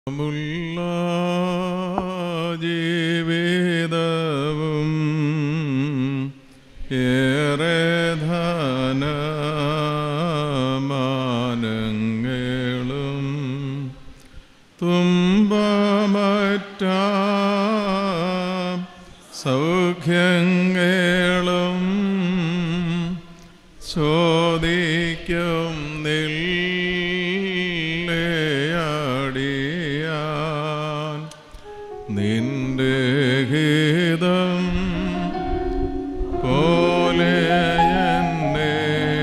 ജീവിതവും ഏറെ ധനമാനങ്ങളും തുമ്പമറ്റ സൗഖ്യങ്ങളും ചോദിക്കും നിന്റെ ഹിതം പോലെ എന്നെ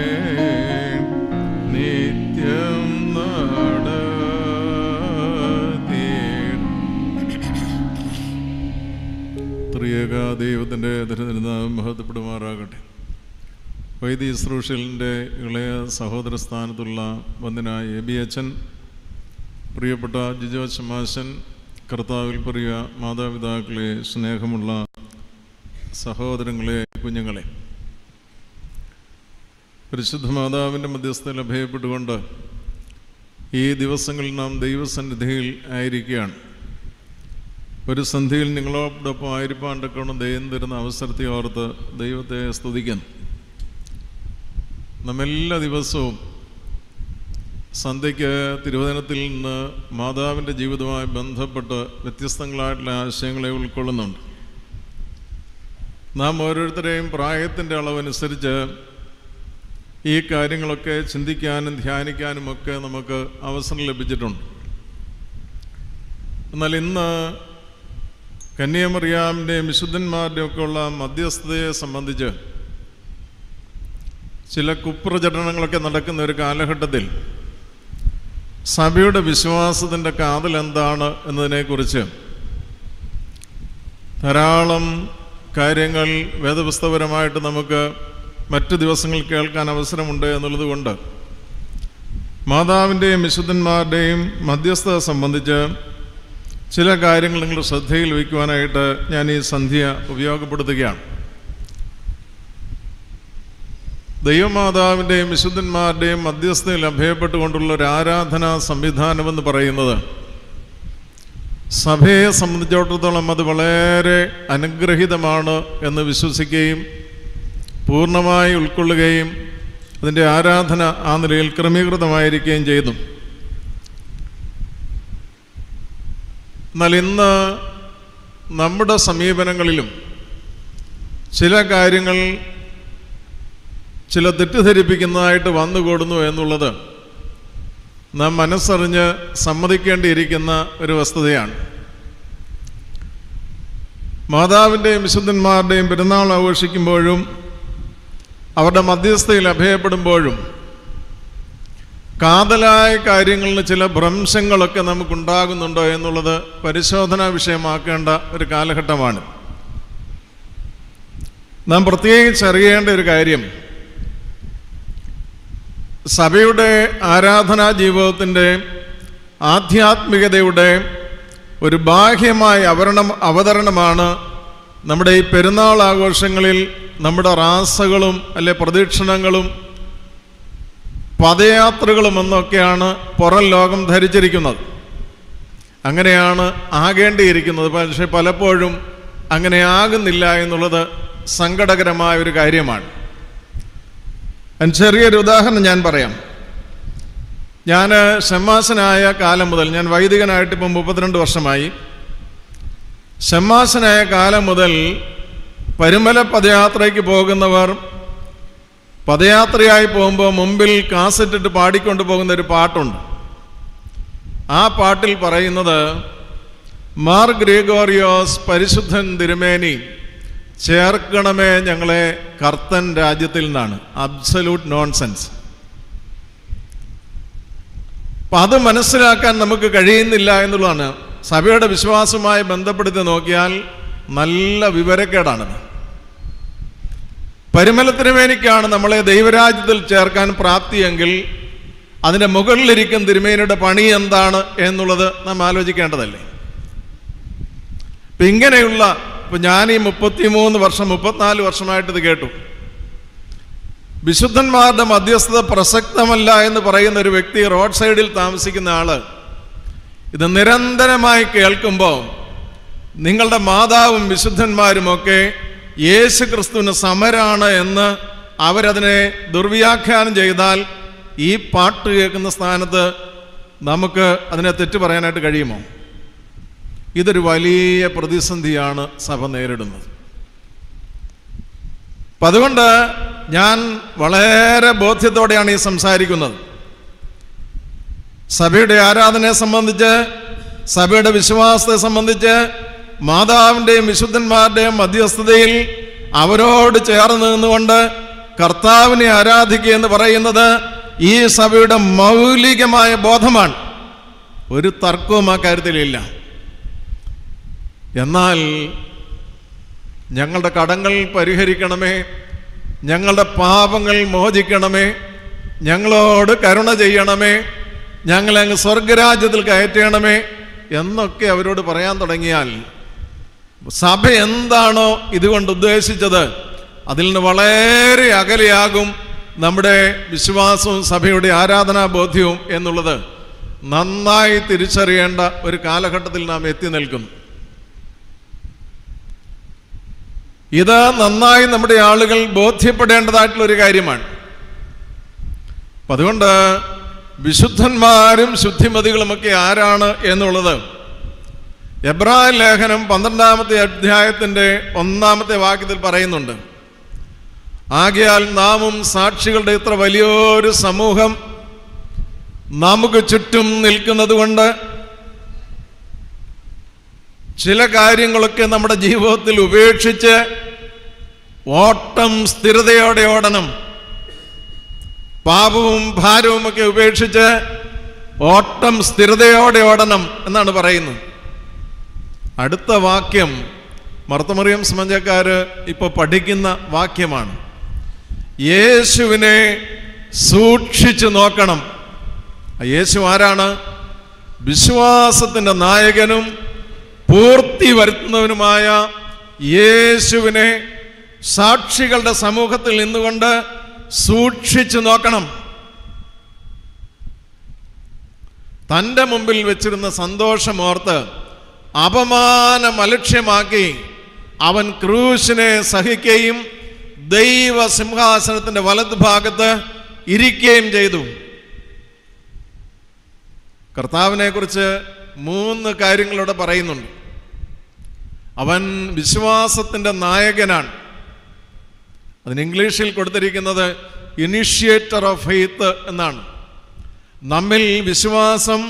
നിത്യം ത്രിയേക ദൈവത്തിൻ്റെ തിരുനാമം മഹത്വപ്പെടുമാറാകട്ടെ. വൈദിക ശുശ്രൂഷലിൻ്റെ ഇളയ സഹോദര സ്ഥാനത്തുള്ള വന്ദനായ എബി അച്ഛൻ, പ്രിയപ്പെട്ട ജിജോ ശമാശൻ, കർത്താവിൽ പ്രിയ മാതാപിതാക്കളെ, സ്നേഹമുള്ള സഹോദരങ്ങളെ, കുഞ്ഞുങ്ങളെ, പരിശുദ്ധ മാതാവിൻ്റെ മധ്യസ്ഥയിൽ അഭയപ്പെട്ടുകൊണ്ട് ഈ ദിവസങ്ങളിൽ നാം ദൈവസന്നിധിയിൽ ആയിരിക്കുകയാണ്. ഒരു സന്ധിയിൽ നിങ്ങളോടൊപ്പം ആയിരിപ്പാണ്ടൊക്കെ ദൈവം തരുന്ന അവസരത്തെ ഓർത്ത് ദൈവത്തെ സ്തുതിക്കുന്നു. നമ്മെല്ലാ ദിവസവും സന്ധ്യയ്ക്ക് തിരുവചനത്തിൽ നിന്ന് മാതാവിൻ്റെ ജീവിതവുമായി ബന്ധപ്പെട്ട് വ്യത്യസ്തങ്ങളായിട്ടുള്ള ആശയങ്ങളെ ഉൾക്കൊള്ളുന്നുണ്ട്. നാം ഓരോരുത്തരെയും പ്രായത്തിൻ്റെ അളവനുസരിച്ച് ഈ കാര്യങ്ങളൊക്കെ ചിന്തിക്കാനും ധ്യാനിക്കാനുമൊക്കെ നമുക്ക് അവസരം ലഭിച്ചിട്ടുണ്ട്. എന്നാൽ ഇന്ന് കന്യാമറിയാമിൻ്റെയും വിശുദ്ധന്മാരുടെയും ഒക്കെ ഉള്ള മധ്യസ്ഥതയെ സംബന്ധിച്ച് ചില കുപ്രചരണങ്ങളൊക്കെ നടക്കുന്ന ഒരു കാലഘട്ടത്തിൽ സഭയുടെ വിശ്വാസത്തിൻ്റെ കാതൽ എന്താണ് എന്നതിനെക്കുറിച്ച് ധാരാളം കാര്യങ്ങൾ വേദപുസ്തകപരമായിട്ട് നമുക്ക് മറ്റു ദിവസങ്ങൾ കേൾക്കാൻ അവസരമുണ്ട് എന്നുള്ളത് കൊണ്ട് മാതാവിൻ്റെയും വിശുദ്ധന്മാരുടെയും മധ്യസ്ഥത സംബന്ധിച്ച് ചില കാര്യങ്ങൾ നിങ്ങളുടെ ശ്രദ്ധയിൽ വയ്ക്കുവാനായിട്ട് ഞാൻ ഈ സന്ധ്യ ഉപയോഗപ്പെടുത്തുകയാണ്. ദൈവമാതാവിൻ്റെയും വിശുദ്ധന്മാരുടെയും മധ്യസ്ഥതയിൽ അഭയപ്പെട്ടുകൊണ്ടുള്ള ഒരു ആരാധനാ സംവിധാനമെന്ന് പറയുന്നത് സഭയെ സംബന്ധിച്ചിടത്തോളം അത് വളരെ അനുഗ്രഹീതമാണ് എന്ന് വിശ്വസിക്കുകയും പൂർണ്ണമായി ഉൾക്കൊള്ളുകയും അതിൻ്റെ ആരാധന ആ നിലയിൽ ക്രമീകൃതമായിരിക്കുകയും ചെയ്യുന്നു. എന്നാൽ ഇന്ന് നമ്മുടെ സമീപനങ്ങളിലും ചില കാര്യങ്ങൾ ചില തെറ്റിദ്ധരിപ്പിക്കുന്നതായിട്ട് വന്നുകൂടുന്നു എന്നുള്ളത് നാം മനസ്സറിഞ്ഞ് സമ്മതിക്കേണ്ടിയിരിക്കുന്ന ഒരു വസ്തുതയാണ്. മാതാവിൻ്റെയും വിശുദ്ധന്മാരുടെയും പെരുന്നാൾ ആഘോഷിക്കുമ്പോഴും അവരുടെ മധ്യസ്ഥയിൽ അഭയപ്പെടുമ്പോഴും കാതലായ കാര്യങ്ങളിൽ ചില ഭ്രംശങ്ങളൊക്കെ നമുക്കുണ്ടാകുന്നുണ്ടോ എന്നുള്ളത് പരിശോധനാ വിഷയമാക്കേണ്ട ഒരു കാലഘട്ടമാണ്. നാം പ്രത്യേകിച്ച് അറിയേണ്ട ഒരു കാര്യം, സഭയുടെ ആരാധനാ ജീവിതത്തിൻ്റെ ആധ്യാത്മികതയുടെ ഒരു ബാഹ്യമായ അവതരണമാണ് നമ്മുടെ ഈ പെരുന്നാൾ ആഘോഷങ്ങളിൽ നമ്മുടെ റാസകളും അല്ലെ പ്രദക്ഷിണങ്ങളും പദയാത്രകളും എന്നൊക്കെയാണ് പുറം ലോകം ധരിച്ചിരിക്കുന്നത്. അങ്ങനെയാണ് ആകേണ്ടിയിരിക്കുന്നത്. പക്ഷേ പലപ്പോഴും അങ്ങനെ ആകുന്നില്ല എന്നുള്ളത് സങ്കടകരമായ ഒരു കാര്യമാണ്. ചെറിയൊരു ഉദാഹരണം ഞാൻ പറയാം. ഞാൻ ഷമ്മാസനായ കാലം മുതൽ, ഞാൻ വൈദികനായിട്ടിപ്പം 32 വർഷമായി. ഷമ്മാസനായ കാലം മുതൽ പരുമല പദയാത്രയ്ക്ക് പോകുന്നവർ പദയാത്രയായി പോകുമ്പോൾ മുമ്പിൽ കാസറ്റിട്ട് പാടിക്കൊണ്ട് പോകുന്ന ഒരു പാട്ടുണ്ട്. ആ പാട്ടിൽ പറയുന്നത്, മാർ ഗ്രിഗോറിയോസ് പരിശുദ്ധൻ തിരുമേനി ചേർക്കണമേ ഞങ്ങളെ കർത്തൻ രാജ്യത്തിൽ നിന്നാണ്. Absolute nonsense. അപ്പം അത് മനസ്സിലാക്കാൻ നമുക്ക് കഴിയുന്നില്ല എന്നുള്ളതാണ്. സഭയുടെ വിശ്വാസവുമായി ബന്ധപ്പെടുത്തി നോക്കിയാൽ നല്ല വിവരക്കേടാണത്. പരുമല തിരുമേനിക്കാണ് നമ്മളെ ദൈവരാജ്യത്തിൽ ചേർക്കാൻ പ്രാപ്തിയെങ്കിൽ അതിൻ്റെ മുകളിലിരിക്കുന്ന തിരുമേനിയുടെ പണി എന്താണ് എന്നുള്ളത് നാം ആലോചിക്കേണ്ടതല്ലേ. ഇപ്പം ഇങ്ങനെയുള്ള, ഇപ്പം ഞാൻ ഈ 34 വർഷമായിട്ട് ഇത് കേട്ടു. വിശുദ്ധന്മാരുടെ മധ്യസ്ഥത പ്രസക്തമല്ല എന്ന് പറയുന്ന ഒരു വ്യക്തി, റോഡ് സൈഡിൽ താമസിക്കുന്ന ആള്, ഇത് നിരന്തരമായി കേൾക്കുമ്പോൾ നിങ്ങളുടെ മാതാവും വിശുദ്ധന്മാരുമൊക്കെ യേശു ക്രിസ്തുവിന് സമരാണ് എന്ന് അവരതിനെ ദുർവ്യാഖ്യാനം ചെയ്താൽ ഈ പാട്ട് കേൾക്കുന്ന സ്ഥാനത്ത് നമുക്ക് അതിനെ തെറ്റു പറയാനായിട്ട് കഴിയുമോ? ഇതൊരു വലിയ പ്രതിസന്ധിയാണ് സഭ നേരിടുന്നത്. അപ്പം അതുകൊണ്ട് ഞാൻ വളരെ ബോധ്യത്തോടെയാണ് ഈ സംസാരിക്കുന്നത്. സഭയുടെ ആരാധനയെ സംബന്ധിച്ച്, സഭയുടെ വിശ്വാസത്തെ സംബന്ധിച്ച്, മാതാവിൻ്റെയും വിശുദ്ധന്മാരുടെയും മധ്യസ്ഥതയിൽ അവരോട് ചേർന്ന് നിന്നുകൊണ്ട് കർത്താവിനെ ആരാധിക്കുക എന്ന് പറയുന്നത് ഈ സഭയുടെ മൗലികമായ ബോധമാണ്. ഒരു തർക്കവും ആ കാര്യത്തിലില്ല. എന്നാൽ ഞങ്ങളുടെ കടങ്ങൾ പരിഹരിക്കണമേ, ഞങ്ങളുടെ പാപങ്ങൾ മോചിക്കണമേ, ഞങ്ങളോട് കരുണ ചെയ്യണമേ, ഞങ്ങളെ അങ്ങ് സ്വർഗരാജ്യത്തിൽ കയറ്റണമേ എന്നൊക്കെ അവരോട് പറയാൻ തുടങ്ങിയാൽ സഭ എന്താണോ ഇതുകൊണ്ട് ഉദ്ദേശിച്ചത് അതിൽ നിന്ന് വളരെ അകലെയാകും നമ്മുടെ വിശ്വാസവും സഭയുടെ ആരാധനാ ബോധ്യവും എന്നുള്ളത് നന്നായി തിരിച്ചറിയേണ്ട ഒരു കാലഘട്ടത്തിൽ നാം എത്തി നിൽക്കുന്നു. ഇത് നന്നായി നമ്മുടെ ആളുകൾ ബോധ്യപ്പെടേണ്ടതായിട്ടുള്ളൊരു കാര്യമാണ്. അപ്പം അതുകൊണ്ട് വിശുദ്ധന്മാരും ശുദ്ധിമതികളുമൊക്കെ ആരാണ് എന്നുള്ളത് എബ്രായ ലേഖനം 12-ാമത്തെ അധ്യായത്തിൻ്റെ 1-ാമത്തെ വാക്യത്തിൽ പറയുന്നുണ്ട്. ആകയാൽ നാമും സാക്ഷികളുടെ ഇത്ര വലിയൊരു സമൂഹം നമുക്ക് ചുറ്റും നിൽക്കുന്നത് കൊണ്ട് ചില കാര്യങ്ങളൊക്കെ നമ്മുടെ ജീവിതത്തിൽ ഉപേക്ഷിച്ച് ഓട്ടം സ്ഥിരതയോടെ ഓടണം. പാപവും ഭാരവുമൊക്കെ ഉപേക്ഷിച്ച് ഓട്ടം സ്ഥിരതയോടെ ഓടണം എന്നാണ് പറയുന്നത്. അടുത്ത വാക്യം മർത്തമറിയം സ്മഞ്ചക്കാര് ഇപ്പോൾ പഠിക്കുന്ന വാക്യമാണ്. യേശുവിനെ സൂക്ഷിച്ചു നോക്കണം. യേശു ആരാണ്? വിശ്വാസത്തിൻ്റെ നായകനും പൂർത്തി വരുത്തുന്നവനുമായ യേശുവിനെ സാക്ഷികളുടെ സമൂഹത്തിൽ നിന്നുകൊണ്ട് സൂക്ഷിച്ചു നോക്കണം. തൻ്റെ മുമ്പിൽ വെച്ചിരുന്ന സന്തോഷമോർത്ത് അപമാനം അലക്ഷ്യമാക്കി അവൻ ക്രൂശിനെ സഹിക്കുകയും ദൈവ സിംഹാസനത്തിൻ്റെ വലതുഭാഗത്ത് ഇരിക്കുകയും ചെയ്തു. കർത്താവിനെ കുറിച്ച് 3 കാര്യങ്ങളോടെ പറയുന്നുണ്ട്. അവൻ വിശ്വാസത്തിൻ്റെ നായകനാണ്. അതിന് ഇംഗ്ലീഷിൽ കൊടുത്തിരിക്കുന്നത് ഇനിഷ്യേറ്റർ ഓഫ് ഫെയ്ത്ത് എന്നാണ്. നമ്മിൽ വിശ്വാസം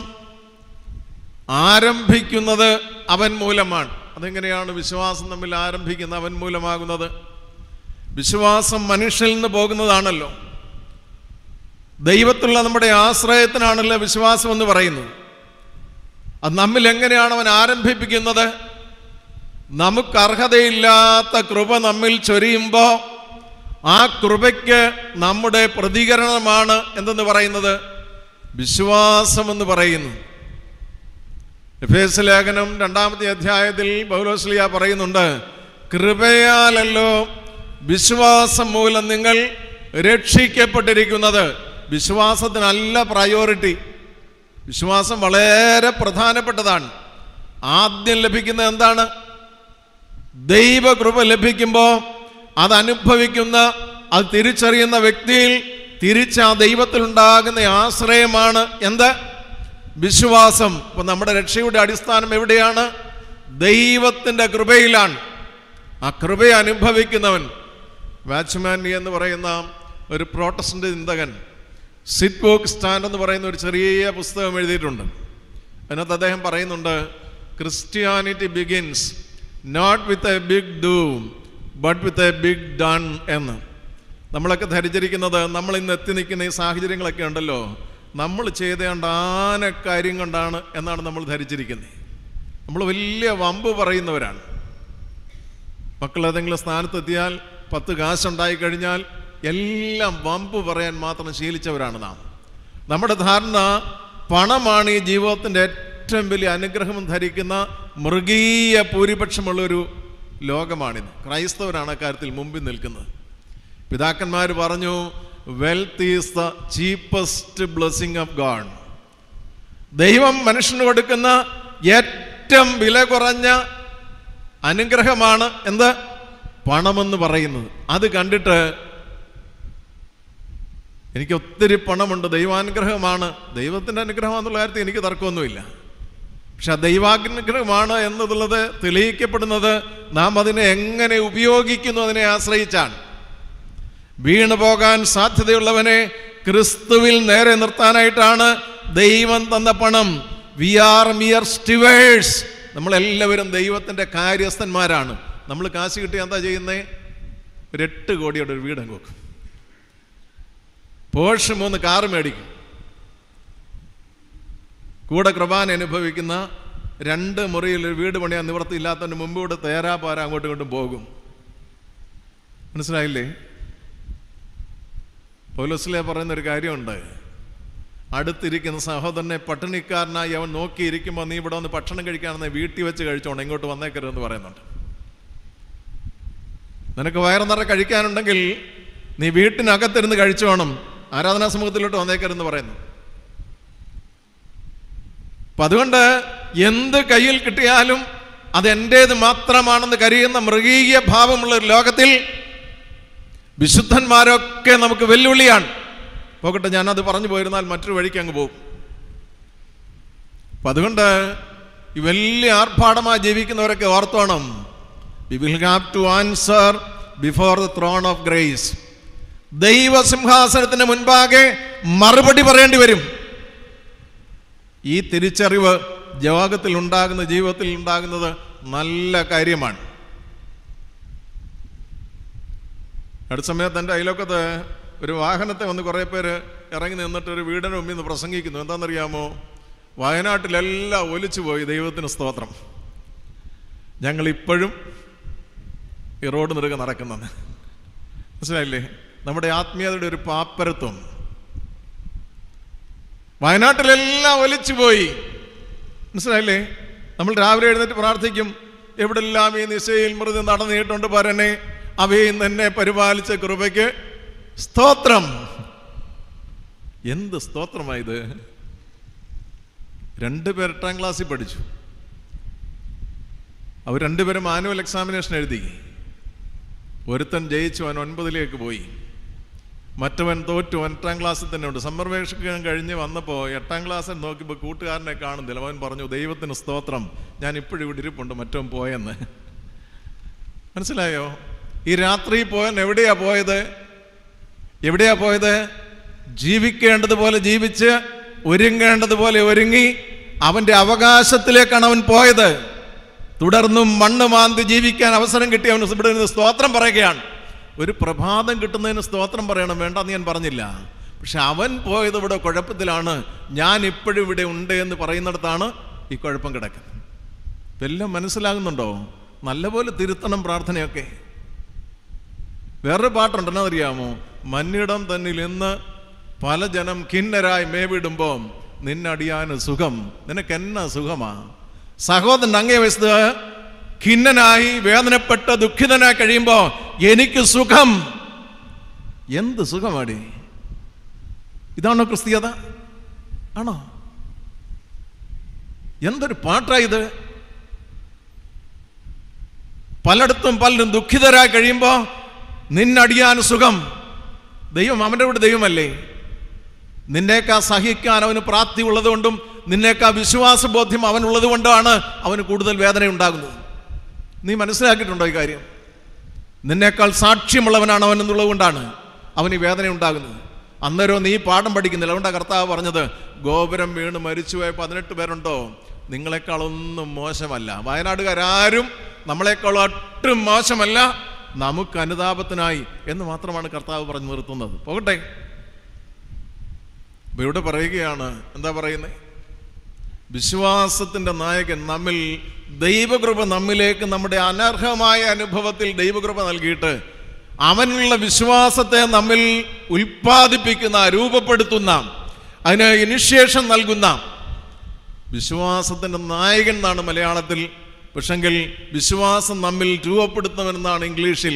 ആരംഭിക്കുന്നത് അവൻ മൂലമാണ്. അതെങ്ങനെയാണ് വിശ്വാസം നമ്മിൽ ആരംഭിക്കുന്ന അവൻ മൂലമാകുന്നത്? വിശ്വാസം മനുഷ്യനിൽ നിന്ന് പോകുന്നതാണല്ലോ. ദൈവത്തിലുള്ള നമ്മുടെ ആശ്രയത്തിനാണല്ലോ വിശ്വാസം എന്ന് പറയുന്നത്. അത് നമ്മിൽ എങ്ങനെയാണ് അവൻ ആരംഭിപ്പിക്കുന്നത്? നമുക്ക് അർഹതയില്ലാത്ത കൃപ നമ്മിൽ ചൊരിയുമ്പോൾ ആ കൃപയ്ക്ക് നമ്മുടെ പ്രതികരണമാണ് എന്തെന്ന് പറയുന്നത്? വിശ്വാസം എന്ന് പറയുന്നു. എഫേസ്യ ലേഖനം 2-ാമത്തെ അധ്യായത്തിൽ പൗലോസ്ലീഹ പറയുന്നുണ്ട്, കൃപയാലല്ലോ വിശ്വാസം മൂലം നിങ്ങൾ രക്ഷിക്കപ്പെട്ടിരിക്കുന്നത്. വിശ്വാസത്തിനല്ല പ്രയോറിറ്റി. വിശ്വാസം വളരെ പ്രധാനപ്പെട്ടതാണ്. ആദ്യം ലഭിക്കുന്നത് എന്താണ്? ദൈവകൃപ ലഭിക്കുമ്പോൾ അതനുഭവിക്കുന്ന, അത് തിരിച്ചറിയുന്ന വ്യക്തിയിൽ തിരിച്ച് ആ ദൈവത്തിലുണ്ടാകുന്ന ആശ്രയമാണ് എന്ത്? വിശ്വാസം. ഇപ്പം നമ്മുടെ രക്ഷയുടെ അടിസ്ഥാനം എവിടെയാണ്? ദൈവത്തിൻ്റെ കൃപയിലാണ്. ആ കൃപയെ അനുഭവിക്കുന്നവൻ, വാച്ച്മാൻ എന്ന് പറയുന്ന ഒരു പ്രോട്ടസ്റ്റന്റ് ചിന്തകൻ സിറ്റ് വോക്ക് സ്റ്റാൻഡ് എന്ന് പറയുന്ന ഒരു ചെറിയ പുസ്തകം എഴുതിയിട്ടുണ്ട്. അതിനകത്ത് അദ്ദേഹം പറയുന്നുണ്ട്, Christianity begins not with a big do but with a big done എന്ന്. നമ്മളൊക്കെ ധരിച്ചിരിക്കുന്നത്, നമ്മൾ ഇന്ന് എത്തി നിൽക്കുന്ന ഈ സാഹചര്യങ്ങളൊക്കെ ഉണ്ടല്ലോ, നമ്മൾ ചെയ്തേണ്ട കാര്യം കൊണ്ടാണ് എന്നാണ് നമ്മൾ ധരിച്ചിരിക്കുന്നത്. നമ്മൾ വലിയ വമ്പ് പറയുന്നവരാണ്. മക്കൾ ഏതെങ്കിലും സ്ഥാനത്തെത്തിയാൽ 10 കാശുണ്ടായി കഴിഞ്ഞാൽ എല്ലാം വമ്പ് പറയാൻ മാത്രം ശീലിച്ചവരാണ് നാം. നമ്മുടെ ധാരണ പണമാണ് ഈ ജീവിതത്തിൻ്റെ ഏറ്റവും വലിയ അനുഗ്രഹം ധരിക്കുന്ന മൃഗീയ ഭൂരിപക്ഷമുള്ളൊരു ലോകമാണിത്. ക്രൈസ്തവരാണ് അക്കാര്യത്തിൽ മുമ്പിൽ നിൽക്കുന്നത്. പിതാക്കന്മാർ പറഞ്ഞു, wealth is the cheapest blessing of God. ദൈവം മനുഷ്യന് കൊടുക്കുന്ന ഏറ്റവും വില കുറഞ്ഞ അനുഗ്രഹമാണ് എന്ത്? പണമെന്ന് പറയുന്നത്. അത് കണ്ടിട്ട് എനിക്ക് ഒത്തിരി പണമുണ്ട്, ദൈവാനുഗ്രഹമാണ്, ദൈവത്തിൻ്റെ അനുഗ്രഹമാണെന്നുള്ള കാര്യത്തിൽ എനിക്ക് തർക്കമൊന്നുമില്ല. പക്ഷെ ദൈവാനുഗ്രഹമാണ് എന്നുള്ളത് തെളിയിക്കപ്പെടുന്നത് നാം അതിനെ എങ്ങനെ ഉപയോഗിക്കുന്നു അതിനെ ആശ്രയിച്ചാണ്. വീണു പോകാൻ സാധ്യതയുള്ളവനെ ക്രിസ്തുവിൽ നേരെ നിർത്താനായിട്ടാണ് ദൈവം തന്ന പണം. We are mere stewards. നമ്മളെല്ലാവരും ദൈവത്തിൻ്റെ കാര്യസ്ഥന്മാരാണ്. നമ്മൾ കാശ് കിട്ടിയാൽ എന്താ ചെയ്യുന്നത്? ഒരു 8 കോടിയുടെ ഒരു വീട് അങ്ങ് വെക്കും, പോർഷ് 3 കാറ് മേടിക്കും. കൂടെ കൃപാന അനുഭവിക്കുന്ന 2 മുറിയിൽ ഒരു വീട് പണിയാൻ നിവൃത്തിയില്ലാത്തതിന് മുമ്പോട്ട് തേരാപാര അങ്ങോട്ടും ഇങ്ങോട്ടും പോകും. മനസ്സിലായില്ലേ? പൗലോസിലെ പറയുന്നൊരു കാര്യമുണ്ട്, അടുത്തിരിക്കുന്ന സഹോദരനെ പട്ടിണിക്കാരനായി അവൻ നോക്കിയിരിക്കുമ്പോൾ നീ ഇവിടെ വന്ന് ഭക്ഷണം കഴിക്കാണെന്ന് വീട്ടിൽ വെച്ച് കഴിച്ചോണം, ഇങ്ങോട്ട് വന്നേക്കരുതെന്ന് പറയുന്നുണ്ട്. നിനക്ക് വയറ് നിറയെ കഴിക്കാനുണ്ടെങ്കിൽ നീ വീട്ടിനകത്തിരുന്ന് കഴിച്ചോണം, ആരാധനാ സമൂഹത്തിലോട്ട് വന്നേക്കരുതെന്ന് പറയുന്നു. അപ്പം അതുകൊണ്ട് എന്ത് കയ്യിൽ കിട്ടിയാലും അതെൻ്റേത് മാത്രമാണെന്ന് കരുതുന്ന മൃഗീയ ഭാവമുള്ള ഒരു ലോകത്തിൽ വിശുദ്ധന്മാരൊക്കെ നമുക്ക് വെല്ലുവിളിയാണ്. പോകട്ടെ, ഞാനത് പറഞ്ഞു പോയിരുന്നാൽ മറ്റൊരു വഴിക്ക് അങ്ങ് പോകും. അപ്പം അതുകൊണ്ട് ഈ വലിയ ആർഭാടമായി ജീവിക്കുന്നവരൊക്കെ ഓർത്തോണം, we will have to answer before the throne of grace. ദൈവസിംഹാസനത്തിന് മുൻപാകെ മറുപടി പറയേണ്ടി വരും. ഈ തിരിച്ചറിവ് ലോകത്തിൽ ഉണ്ടാകുന്ന, ജീവിതത്തിൽ ഉണ്ടാകുന്നത് നല്ല കാര്യമാണ്. അടുത്ത സമയത്ത് എൻ്റെ അയലോക്കത്ത് ഒരു വാഹനത്തെ വന്ന് കുറേ പേര് ഇറങ്ങി നിന്നിട്ട് ഒരു വീടിന് മുമ്പിൽ നിന്ന് പ്രസംഗിക്കുന്നു. എന്താണെന്നറിയാമോ? വയനാട്ടിലെല്ലാം ഒലിച്ചു പോയി, ദൈവത്തിന് സ്തോത്രം, ഞങ്ങളിപ്പോഴും ഈ റോഡ് നിറുകെ നടക്കുന്നത്. മനസ്സിലായില്ലേ? നമ്മുടെ ആത്മീയതയുടെ ഒരു പാപ്പരത്വം. വയനാട്ടിലെല്ലാം ഒലിച്ചു പോയി. മനസ്സിലായില്ലേ? നമ്മൾ രാവിലെ എഴുന്നേറ്റ് പ്രാർത്ഥിക്കും, എവിടെല്ലാം ഈ നിശയിൽ മൃതി നടന്നിട്ടുണ്ട് പരനെ, അവയിൽ തന്നെ പരിപാലിച്ച കൃപയ്ക്ക് സ്തോത്രം. എന്ത് സ്തോത്രമായത്! 2 പേർ 8ാം ക്ലാസ്സിൽ പഠിച്ചു. അവർ 2 പേരും ആനുവൽ എക്സാമിനേഷൻ എഴുതി. ഒരുത്തൻ ജയിച്ചു, അവൻ 9ലേക്ക് പോയി. മറ്റവൻ തോറ്റു, 8ാം ക്ലാസ്സിൽ തന്നെ ഉണ്ട്. സമ്മർ വെക്കേഷൻ കഴിഞ്ഞ് വന്നപ്പോൾ 8ാം ക്ലാസ്സിൽ നോക്കിയപ്പോൾ കൂട്ടുകാരനെ കാണുന്നില്ല. അവൻ പറഞ്ഞു, ദൈവത്തിന് സ്തോത്രം, ഞാൻ ഇപ്പോഴും ഇവിടെ ഇരിപ്പുണ്ട്, മറ്റവൻ പോയെന്ന്. മനസ്സിലായോ? ഈ രാത്രി പോയൻ എവിടെയാ പോയത്? എവിടെയാ പോയത്? ജീവിക്കേണ്ടതുപോലെ ജീവിച്ച് ഒരുങ്ങേണ്ടതുപോലെ ഒരുങ്ങി അവൻ്റെ അവകാശത്തിലേക്കാണ് അവൻ പോയത്. തുടർന്നും മണ്ണ് മാന്തി ജീവിക്കാൻ അവസരം കിട്ടി അവന് ഇവിടെ നിന്ന് സ്തോത്രം പറയുകയാണ്. ഒരു പ്രഭാതം കിട്ടുന്നതിന് സ്തോത്രം പറയണം, വേണ്ടെന്ന് ഞാൻ പറഞ്ഞില്ല. പക്ഷെ അവൻ പോയത് ഇവിടെ കുഴപ്പത്തിലാണ്. ഞാൻ ഇപ്പോഴും ഇവിടെ ഉണ്ട് എന്ന് പറയുന്നിടത്താണ് ഈ കുഴപ്പം കിടക്കുന്നത്. എല്ലാം മനസ്സിലാകുന്നുണ്ടോ? നല്ലപോലെ തിരുത്തണം പ്രാർത്ഥനയൊക്കെ. വേറൊരു പാട്ടുണ്ടെന്ന് അറിയാമോ? മന്നിടം തന്നിൽ ഇന്ന് പല ജനം ഖിന്നരായി മേവിടുമ്പോൾ നിന്നടിയാന് സുഖം, നിനക്കെന്നാ സുഖമാ? സഹോദരൻ അങ്ങേ വശത്ത് ഖിന്നനായി വേദനപ്പെട്ട് ദുഃഖിതനായി കഴിയുമ്പോൾ എനിക്ക് സുഖം. എന്ത് സുഖമാടി! ഇതാണോ ക്രിസ്തീയത? ആണോ? എന്തൊരു പാട്ടായത്! പലയിടത്തും പലരും ദുഃഖിതരായി കഴിയുമ്പോൾ നിന്നടിയാൻ സുഖം. ദൈവം അവൻ്റെ കൂടെ ദൈവമല്ലേ? നിന്നേക്കാ സഹിക്കാൻ അവന് പ്രാപ്തി ഉള്ളതുകൊണ്ടും നിന്നേക്കാ വിശ്വാസബോധ്യം അവനുള്ളത് കൊണ്ടാണ് അവന് കൂടുതൽ വേദന ഉണ്ടാകുന്നത്. നീ മനസ്സിലാക്കിയിട്ടുണ്ടോ ഈ കാര്യം? നിന്നേക്കാൾ സാക്ഷ്യമുള്ളവനാണ് അവൻ എന്നുള്ളത് കൊണ്ടാണ് അവന് ഈ വേദന ഉണ്ടാകുന്നത്. അന്നേരം നീ പാഠം പഠിക്കുന്നില്ല. അതുകൊണ്ടാണ് കർത്താവ് പറഞ്ഞത്, ഗോപുരം വീണ് മരിച്ചുപോയ 18 പേരുണ്ടോ, നിങ്ങളെക്കാളൊന്നും മോശമല്ല. വയനാടുകാരും നമ്മളെക്കാൾ ഒട്ടും മോശമല്ല, നമുക്ക് അനുതാപത്തിനായി എന്ന് മാത്രമാണ് കർത്താവ് പറഞ്ഞു നിർത്തുന്നത്. പോകട്ടെ, അപ്പൊ ഇവിടെ പറയുകയാണ്, എന്താ പറയുന്നത്? വിശ്വാസത്തിന്റെ നായകൻ നമ്മിൽ ദൈവകൃപ നമ്മിലേക്ക് നമ്മുടെ അനർഹമായ അനുഭവത്തിൽ ദൈവകൃപ നൽകിയിട്ട് അവനുള്ള വിശ്വാസത്തെ നമ്മിൽ ഉൽപ്പാദിപ്പിക്കുന്ന, രൂപപ്പെടുത്തുന്ന, അതിന് ഇനിഷ്യേഷൻ നൽകുന്ന വിശ്വാസത്തിന്റെ നായകൻ എന്നാണ് മലയാളത്തിൽ. പക്ഷെങ്കിൽ വിശ്വാസം നമ്മിൽ രൂപപ്പെടുത്തുന്നവനെന്നാണ് ഇംഗ്ലീഷിൽ.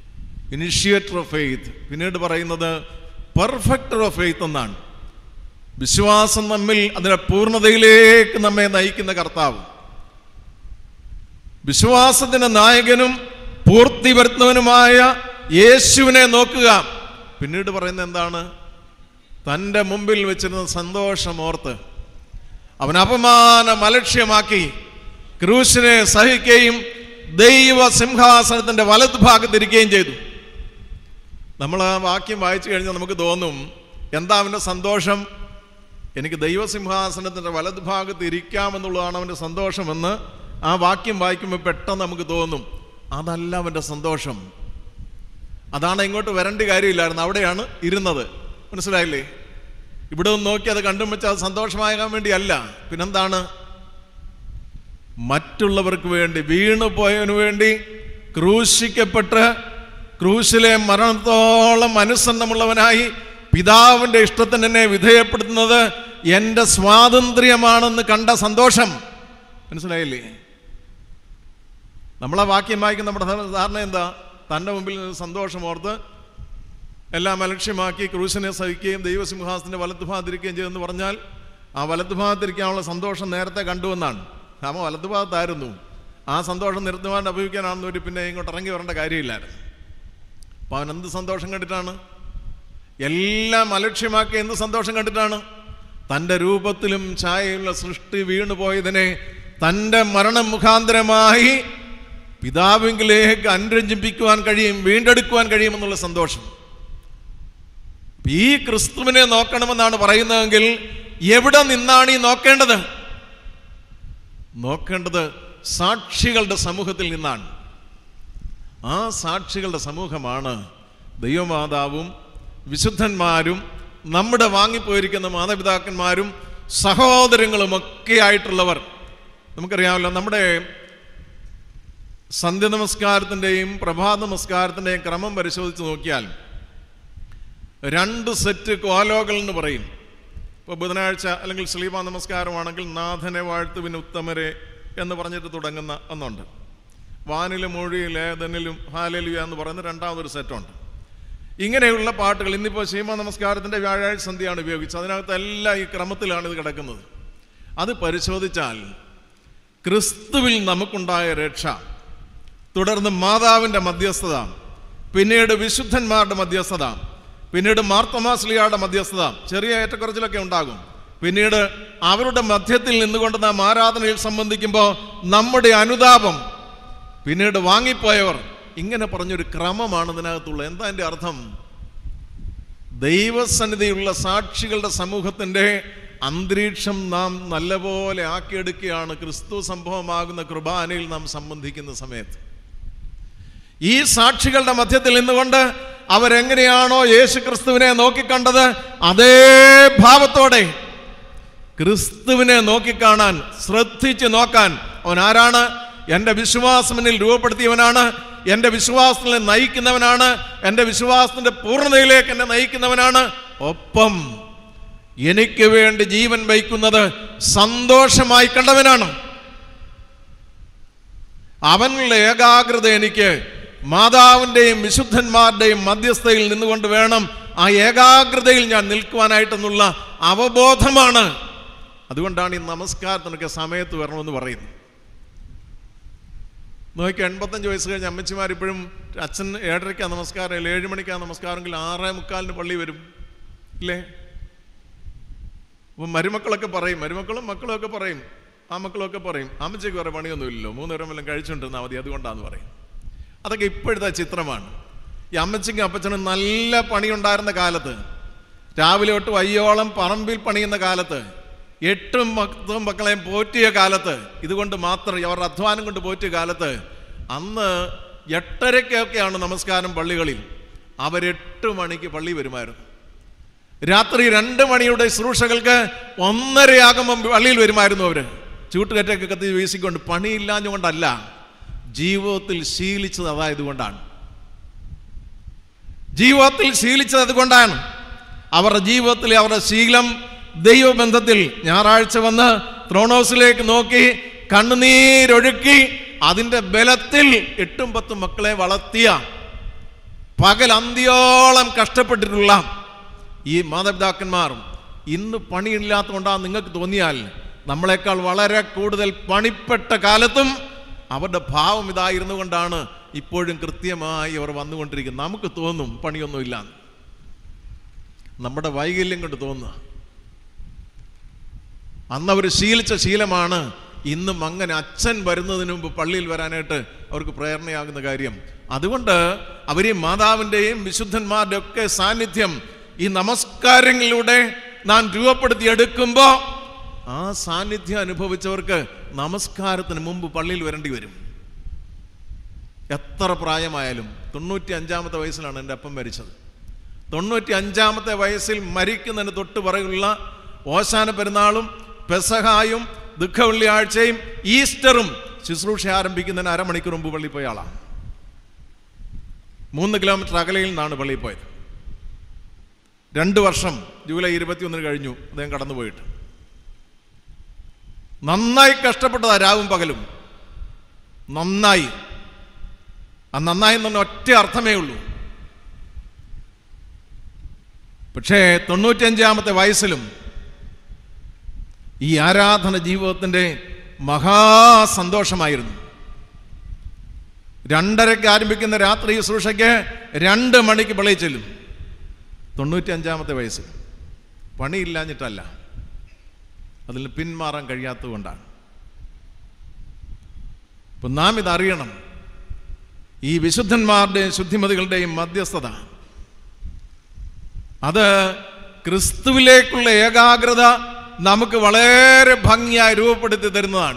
Initiator of faith. പിന്നീട് പറയുന്നത് പെർഫെക്റ്റർ ഓഫ് ഫെയ്ത്ത് എന്നാണ്. വിശ്വാസം നമ്മിൽ അതിന്റെ പൂർണ്ണതയിലേക്ക് നമ്മെ നയിക്കുന്ന കർത്താവ്, വിശ്വാസത്തിന്റെ നായകനും പൂർത്തി വരുത്തുന്നവനുമായ യേശുവിനെ നോക്കുക. പിന്നീട് പറയുന്നത് എന്താണ്? തൻ്റെ മുമ്പിൽ വെച്ചിരുന്ന സന്തോഷമോർത്ത് അവൻ അപമാനം അലക്ഷ്യമാക്കി ക്രൂശിനെ സഹിക്കുകയും ദൈവ സിംഹാസനത്തിന്റെ വലതുഭാഗത്തിരിക്കുകയും ചെയ്തു. നമ്മൾ ആ വാക്യം വായിച്ചു കഴിഞ്ഞാൽ നമുക്ക് തോന്നും, എന്താ അവൻ്റെ സന്തോഷം? എനിക്ക് ദൈവസിംഹാസനത്തിൻ്റെ വലതുഭാഗത്ത് ഇരിക്കാമെന്നുള്ളതാണ് അവൻ്റെ സന്തോഷമെന്ന് ആ വാക്യം വായിക്കുമ്പോൾ പെട്ടെന്ന് നമുക്ക് തോന്നും. അതല്ല അവൻ്റെ സന്തോഷം. അതാണ് ഇങ്ങോട്ട് വരേണ്ട കാര്യമില്ലായിരുന്നു, അവിടെയാണ് ഇരുന്നത്. മനസ്സിലായില്ലേ? ഇവിടെ ഒന്ന് നോക്കി അത് കണ്ടും വെച്ചാൽ അത് സന്തോഷമാകാൻ വേണ്ടിയല്ല. പിന്നെന്താണ്? മറ്റുള്ളവർക്ക് വേണ്ടി, വീണുപോയവന് വേണ്ടി ക്രൂശിക്കപ്പെട്ട് ക്രൂശിലെ മരണത്തോളം അനുസരണമുള്ളവനായി പിതാവിൻ്റെ ഇഷ്ടത്തിന് എന്നെ വിധേയപ്പെടുത്തുന്നത് എൻ്റെ സ്വാതന്ത്ര്യമാണെന്ന് കണ്ട സന്തോഷം. മനസ്സിലായില്ലേ? നമ്മളെ വാക്യം വായിക്കുന്ന നമ്മുടെ ധാരണ എന്താ? തൻ്റെ മുമ്പിൽ നിന്ന് സന്തോഷമോർത്ത് എല്ലാം അലക്ഷ്യമാക്കി ക്രൂശിനെ സഹിക്കുകയും ദൈവസിംഹാസനത്തിന്റെ വലത്തുഭാഗത്തിരിക്കുകയും ചെയ്തെന്ന് പറഞ്ഞാൽ ആ വലത്തുഭാഗത്തിരിക്കാനുള്ള സന്തോഷം നേരത്തെ കണ്ടുവെന്നാണ്. അവൻ വലത്തുഭാഗത്തായിരുന്നു. ആ സന്തോഷം നിർത്തുവാൻ അഭിമുഖിക്കാനാണെന്നൊരു പിന്നെ ഇങ്ങോട്ട് ഇറങ്ങി വരേണ്ട കാര്യമില്ലായിരുന്നു. അപ്പോൾ അവൻ എന്ത് സന്തോഷം കണ്ടിട്ടാണ്? എല്ലാം അലക്ഷ്യമാക്കി എന്ത് സന്തോഷം കണ്ടിട്ടാണ്? തൻ്റെ രൂപത്തിലും ഛായയുള്ള സൃഷ്ടി വീണുപോയതിനെ തൻ്റെ മരണം മുഖാന്തരമായി പിതാവിങ്കിലേക്ക് അനുരഞ്ജിപ്പിക്കുവാൻ കഴിയും, വീണ്ടെടുക്കുവാൻ കഴിയുമെന്നുള്ള സന്തോഷം. ഈ ക്രിസ്തുവിനെ നോക്കണമെന്നാണ് പറയുന്നതെങ്കിൽ എവിടെ നിന്നാണ് ഈ നോക്കേണ്ടത്? നോക്കേണ്ടത് സാക്ഷികളുടെ സമൂഹത്തിൽ നിന്നാണ്. ആ സാക്ഷികളുടെ സമൂഹമാണ് ദൈവമാതാവും വിശുദ്ധന്മാരും നമ്മുടെ വാങ്ങിപ്പോയിരിക്കുന്ന മാതാപിതാക്കന്മാരും സഹോദരങ്ങളുമൊക്കെ ആയിട്ടുള്ളവർ. നമുക്കറിയാമല്ലോ, നമ്മുടെ സന്ധ്യ നമസ്കാരത്തിൻ്റെയും പ്രഭാത നമസ്കാരത്തിൻ്റെയും ക്രമം പരിശോധിച്ച് നോക്കിയാൽ 2 സെറ്റ് കോലോകൾ എന്ന് പറയും. ഇപ്പോൾ ബുധനാഴ്ച അല്ലെങ്കിൽ ശ്ലീബ നമസ്കാരമാണെങ്കിൽ നാഥനെ വാഴ്ത്തുവിന് ഉത്തമരെ എന്ന് പറഞ്ഞിട്ട് തുടങ്ങുന്ന ഒന്നുണ്ട്. വാനിലും മൊഴിയിൽ ഏതനിലും ഹാലേലുയ എന്ന് പറയുന്ന രണ്ടാമതൊരു സെറ്റുണ്ട്. ഇങ്ങനെയുള്ള പാട്ടുകൾ ഇന്നിപ്പോൾ ശ്ലീബ നമസ്കാരത്തിൻ്റെ വ്യാഴാഴ്ച സന്ധ്യയാണ് ഉപയോഗിച്ചത്. അതിനകത്ത് എല്ലാം ഈ ക്രമത്തിലാണ് ഇത് കിടക്കുന്നത്. അത് പരിശോധിച്ചാൽ ക്രിസ്തുവിൽ നമുക്കുണ്ടായ രക്ഷ, തുടർന്ന് മാതാവിൻ്റെ മധ്യസ്ഥത, പിന്നീട് വിശുദ്ധന്മാരുടെ മധ്യസ്ഥത, പിന്നീട് മാർത്തോമാശ്ലീഹയുടെ മധ്യസ്ഥത, ചെറിയ ഏറ്റക്കുറച്ചിലൊക്കെ ഉണ്ടാകും. പിന്നീട് അവരുടെ മധ്യത്തിൽ നിന്നുകൊണ്ട് നാം ആരാധനയിൽ സംബന്ധിക്കുമ്പോൾ നമ്മുടെ അനുതാപം, പിന്നീട് വാങ്ങിപ്പോയവർ, ഇങ്ങനെ പറഞ്ഞൊരു ക്രമമാണ് ഇതിനകത്തുള്ളത്. എന്താ എൻ്റെ അർത്ഥം? ദൈവസന്നിധിയുള്ള സാക്ഷികളുടെ സമൂഹത്തിൻ്റെ അന്തരീക്ഷം നാം നല്ലപോലെ ആക്കിയെടുക്കുകയാണ് ക്രിസ്തു സംഭവമാകുന്ന കുർബാനയിൽ നാം സംബന്ധിക്കുന്ന സമയത്ത്. ഈ സാക്ഷികളുടെ മധ്യത്തിൽ നിന്നുകൊണ്ട് അവരെങ്ങനെയാണോ യേശു ക്രിസ്തുവിനെ നോക്കിക്കണ്ടത്, അതേ ഭാവത്തോടെ ക്രിസ്തുവിനെ നോക്കിക്കാണാൻ, ശ്രദ്ധിച്ച് നോക്കാൻ. അവൻ ആരാണ്? എൻ്റെ വിശ്വാസം എന്നിൽ രൂപപ്പെടുത്തിയവനാണ്, എൻ്റെ വിശ്വാസത്തിനെ നയിക്കുന്നവനാണ്, എൻ്റെ വിശ്വാസത്തിൻ്റെ പൂർണ്ണതയിലേക്ക് എന്നെ നയിക്കുന്നവനാണ്. ഒപ്പം എനിക്ക് വേണ്ടി ജീവൻ വയ്ക്കുന്നത് സന്തോഷമായി കണ്ടവനാണ്. അവനുള്ള ഏകാഗ്രത എനിക്ക് മാതാവിൻ്റെയും വിശുദ്ധന്മാരുടെയും മധ്യസ്ഥയിൽ നിന്നുകൊണ്ട് വേണം ആ ഏകാഗ്രതയിൽ ഞാൻ നിൽക്കുവാനായിട്ടെന്നുള്ള അവബോധമാണ്. അതുകൊണ്ടാണ് ഈ നമസ്കാരത്തിനൊക്കെ സമയത്ത് വരണമെന്ന് പറയുന്നത്. നോക്കി 85 വയസ്സ് കഴിഞ്ഞ അമ്മച്ചിമാരിപ്പോഴും അച്ഛൻ 7:30 നമസ്കാരം, 7 മണിക്കാണ് നമസ്കാരമെങ്കിൽ 6:45 പള്ളി വരും, ഇല്ലേ? അപ്പം മരുമക്കളൊക്കെ പറയും, മരുമക്കളും മക്കളും ഒക്കെ പറയും, ആ മക്കളൊക്കെ പറയും, അമ്മച്ചയ്ക്ക് വേറെ പണിയൊന്നുമില്ലല്ലോ, 3 നേരം വല്ലതും കഴിച്ചുകൊണ്ടിരുന്നാൽ മതി, അതുകൊണ്ടാന്ന് പറയും. അതൊക്കെ ഇപ്പോഴത്തെ ചിത്രമാണ്. ഈ അമ്മച്ചിക്കും അപ്പച്ചനും നല്ല പണിയുണ്ടായിരുന്ന കാലത്ത്, രാവിലെ തൊട്ട് വയ്യോളം പറമ്പിൽ പണിയുന്ന കാലത്ത്, 8 മക്കളെയും പോറ്റിയ കാലത്ത്, ഇതുകൊണ്ട് മാത്രം അവരുടെ അധ്വാനം കൊണ്ട് പോറ്റിയ കാലത്ത്, അന്ന് 8:30-ഒക്കെയാണ് നമസ്കാരം പള്ളികളിൽ. അവർ 8 മണിക്ക് പള്ളി വരുമായിരുന്നു. രാത്രി 2 മണിയുടെ ശുശ്രൂഷകൾക്ക് 1:30 പള്ളിയിൽ വരുമായിരുന്നു. അവർ ചൂട്ടുകറ്റൊക്കെ കത്തി വീശിക്കൊണ്ട്, പണിയില്ലാഞ്ഞുകൊണ്ടല്ല, ജീവിതത്തിൽ ശീലിച്ചത് അതായതുകൊണ്ടാണ്. ജീവിതത്തിൽ ശീലിച്ചത് അതുകൊണ്ടാണ്. അവരുടെ ജീവിതത്തിൽ അവരുടെ ശീലം ദൈവബന്ധത്തിൽ ഞായറാഴ്ച വന്ന് ത്രോണോസിലേക്ക് നോക്കി കണ്ണുനീരൊഴുക്കി അതിൻ്റെ ബലത്തിൽ 8-10 മക്കളെ വളർത്തിയ, പകൽ അന്ത്യോളം കഷ്ടപ്പെട്ടിട്ടുള്ള ഈ മാതാപിതാക്കന്മാരും ഇന്ന് പണിയില്ലാത്തതുകൊണ്ടാണ് നിങ്ങൾക്ക് തോന്നിയാൽ നമ്മളെക്കാൾ വളരെ കൂടുതൽ പണിപ്പെട്ട കാലത്തും അവരുടെ ഭാവം ഇതായിരുന്നു കൊണ്ടാണ് ഇപ്പോഴും കൃത്യമായി അവർ വന്നുകൊണ്ടിരിക്കുന്നത്. നമുക്ക് തോന്നും പണിയൊന്നുമില്ല, നമ്മുടെ വൈകല്യം കൊണ്ട് തോന്നുക. അന്ന് അവർ ശീലിച്ച ശീലമാണ്. ഇന്നും അങ്ങനെ അച്ഛൻ വരുന്നതിന് മുമ്പ് പള്ളിയിൽ വരാനായിട്ട് അവർക്ക് പ്രേരണയാകുന്ന കാര്യം. അതുകൊണ്ട് അവർ ഈ മാതാവിൻ്റെയും വിശുദ്ധന്മാരുടെ ഒക്കെ സാന്നിധ്യം ഈ നമസ്കാരങ്ങളിലൂടെ നാം രൂപപ്പെടുത്തിയെടുക്കുമ്പോൾ ആ സാന്നിധ്യം അനുഭവിച്ചവർക്ക് നമസ്കാരത്തിന് മുമ്പ് പള്ളിയിൽ വരേണ്ടി വരും. എത്ര പ്രായമായാലും. 95-ാമത്തെ വയസ്സിലാണ് എൻ്റെ അപ്പം മരിച്ചത്. 95-ാമത്തെ വയസ്സിൽ മരിക്കുന്നതിന് തൊട്ട് പറയുള്ള ഓശാന പെരുന്നാളും പെസഹായും ദുഃഖവെള്ളിയാഴ്ചയും ഈസ്റ്ററും ശുശ്രൂഷ ആരംഭിക്കുന്നതിന് അരമണിക്കൂർ മുമ്പ് പള്ളിയിൽ പോയ ആളാണ്. 3 കിലോമീറ്റർ അകലയിൽ നിന്നാണ് പള്ളിയിൽ പോയത്. 2 വർഷം ജൂലൈ 21 കഴിഞ്ഞു അദ്ദേഹം കടന്നുപോയിട്ട്. നന്നായി കഷ്ടപ്പെട്ടതാ, രാവും പകലും നന്നായി. ആ നന്നായി എന്ന് പറഞ്ഞ ഒറ്റ അർത്ഥമേ ഉള്ളൂ. പക്ഷേ 95-ാമത്തെ വയസ്സിലും ഈ ആരാധന ജീവിതത്തിൻ്റെ മഹാസന്തോഷമായിരുന്നു. 2:30 ആരംഭിക്കുന്ന രാത്രി ശുശ്രൂഷയ്ക്ക് 2 മണിക്ക് പള്ളിയിൽ ചെല്ലും. 95-ാമത്തെ വയസ്സിൽ പണിയില്ലാഞ്ഞിട്ടല്ല, അതിൽ പിന്മാറാൻ കഴിയാത്തതുകൊണ്ടാണ്. അപ്പം നാം ഇതറിയണം. ഈ വിശുദ്ധന്മാരുടെയും ശുദ്ധിമതികളുടെയും മധ്യസ്ഥത അത് ക്രിസ്തുവിലേക്കുള്ള ഏകാഗ്രത നമുക്ക് വളരെ ഭംഗിയായി രൂപപ്പെടുത്തി തരുന്നതാണ്.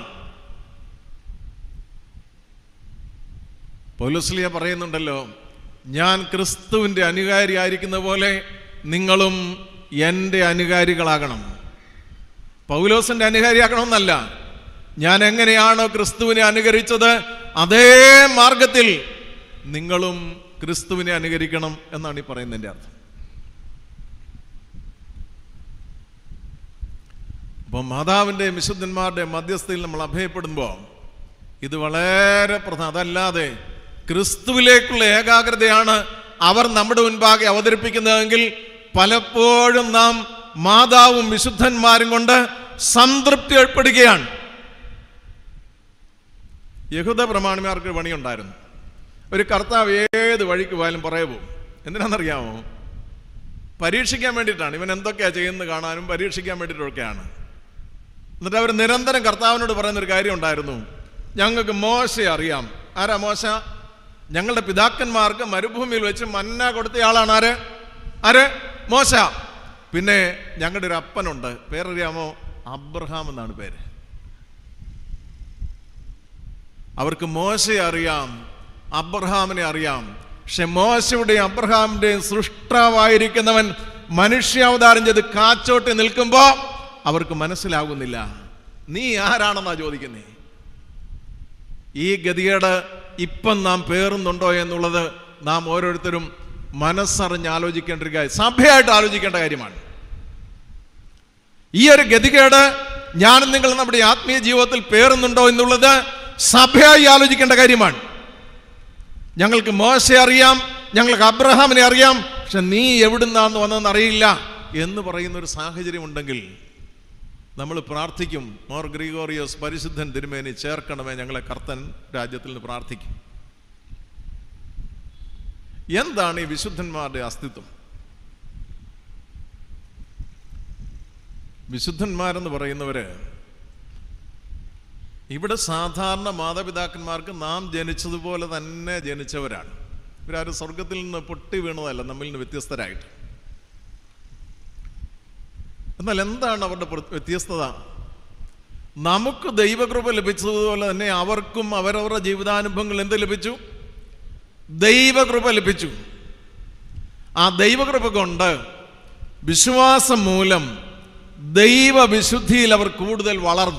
പൗലോസ്ലീഹ പറയുന്നുണ്ടല്ലോ, ഞാൻ ക്രിസ്തുവിൻ്റെ അനുകാരിയായിരിക്കുന്ന പോലെ നിങ്ങളും എൻ്റെ അനുകാരികളാകണം. പൗലോസിൻ്റെ അനുകാരിയാകണമെന്നല്ല, ഞാൻ എങ്ങനെയാണോ ക്രിസ്തുവിനെ അനുകരിച്ചത് അതേ മാർഗത്തിൽ നിങ്ങളും ക്രിസ്തുവിനെ അനുകരിക്കണം എന്നാണ് ഈ പറയുന്നതിൻ്റെ അർത്ഥം. അപ്പോൾ മാതാവിൻ്റെ വിശുദ്ധന്മാരുടെ മധ്യസ്ഥയിൽ നമ്മൾ അഭയപ്പെടുമ്പോൾ ഇത് വളരെ പ്രധാനം. അതല്ലാതെ ക്രിസ്തുവിലേക്കുള്ള ഏകാഗ്രതയാണ് അവർ നമ്മുടെ മുൻപാകെ അവതരിപ്പിക്കുന്നതെങ്കിൽ പലപ്പോഴും നാം മാതാവും വിശുദ്ധന്മാരും കൊണ്ട് സംതൃപ്തി ഏർപ്പെടുകയാണ്. യഹൂദ പ്രമാണിമാർക്ക് പണിയുണ്ടായിരുന്നു. ഒരു കർത്താവ് ഏത് വഴിക്ക് പോയാലും പുറകെ പോകും. എന്തിനാണെന്നറിയാമോ? പരീക്ഷിക്കാൻ വേണ്ടിയിട്ടാണ്. ഇവൻ എന്തൊക്കെയാണ് ചെയ്യുന്നത് കാണാനും പരീക്ഷിക്കാൻ വേണ്ടിയിട്ടൊക്കെയാണ്. എന്നിട്ട് അവർ നിരന്തരം കർത്താവിനോട് പറയുന്നൊരു കാര്യം ഉണ്ടായിരുന്നു, ഞങ്ങൾക്ക് മോശയെ അറിയാം. ആരാ മോശ? ഞങ്ങളുടെ പിതാക്കന്മാർക്ക് മരുഭൂമിയിൽ വെച്ച് മന്ന കൊടുത്തയാളാണ്. ആര്? മോശ. പിന്നെ ഞങ്ങളുടെ ഒരു അപ്പനുണ്ട്, പേരറിയാമോ? അബ്രഹാം എന്നാണ് പേര്. അവർക്ക് മോശയെ അറിയാം, അബ്രഹാമിനെ അറിയാം. പക്ഷെ മോശയുടെയും അബ്രഹാമിന്റെയും സൃഷ്ടാവായിരിക്കുന്നവൻ മനുഷ്യാവതാരം ചെയ്ത് കാച്ചോട്ടി നിൽക്കുമ്പോ അവർക്ക് മനസ്സിലാകുന്നില്ല. നീ ആരാണെന്നാ ചോദിക്കുന്നേ. ഈ ഗതികേട് ഇപ്പം നാം പേറുന്നുണ്ടോ എന്നുള്ളത് നാം ഓരോരുത്തരും മനസ്സറിഞ്ഞ് ആലോചിക്കേണ്ട ഒരു കാര്യം, സഭയായിട്ട് ആലോചിക്കേണ്ട കാര്യമാണ്. ഈ ഒരു ഗതികേട് ഞാനും നിങ്ങൾ നമ്മുടെ ആത്മീയ ജീവിതത്തിൽ പേറുന്നുണ്ടോ എന്നുള്ളത് സഭയായി ആലോചിക്കേണ്ട കാര്യമാണ്. ഞങ്ങൾക്ക് മോശയെ അറിയാം, ഞങ്ങൾക്ക് അബ്രഹാമിനെ അറിയാം, പക്ഷെ നീ എവിടുന്നാന്ന് വന്നതെന്ന് അറിയില്ല എന്ന് പറയുന്നൊരു സാഹചര്യം ഉണ്ടെങ്കിൽ നമ്മൾ പ്രാർത്ഥിക്കും, മോർ ഗ്രിഗോറിയോസ് പരിശുദ്ധൻ തിരുമേനി ചേർക്കണമേ ഞങ്ങളെ കർത്തൻ രാജ്യത്തിൽ നിന്ന് പ്രാർത്ഥിക്കും. എന്താണ് ഈ വിശുദ്ധന്മാരുടെ അസ്തിത്വം? വിശുദ്ധന്മാരെന്ന് പറയുന്നവര് ഇവിടെ സാധാരണ മാതാപിതാക്കന്മാർക്ക് നാം ജനിച്ചതുപോലെ തന്നെ ജനിച്ചവരാണ്. ഇവരാരും സ്വർഗത്തിൽ നിന്ന് പൊട്ടി വീണതല്ല, നമ്മിൽ നിന്ന് വ്യത്യസ്തരായിട്ട്. എന്നാൽ എന്താണ് അവരുടെ വ്യത്യസ്തത? നമുക്ക് ദൈവകൃപ ലഭിച്ചതുപോലെ തന്നെ അവർക്കും അവരവരുടെ ജീവിതാനുഭവങ്ങൾ എന്ത് ലഭിച്ചു? ദൈവകൃപ ലഭിച്ചു. ആ ദൈവകൃപ കൊണ്ട് വിശ്വാസം മൂലം ദൈവവിശുദ്ധിയിൽ അവർ കൂടുതൽ വളർന്നു.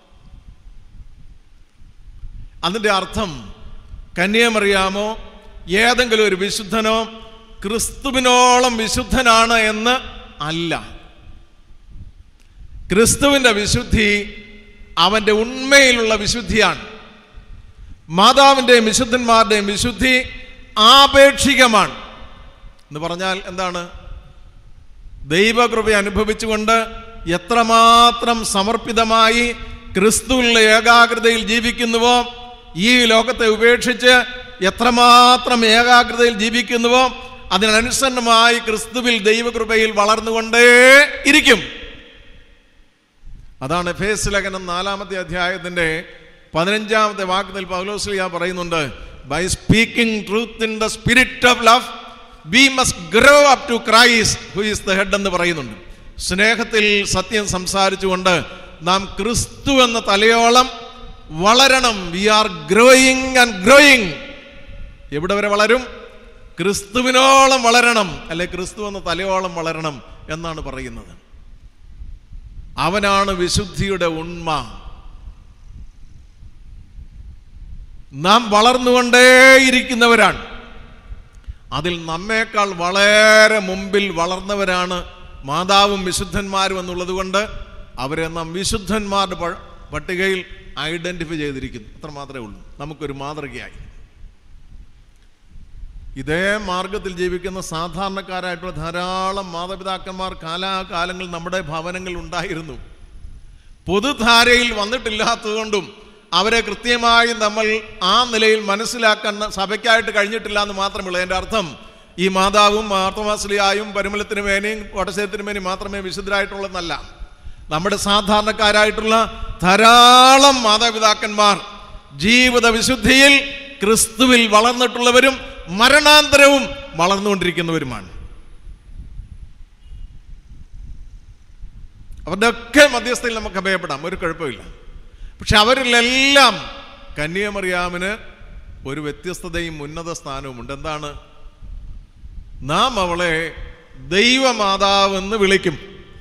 അതിൻ്റെ അർത്ഥം കന്യാമറിയാമോ ഏതെങ്കിലും ഒരു വിശുദ്ധനോ ക്രിസ്തുവിനോളം വിശുദ്ധനാണ് എന്ന് അല്ല. ക്രിസ്തുവിൻ്റെ വിശുദ്ധി അവൻ്റെ ഉണ്മയിലുള്ള വിശുദ്ധിയാണ്. മാതാവിൻ്റെയും വിശുദ്ധന്മാരുടെയും വിശുദ്ധി ആപേക്ഷികമാണ്. എന്ന് പറഞ്ഞാൽ എന്താണ്? ദൈവകൃപ അനുഭവിച്ചുകൊണ്ട് എത്രമാത്രം സമർപ്പിതമായി ക്രിസ്തുവിലുള്ള ഏകാഗ്രതയിൽ ജീവിക്കുന്നുവോ, ഈ ലോകത്തെ ഉപേക്ഷിച്ച് എത്രമാത്രം ഏകാഗ്രതയിൽ ജീവിക്കുന്നുവോ, അതിനനുസരണമായി ക്രിസ്തുവിൽ ദൈവകൃപയിൽ വളർന്നുകൊണ്ടേ ഇരിക്കും. അതാണ് എഫേസ്യ ലേഖനം 4-ാമത്തെ അധ്യായത്തിന്റെ 15-ാമത്തെ വാക്യത്തിൽ പൗലോസ് പറയുന്നുണ്ട്, by speaking truth in the spirit of love we must grow up to Christ who is the head എന്ന് പറയുന്നുണ്ട്. സ്നേഹത്തിൽ സത്യം സംസാരിച്ചുകൊണ്ട് നാം ക്രിസ്തു എന്ന തലയോളം വളരണം. We are growing and growing. എവിടെ വരെ വളരും? ക്രിസ്തുവിനോളം വളരണം, അല്ലെ ക്രിസ്തു എന്ന തലയോളം വളരണം എന്നാണ് പറയുന്നത്. അവനാണ് വിശുദ്ധിയുടെ ഉണ്മ. നാം വളർന്നുകൊണ്ടേയിരിക്കുന്നവരാണ്. അതിൽ നമ്മേക്കാൾ വളരെ മുമ്പിൽ വളർന്നവരാണ് മാതാവും വിശുദ്ധന്മാരും എന്നുള്ളത് കൊണ്ട് അവരെ നാം വിശുദ്ധന്മാരുടെ പട്ടികയിൽ ഐഡന്റിഫൈ ചെയ്തിരിക്കുന്നു. അത്ര മാത്രമേ ഉള്ളൂ. നമുക്കൊരു മാതൃകയായി. ഇതേ മാർഗത്തിൽ ജീവിക്കുന്ന സാധാരണക്കാരായിട്ടുള്ള ധാരാളം മാതാപിതാക്കന്മാർ കാലാകാലങ്ങൾ നമ്മുടെ ഭവനങ്ങളിൽ ഉണ്ടായിരുന്നു. പൊതുധാരയിൽ വന്നിട്ടില്ലാത്തതുകൊണ്ടും അവരെ കൃത്യമായി നമ്മൾ ആ നിലയിൽ മനസ്സിലാക്കാൻ സഭയ്ക്കായിട്ട് കഴിഞ്ഞിട്ടില്ല എന്ന് മാത്രമേ ഉള്ളൂ. എൻ്റെ അർത്ഥം ഈ മാതാവും മാർത്തോമാശ്ലീഹായും പരിമളത്തിനുമേനെയും വടശ്ശേരത്തിനുമേനെയും മാത്രമേ വിശുദ്ധരായിട്ടുള്ളതെന്നല്ല. നമ്മുടെ സാധാരണക്കാരായിട്ടുള്ള ധാരാളം മാതാപിതാക്കന്മാർ ജീവിത വിശുദ്ധിയിൽ ക്രിസ്തുവിൽ വളർന്നിട്ടുള്ളവരും മരണാന്തരവും വളർന്നുകൊണ്ടിരിക്കുന്നവരുമാണ്. അവരുടെ ഒക്കെ മധ്യസ്ഥയിൽ നമുക്ക് അഭയപ്പെടാം, ഒരു കുഴപ്പമില്ല. പക്ഷെ അവരിലെല്ലാം കന്യാമറിയാമിന് ഒരു വ്യത്യസ്തതയും ഉന്നത സ്ഥാനവുമുണ്ട്. എന്താണ്? നാം അവളെ ദൈവമാതാവെന്ന് വിളിക്കും.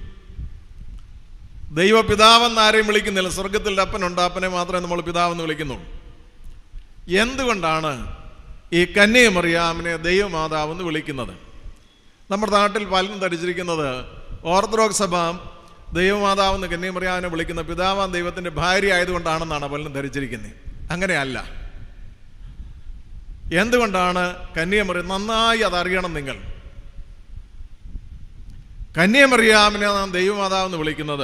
ദൈവപിതാവെന്ന് ആരെയും വിളിക്കുന്നില്ല. സ്വർഗത്തിൽ അപ്പനുണ്ട്, അപ്പനെ മാത്രമേ നമ്മൾ പിതാവെന്ന് വിളിക്കുന്നുള്ളൂ. എന്തുകൊണ്ടാണ് ഈ കന്യാമറിയാമിനെ ദൈവമാതാവെന്ന് വിളിക്കുന്നത്? നമ്മുടെ നാട്ടിൽ പലരും ധരിച്ചിരിക്കുന്നത് ഓർത്തഡോക്സ് സഭ ദൈവമാതാവെന്ന് കന്യാമറിയാമിനെ വിളിക്കുന്ന പിതാവാൻ ദൈവത്തിൻ്റെ ഭാര്യ ആയതുകൊണ്ടാണെന്നാണ് പലരും ധരിച്ചിരിക്കുന്നത്. അങ്ങനെയല്ല. എന്തുകൊണ്ടാണ് കന്യാമറിയാം? നന്നായി അതറിയണം നിങ്ങൾ. കന്യാമറിയാമിനെ നാം ദൈവമാതാവെന്ന് വിളിക്കുന്നത്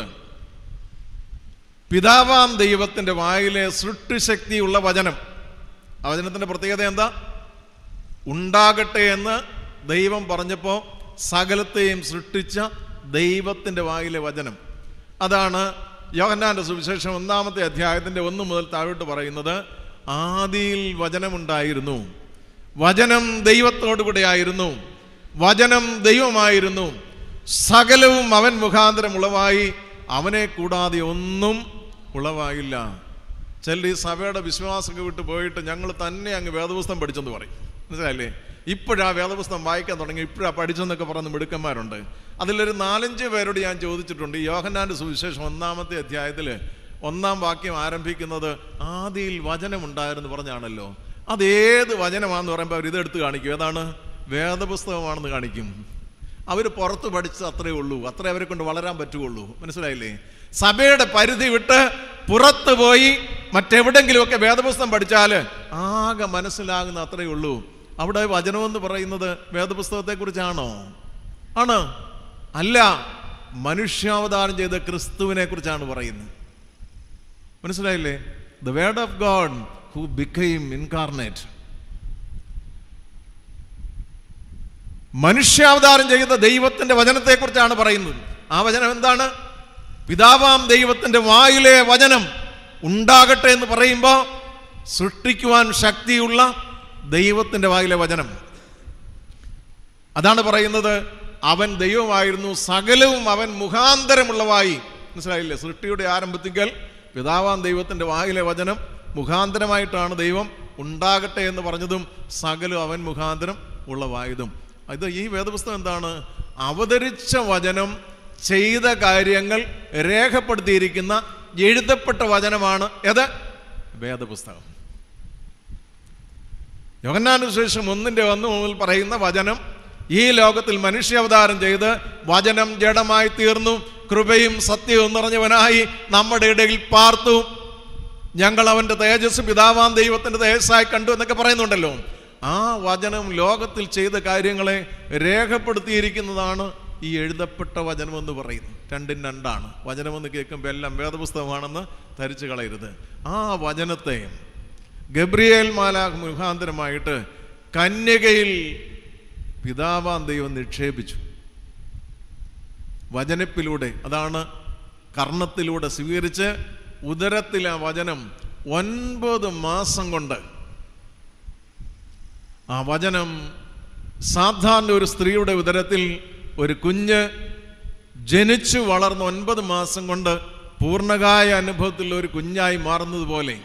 പിതാവാം ദൈവത്തിൻ്റെ വായിലെ സൃഷ്ടിശക്തിയുള്ള വചനം. ആ വചനത്തിൻ്റെ പ്രത്യേകത എന്താ? ഉണ്ടാകട്ടെ എന്ന് ദൈവം പറഞ്ഞപ്പോൾ സകലത്തെയും സൃഷ്ടിച്ച ദൈവത്തിൻ്റെ വായിലെ വചനം. അതാണ് യോഹന്നാന്റെ സുവിശേഷം 1-ാമത്തെ അധ്യായത്തിൻ്റെ 1 മുതൽ താഴോട്ട് പറയുന്നത്. ആദിയിൽ വചനമുണ്ടായിരുന്നു, വചനം ദൈവത്തോടു കൂടെ ആയിരുന്നു, വചനം ദൈവമായിരുന്നു, സകലവും അവൻ മുഖാന്തരം ഉളവായി, അവനെ കൂടാതെ ഒന്നും ഉളവായില്ല. ചില ഈ സഭയുടെ വിശ്വാസമൊക്കെ വിട്ട് പോയിട്ട് ഞങ്ങൾ തന്നെ അങ്ങ് വേദപുസ്തകം പഠിച്ചെന്ന് പറയും. മനസ്സിലായില്ലേ? ഇപ്പോഴാ വേദപുസ്തകം വായിക്കാൻ തുടങ്ങി, ഇപ്പോഴാ പഠിച്ചെന്നൊക്കെ പറഞ്ഞ് മിടുക്കന്മാരുണ്ട്. അതിലൊരു 4-5 പേരോട് ഞാൻ ചോദിച്ചിട്ടുണ്ട്. യോഹന്നാന്റെ സുവിശേഷം 1-ാമത്തെ അധ്യായത്തിൽ 1-ാം വാക്യം ആരംഭിക്കുന്നത് ആദിയിൽ വചനമുണ്ടായിരുന്നു പറഞ്ഞാണല്ലോ. അതേത് വചനമാണെന്ന് പറയുമ്പോൾ അവർ ഇതെടുത്ത് കാണിക്കും. ഏതാണ്? വേദപുസ്തകമാണെന്ന് കാണിക്കും. അവർ പുറത്ത് പഠിച്ചത് അത്രയേ ഉള്ളൂ, അത്രേ അവരെ കൊണ്ട് വളരാൻ പറ്റുകയുള്ളൂ. മനസ്സിലായില്ലേ? സഭയുടെ പരിധി വിട്ട് പുറത്ത് പോയി മറ്റെവിടെങ്കിലുമൊക്കെ വേദപുസ്തകം പഠിച്ചാൽ ആകെ മനസ്സിലാകുന്ന അത്രയേ ഉള്ളൂ. അവിടെ വചനമെന്ന് പറയുന്നത് വേദപുസ്തകത്തെക്കുറിച്ചാണോ? ആണ്? അല്ല, മനുഷ്യാവതാരം ചെയ്ത ക്രിസ്തുവിനെ കുറിച്ചാണ് പറയുന്നത്. മനസ്സിലായില്ലേ? The word of God who became incarnate. മനുഷ്യാവതാരം ചെയ്ത ദൈവത്തിന്റെ വചനത്തെക്കുറിച്ചാണ് പറയുന്നത്. ആ വചനം എന്താണ്? പിതാവാം ദൈവത്തിന്റെ വായിലെ വചനം ഉണ്ടാകട്ടെ എന്ന് പറയുമ്പോൾ സൃഷ്ടിക്കുവാൻ ശക്തിയുള്ള ദൈവത്തിന്റെ വായിലെ വചനം. അതാണ് പറയുന്നത്. അവൻ ദൈവമായിരുന്നു, സകലവും അവൻ മുഖാന്തരമുള്ളവായി. മനസ്സിലായില്ലേ? സൃഷ്ടിയുടെ ആരംഭത്തിങ്കൽ പിതാവാം ദൈവത്തിന്റെ വായിലെ വചനം മുഖാന്തരമായിട്ടാണ് ദൈവം ഉണ്ടാകട്ടെ എന്ന് പറഞ്ഞതും സകലവും അവൻ മുഖാന്തരം ഉള്ളവായതും. ഇത് ഈ വേദപുസ്തകം എന്താണ്? അവതരിച്ച വചനം ചെയ്ത കാര്യങ്ങൾ രേഖപ്പെടുത്തിയിരിക്കുന്ന എഴുതപ്പെട്ട വചനമാണ്. ഏത്? വേദപുസ്തകം. യോഹന്നാന്റെ സുവിശേഷം 1-1 മുതൽ പറയുന്ന വചനം ഈ ലോകത്തിൽ മനുഷ്യാവതാരം ചെയ്ത് വചനം ജഡമായി തീർന്നു, കൃപയും സത്യവും നിറഞ്ഞവനായി നമ്മുടെ ഇടയിൽ പാർത്തു, ഞങ്ങൾ അവന്റെ തേജസ് പിതാവാം ദൈവത്തിന്റെ തേജസ്സായി കണ്ടു എന്നൊക്കെ പറയുന്നുണ്ടല്ലോ. ആ വചനം ലോകത്തിൽ ചെയ്ത കാര്യങ്ങളെ രേഖപ്പെടുത്തിയിരിക്കുന്നതാണ് ഈ എഴുതപ്പെട്ട വചനമെന്ന് പറയുന്നു. രണ്ടും രണ്ടാണ്. വചനമെന്ന് കേൾക്കുമ്പോൾ എല്ലാം വേദപുസ്തകമാണെന്ന് ധരിച്ചു കളയരുത്. ആ വചനത്തെ ഗബ്രിയേൽ മാലാഖ് മുഖാന്തരമായിട്ട് കന്യകയിൽ പിതാവാം ദൈവം നിക്ഷേപിച്ചു. വചനപ്പിലൂടെ, അതാണ് കർണത്തിലൂടെ സ്വീകരിച്ച് ഉദരത്തിൽ ആ വചനം 9 മാസം കൊണ്ട്, ആ വചനം സാധാരണ ഒരു സ്ത്രീയുടെ ഉദരത്തിൽ ഒരു കുഞ്ഞ് ജനിച്ചു വളർന്ന് 9 മാസം കൊണ്ട് പൂർണ്ണകായ അനുഭവത്തിൽ ഒരു കുഞ്ഞായി മാറുന്നത് പോലെ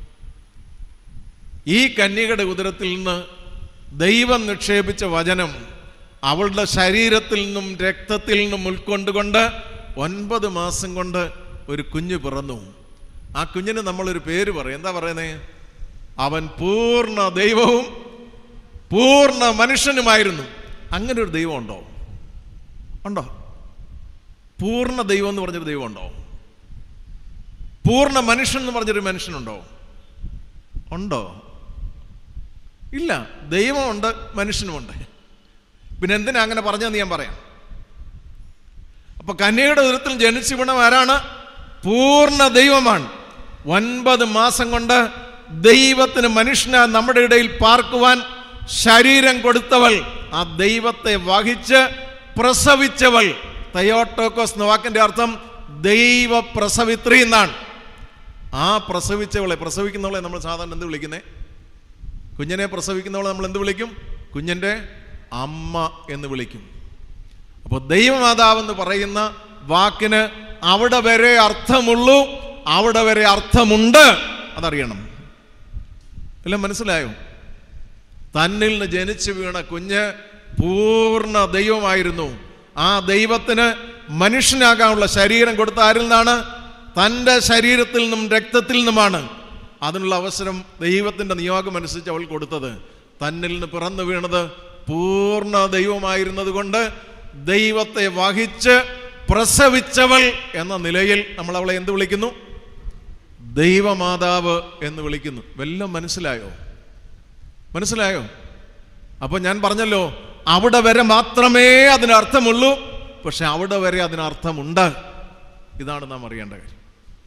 ഈ കന്യകയുടെ ഉദരത്തിൽ നിന്ന് ദൈവം നിക്ഷേപിച്ച വചനം അവളുടെ ശരീരത്തിൽ നിന്നും രക്തത്തിൽ നിന്നും ഉൾക്കൊണ്ടുകൊണ്ട് 9 മാസം കൊണ്ട് ഒരു കുഞ്ഞ് പിറന്നു. ആ കുഞ്ഞിന് നമ്മളൊരു പേര് പറയും. എന്താ പറയുന്നേ? അവൻ പൂർണ്ണ ദൈവവും പൂർണ്ണ മനുഷ്യനുമായിരുന്നു. അങ്ങനെ ഒരു ദൈവം ഉണ്ടോ? ഉണ്ടോ? പൂർണ്ണ ദൈവം എന്ന് പറഞ്ഞൊരു ദൈവം ഉണ്ടോ? പൂർണ്ണ മനുഷ്യൻ എന്ന് പറഞ്ഞൊരു മനുഷ്യനുണ്ടോ? ഉണ്ടോ? ഇല്ല. ദൈവമുണ്ട്, മനുഷ്യനുമുണ്ട്. പിന്നെ എന്തിനാ അങ്ങനെ പറഞ്ഞതെന്ന് ഞാൻ പറയാം. അപ്പൊ കന്യകയുടെ ഉദരത്തിൽ ജനിച്ചു വീണ ആരാണ്? പൂർണ്ണ ദൈവമാണ്. 9 മാസം കൊണ്ട് ദൈവത്തിന് മനുഷ്യനെ നമ്മുടെ ഇടയിൽ പാർക്കുവാൻ ശരീരം കൊടുത്തവൾ, ആ ദൈവത്തെ വഹിച്ച് പ്രസവിച്ചവൾ. തയോട്ടോക്കോസ് എന്ന വാക്കിന്റെ അർത്ഥം ദൈവ പ്രസവിത്രി എന്നാണ്. ആ പ്രസവിച്ചവളെ, പ്രസവിക്കുന്നവളെ നമ്മൾ സാധാരണ എന്ത് വിളിക്കുന്നേ? കുഞ്ഞിനെ പ്രസവിക്കുന്നവളെ നമ്മൾ എന്ത് വിളിക്കും? കുഞ്ഞിൻ്റെ അമ്മ എന്ന് വിളിക്കും. അപ്പോൾ ദൈവമാതാവെന്ന് പറയുന്ന വാക്കിന് അവിടെ വരെ അർത്ഥമുള്ളൂ, അവിടെ വരെ അർത്ഥമുണ്ട്. അതറിയണം. എല്ലാം മനസ്സിലായോ? തന്നിൽ നിന്ന് ജനിച്ചു വീണ കുഞ്ഞ് പൂർണ്ണ ദൈവമായിരുന്നു. ആ ദൈവത്തിന് മനുഷ്യനാകാനുള്ള ശരീരം കൊടുത്ത ആരിൽ നിന്നാണ്? തൻ്റെ ശരീരത്തിൽ നിന്നും രക്തത്തിൽ നിന്നുമാണ്. അതിനുള്ള അവസരം ദൈവത്തിൻ്റെ നിയോഗം അനുസരിച്ച് അവൾ കൊടുത്തത്. തന്നിൽ നിന്ന് പിറന്നു വീണത് പൂർണ്ണ ദൈവമായിരുന്നത് കൊണ്ട് ദൈവത്തെ വഹിച്ച് പ്രസവിച്ചവൾ എന്ന നിലയിൽ നമ്മൾ അവളെ എന്ത് വിളിക്കുന്നു? ദൈവമാതാവ് എന്ന് വിളിക്കുന്നു. വല്ലതും മനസ്സിലായോ? മനസ്സിലായോ? അപ്പൊ ഞാൻ പറഞ്ഞല്ലോ, അവിടെ വരെ മാത്രമേ അതിനർത്ഥമുള്ളൂ, പക്ഷെ അവിടെ വരെ അതിനർത്ഥമുണ്ട്. ഇതാണ് നാം അറിയേണ്ട കാര്യം.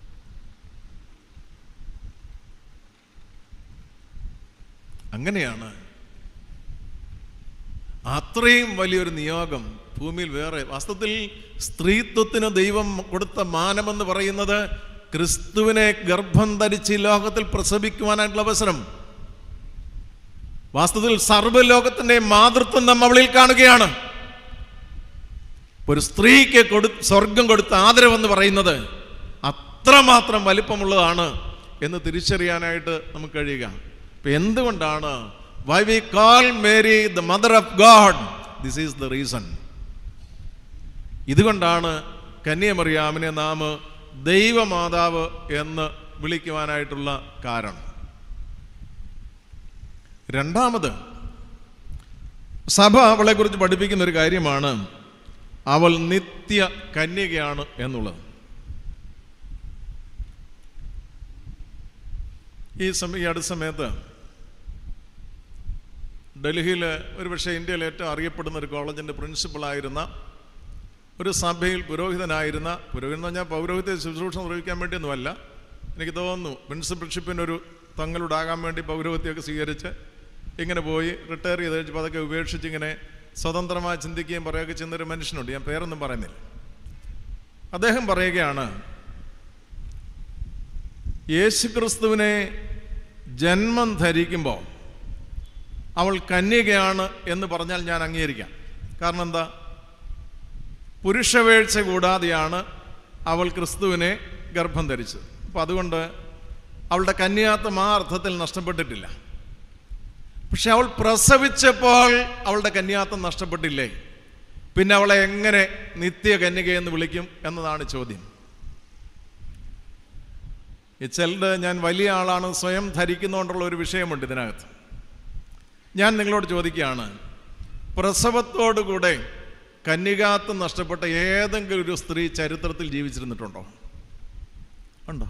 അങ്ങനെയാണ് അത്രയും വലിയൊരു നിയോഗം ഭൂമിയിൽ വേറെ. വാസ്തവത്തിൽ സ്ത്രീത്വത്തിന് ദൈവം കൊടുത്ത മാനമെന്ന് പറയുന്നത് ക്രിസ്തുവിനെ ഗർഭം ധരിച്ച് ലോകത്തിൽ പ്രസവിക്കുവാനായിട്ടുള്ള അവസരം. വാസ്തവത്തിൽ സർവ്വലോകത്തിന്റെ മാതൃത്വം നാം അവളിൽ കാണുകയാണ്. ഒരു സ്ത്രീക്ക് സ്വർഗം കൊടുത്ത ആദരവെന്ന് പറയുന്നത് അത്രമാത്രം വലിപ്പമുള്ളതാണ് എന്ന് തിരിച്ചറിയാനായിട്ട് നമുക്ക് കഴിയുക. ഇപ്പൊ എന്തുകൊണ്ടാണ് why we call Mary the mother of God? This is the reason. ഇതുകൊണ്ടാണ് കന്യാമറിയാമിനെ നാം ദൈവമാതാവ് എന്ന് വിളിക്കുവാനായിട്ടുള്ള കാരണം. രണ്ടാമത്, സഭ അവളെ കുറിച്ച് പഠിപ്പിക്കുന്ന ഒരു കാര്യമാണ് അവൾ നിത്യ കന്യകയാണ് എന്നുള്ളത്. ഈ അടുത്ത സമയത്ത് ഡൽഹിയിൽ, ഒരുപക്ഷെ ഇന്ത്യയിൽ ഏറ്റവും അറിയപ്പെടുന്ന ഒരു കോളേജിൻ്റെ പ്രിൻസിപ്പളായിരുന്ന ഒരു സഭയിൽ പുരോഹിതനായിരുന്ന, പുരോഹിതൻ എന്ന് പറഞ്ഞാൽ പൗരോഹിത്യ ശുശ്രൂഷ നിർവഹിക്കാൻ വേണ്ടിയൊന്നുമല്ല, എനിക്ക് തോന്നുന്നു പ്രിൻസിപ്പൽഷിപ്പിനൊരു തങ്ങളുടാകാൻ വേണ്ടി പൗരോഹിത്യമൊക്കെ സ്വീകരിച്ച് ഇങ്ങനെ പോയി റിട്ടയർ ചെയ്ത് കഴിച്ചപ്പോൾ അതൊക്കെ ഉപേക്ഷിച്ച് ഇങ്ങനെ സ്വതന്ത്രമായി ചിന്തിക്കുകയും പറയുകയൊക്കെ ചെയ്യുന്നൊരു മനുഷ്യനുണ്ട്. ഞാൻ പേരൊന്നും പറയുന്നില്ല. അദ്ദേഹം പറയുകയാണ്, യേശുക്രിസ്തുവിനെ ജന്മം ധരിക്കുമ്പോൾ അവൾ കന്യകയാണ് എന്ന് പറഞ്ഞാൽ ഞാൻ അംഗീകരിക്കാം. കാരണം എന്താ? പുരുഷവേഴ്ച കൂടാതെയാണ് അവൾ ക്രിസ്തുവിനെ ഗർഭം ധരിച്ചത്. അപ്പം അതുകൊണ്ട് അവളുടെ കന്യാത്വം ആ അർത്ഥത്തിൽ നഷ്ടപ്പെട്ടിട്ടില്ല. പക്ഷെ അവൾ പ്രസവിച്ചപ്പോൾ അവളുടെ കന്യാത്വം നഷ്ടപ്പെട്ടില്ലേ? പിന്നെ അവളെ എങ്ങനെ നിത്യ കന്യകയെന്ന് വിളിക്കും എന്നതാണ് ചോദ്യം. ഈ ചിലത് ഞാൻ വലിയ ആളാണ് സ്വയം ധരിക്കുന്നതുകൊണ്ടുള്ള ഒരു വിഷയമുണ്ട് ഇതിനകത്ത്. ഞാൻ നിങ്ങളോട് ചോദിക്കുകയാണ്, പ്രസവത്തോടുകൂടെ കന്യകാത്വം നഷ്ടപ്പെട്ട ഏതെങ്കിലും ഒരു സ്ത്രീ ചരിത്രത്തിൽ ജീവിച്ചിരുന്നിട്ടുണ്ടോ? ഉണ്ടോ?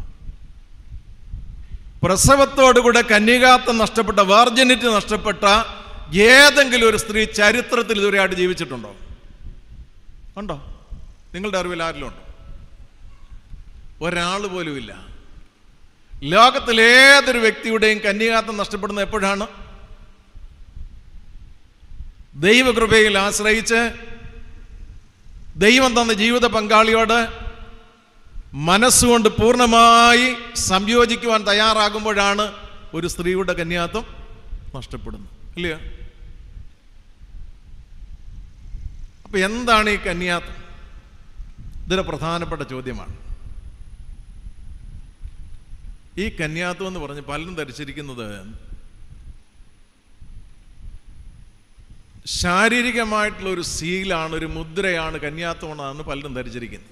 പ്രസവത്തോടുകൂടെ കന്യകാത്വം നഷ്ടപ്പെട്ട, വാർജിനിറ്റി നഷ്ടപ്പെട്ട ഏതെങ്കിലും ഒരു സ്ത്രീ ചരിത്രത്തിൽ ഇതുവരെയായിട്ട് ജീവിച്ചിട്ടുണ്ടോ? ഉണ്ടോ? നിങ്ങളുടെ അറിവിൽ ആരിലും ഉണ്ടോ? ഒരാൾ പോലുമില്ല. ലോകത്തിലേതൊരു വ്യക്തിയുടെയും കന്യകാത്വം നഷ്ടപ്പെടുന്നത് എപ്പോഴാണ്? ദൈവകൃപയിൽ ആശ്രയിച്ച് ദൈവം തന്ന ജീവിത പങ്കാളിയോട് മനസ്സുകൊണ്ട് പൂർണ്ണമായി സംയോജിക്കുവാൻ തയ്യാറാകുമ്പോഴാണ് ഒരു സ്ത്രീയുടെ കന്യാത്വം നഷ്ടപ്പെടുന്നത്, ഇല്ലയോ? അപ്പൊ എന്താണ് ഈ കന്യാത്വം? ഇതൊരു പ്രധാനപ്പെട്ട ചോദ്യമാണ്. ഈ കന്യാത്വം എന്ന് പറഞ്ഞ് പലരും ധരിച്ചിരിക്കുന്നത് ശാരീരികമായിട്ടുള്ള ഒരു സീലാണ്, ഒരു മുദ്രയാണ് കന്യാത്വമാണെന്ന് പലരും ധരിച്ചിരിക്കുന്നത്.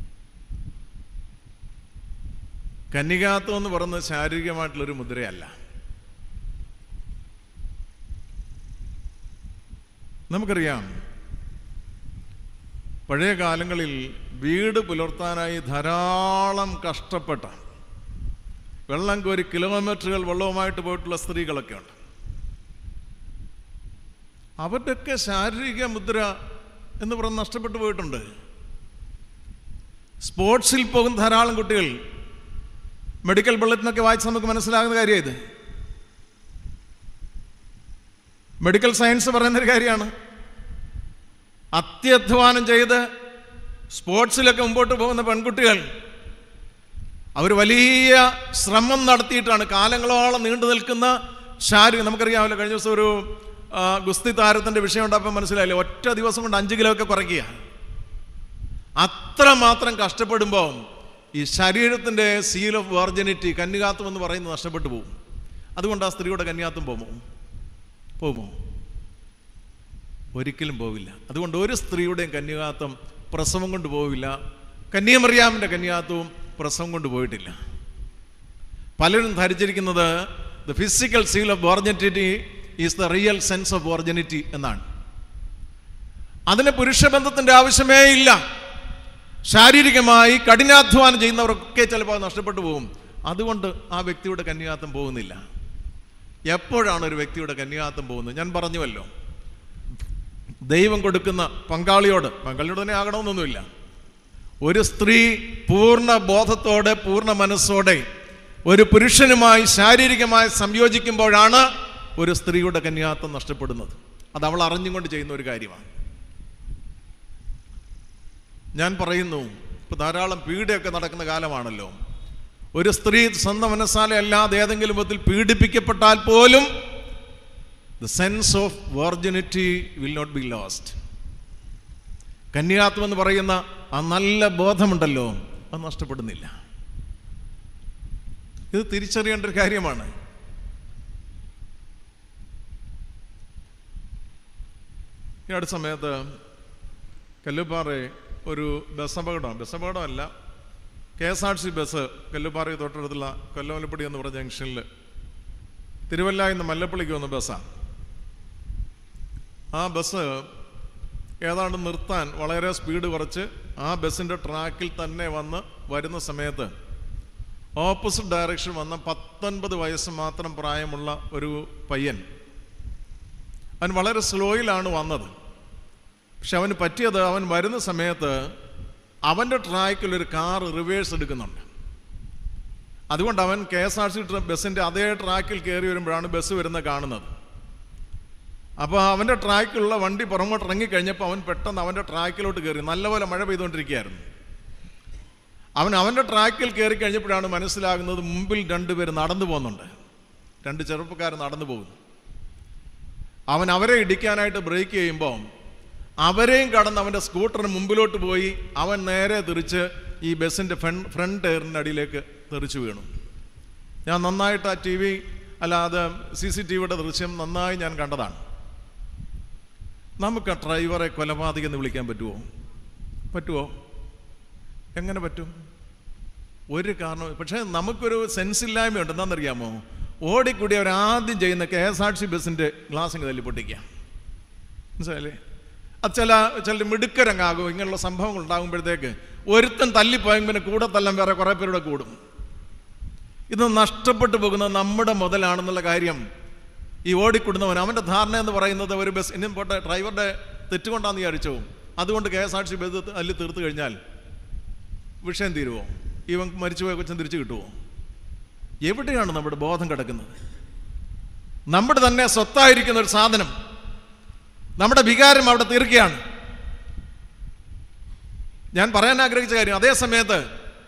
കന്യകാത്വം എന്ന് പറയുന്നത് ശാരീരികമായിട്ടുള്ളൊരു മുദ്രയല്ല. നമുക്കറിയാം, പഴയ കാലങ്ങളിൽ വീട് പുലർത്താനായി ധാരാളം കഷ്ടപ്പെട്ട വെള്ളം കോരി കിലോമീറ്ററുകൾ വെള്ളവുമായിട്ട് പോയിട്ടുള്ള സ്ത്രീകളൊക്കെ ഉണ്ട്. അവരുടെയൊക്കെ ശാരീരിക മുദ്ര എന്ന് പറഞ്ഞ് നഷ്ടപ്പെട്ടു പോയിട്ടുണ്ട്. സ്പോർട്സിൽ പോകുന്ന ധാരാളം കുട്ടികൾ, മെഡിക്കൽ ബുള്ളറ്റിനൊക്കെ വായിച്ച് നമുക്ക് മനസ്സിലാകുന്ന കാര്യം ഇത്. മെഡിക്കൽ സയൻസ് പറയുന്നൊരു കാര്യമാണ്, അത്യധ്വാനം ചെയ്ത് സ്പോർട്സിലൊക്കെ മുമ്പോട്ട് പോകുന്ന പെൺകുട്ടികൾ അവർ വലിയ ശ്രമം നടത്തിയിട്ടാണ് കാലങ്ങളോളം നീണ്ടു നിൽക്കുന്ന നമുക്കറിയാമല്ലോ, കഴിഞ്ഞ ദിവസം ഒരു ഗുസ്തി താരത്തിൻ്റെ വിഷയം ഉണ്ടാകുമ്പോൾ മനസ്സിലായില്ലേ, ഒറ്റ ദിവസം കൊണ്ട് 5 കിലോ ഒക്കെ കുറയ്ക്കുക. അത്രമാത്രം കഷ്ടപ്പെടുമ്പോൾ ഈ ശരീരത്തിൻ്റെ സീൽ ഓഫ് വെർജിനിറ്റി, കന്യകാത്വം എന്ന് പറയുന്നത് നഷ്ടപ്പെട്ടു പോകും. അതുകൊണ്ട് ആ സ്ത്രീയുടെ കന്യാത്വം പോകുമോ? ഒരിക്കലും പോവില്ല. അതുകൊണ്ട് ഒരു സ്ത്രീയുടെയും കന്യകാത്വം പ്രസവം കൊണ്ട് പോവില്ല. കന്യാമറിയാമിൻ്റെ കന്യാത്വവും പ്രസവം കൊണ്ട് പോയിട്ടില്ല. പലരും ധരിച്ചിരിക്കുന്നത് the physical seal of virginity is the real sense of virginity എന്നാണ്. അതിന് പുരുഷബന്ധത്തിൻ്റെ ആവശ്യമേ ഇല്ല. ശാരീരികമായി കഠിനാധ്വാനം ചെയ്യുന്നവർക്കൊക്കെ ചിലപ്പോൾ അത് നഷ്ടപ്പെട്ടു പോകും. അതുകൊണ്ട് ആ വ്യക്തിയുടെ കന്യാത്വം പോകുന്നില്ല. എപ്പോഴാണ് ഒരു വ്യക്തിയുടെ കന്യാത്വം പോകുന്നത്? ഞാൻ പറഞ്ഞുവല്ലോ, ദൈവം കൊടുക്കുന്ന പങ്കാളിയോട് തന്നെ ആകണമെന്നൊന്നുമില്ല. ഒരു സ്ത്രീ പൂർണ്ണ ബോധത്തോടെ പൂർണ്ണ മനസ്സോടെ ഒരു പുരുഷനുമായി ശാരീരികമായി സംയോജിക്കുമ്പോഴാണ് ഒരു സ്ത്രീയുടെ കന്യാത്വം നഷ്ടപ്പെടുന്നത്. അത് അവൾ അറിഞ്ഞുകൊണ്ട് ചെയ്യുന്ന ഒരു കാര്യമാണ്. ഞാൻ പറയുന്നു, ഇപ്പൊ ധാരാളം പീഡയൊക്കെ നടക്കുന്ന കാലമാണല്ലോ. ഒരു സ്ത്രീ സ്വന്തം മനസ്സാലെ അല്ലാതെ ഏതെങ്കിലും വിധത്തിൽ പീഡിപ്പിക്കപ്പെട്ടാൽ പോലും the sense of virginity will not be lost. കന്യാത്വം എന്ന് പറയുന്ന ആ നല്ല ബോധമുണ്ടല്ലോ, അത് നഷ്ടപ്പെടുന്നില്ല. ഇത് തിരിച്ചറിയേണ്ട ഒരു കാര്യമാണ്. ഈ അടുത്ത സമയത്ത് കല്ലുപ്പാറ ഒരു ബസ്സപകടമല്ല, KSRTC ബസ് കല്ലുപ്പാറ തൊട്ടടുത്തുള്ള കൊല്ലമലപ്പടി എന്ന് പറഞ്ഞ ജംഗ്ഷനിൽ തിരുവല്ല നിന്ന് മല്ലപ്പള്ളിക്ക് വന്ന ബസ്സാണ്. ആ ബസ് ഏതാണ്ട് നിർത്താൻ വളരെ സ്പീഡ് കുറച്ച് ആ ബസ്സിൻ്റെ ട്രാക്കിൽ തന്നെ വരുന്ന സമയത്ത് ഓപ്പോസിറ്റ് ഡയറക്ഷൻ വന്ന 19 വയസ്സ് മാത്രം പ്രായമുള്ള ഒരു പയ്യൻ, അവൻ വളരെ സ്ലോയിലാണ് വന്നത്. പക്ഷെ അവന് പറ്റിയത്, അവൻ വരുന്ന സമയത്ത് അവൻ്റെ ട്രാക്കിൽ ഒരു കാർ റിവേഴ്സ് എടുക്കുന്നുണ്ട്. അതുകൊണ്ട് അവൻ KSRTC ബസ്സിൻ്റെ അതേ ട്രാക്കിൽ കയറി വരുമ്പോഴാണ് ബസ് വരുന്നത് കാണുന്നത്. അപ്പോൾ അവൻ്റെ ട്രാക്കിലുള്ള വണ്ടി പുറമോട്ട് ഇറങ്ങിക്കഴിഞ്ഞപ്പോൾ അവൻ പെട്ടെന്ന് അവൻ്റെ ട്രാക്കിലോട്ട് കയറി. നല്ലപോലെ മഴ പെയ്തുകൊണ്ടിരിക്കുകയായിരുന്നു. അവൻ്റെ ട്രാക്കിൽ കയറി കഴിഞ്ഞപ്പോഴാണ് മനസ്സിലാകുന്നത് മുമ്പിൽ 2 പേര് നടന്നു പോകുന്നുണ്ട്. 2 ചെറുപ്പക്കാർ നടന്നു പോകുന്നു. അവരെ ഇടിക്കാനായിട്ട് ബ്രേക്ക് ചെയ്യുമ്പോൾ അവരെയും കടന്ന് അവൻ്റെ സ്കൂട്ടറിന് മുമ്പിലോട്ട് പോയി അവൻ നേരെ തിരിച്ച് ഈ ബസ്സിൻ്റെ ഫ്രണ്ട് ടയറിൻ്റെ അടിയിലേക്ക് തെറിച്ചു വീണു. ഞാൻ നന്നായിട്ട് ആ അത് CCTVയുടെ ദൃശ്യം നന്നായി ഞാൻ കണ്ടതാണ്. നമുക്ക് ആ ഡ്രൈവറെ കൊലപാതകം എന്ന് വിളിക്കാൻ പറ്റുമോ? എങ്ങനെ പറ്റും? ഒരു കാരണം. പക്ഷേ നമുക്കൊരു സെൻസില്ലായ്മയുണ്ട്. എന്താണെന്നറിയാമോ? ഓടിക്കൂടി അവരാദ്യം ചെയ്യുന്ന KSRTC ബസ്സിൻ്റെ ഗ്ലാസ് തല്ലി പൊട്ടിക്കുക. മനസ്സിലായില്ലേ? അത് ചില മിടുക്കരങ്ങാകും. ഇങ്ങനെയുള്ള സംഭവങ്ങൾ ഉണ്ടാകുമ്പോഴത്തേക്ക് ഒരുത്തൻ തല്ലിപ്പോയെങ്കിൽ പിന്നെ കൂടെ തല്ലാൻ വേറെ കുറേ പേരുടെ കൂടും. ഇത് നഷ്ടപ്പെട്ടു പോകുന്നത് നമ്മുടെ മുതലാണെന്നുള്ള കാര്യം ഈ ഓടിക്കൂടുന്നവൻ, അവൻ്റെ ധാരണ എന്ന് പറയുന്നത് ഒരു ബസ് ഇനിയും പോട്ടെ ഡ്രൈവറുടെ തെറ്റുകൊണ്ടാന്ന് വിചാരിച്ചു, അതുകൊണ്ട് KSRTC ബസ് അതിൽ തീർത്തു കഴിഞ്ഞാൽ വിഷയം തീരുമോ? ഇവൻ മരിച്ചുപോയ കൊച്ചൻ തിരിച്ചു കിട്ടുമോ? എവിടെയാണ് നമ്മുടെ ബോധം കിടക്കുന്നത്? നമ്മുടെ തന്നെ സ്വത്തായിരിക്കുന്ന ഒരു സാധനം, നമ്മുടെ വികാരം അവിടെ തീർക്കുകയാണ്. ഞാൻ പറയാൻ ആഗ്രഹിച്ച കാര്യം, അതേ സമയത്ത്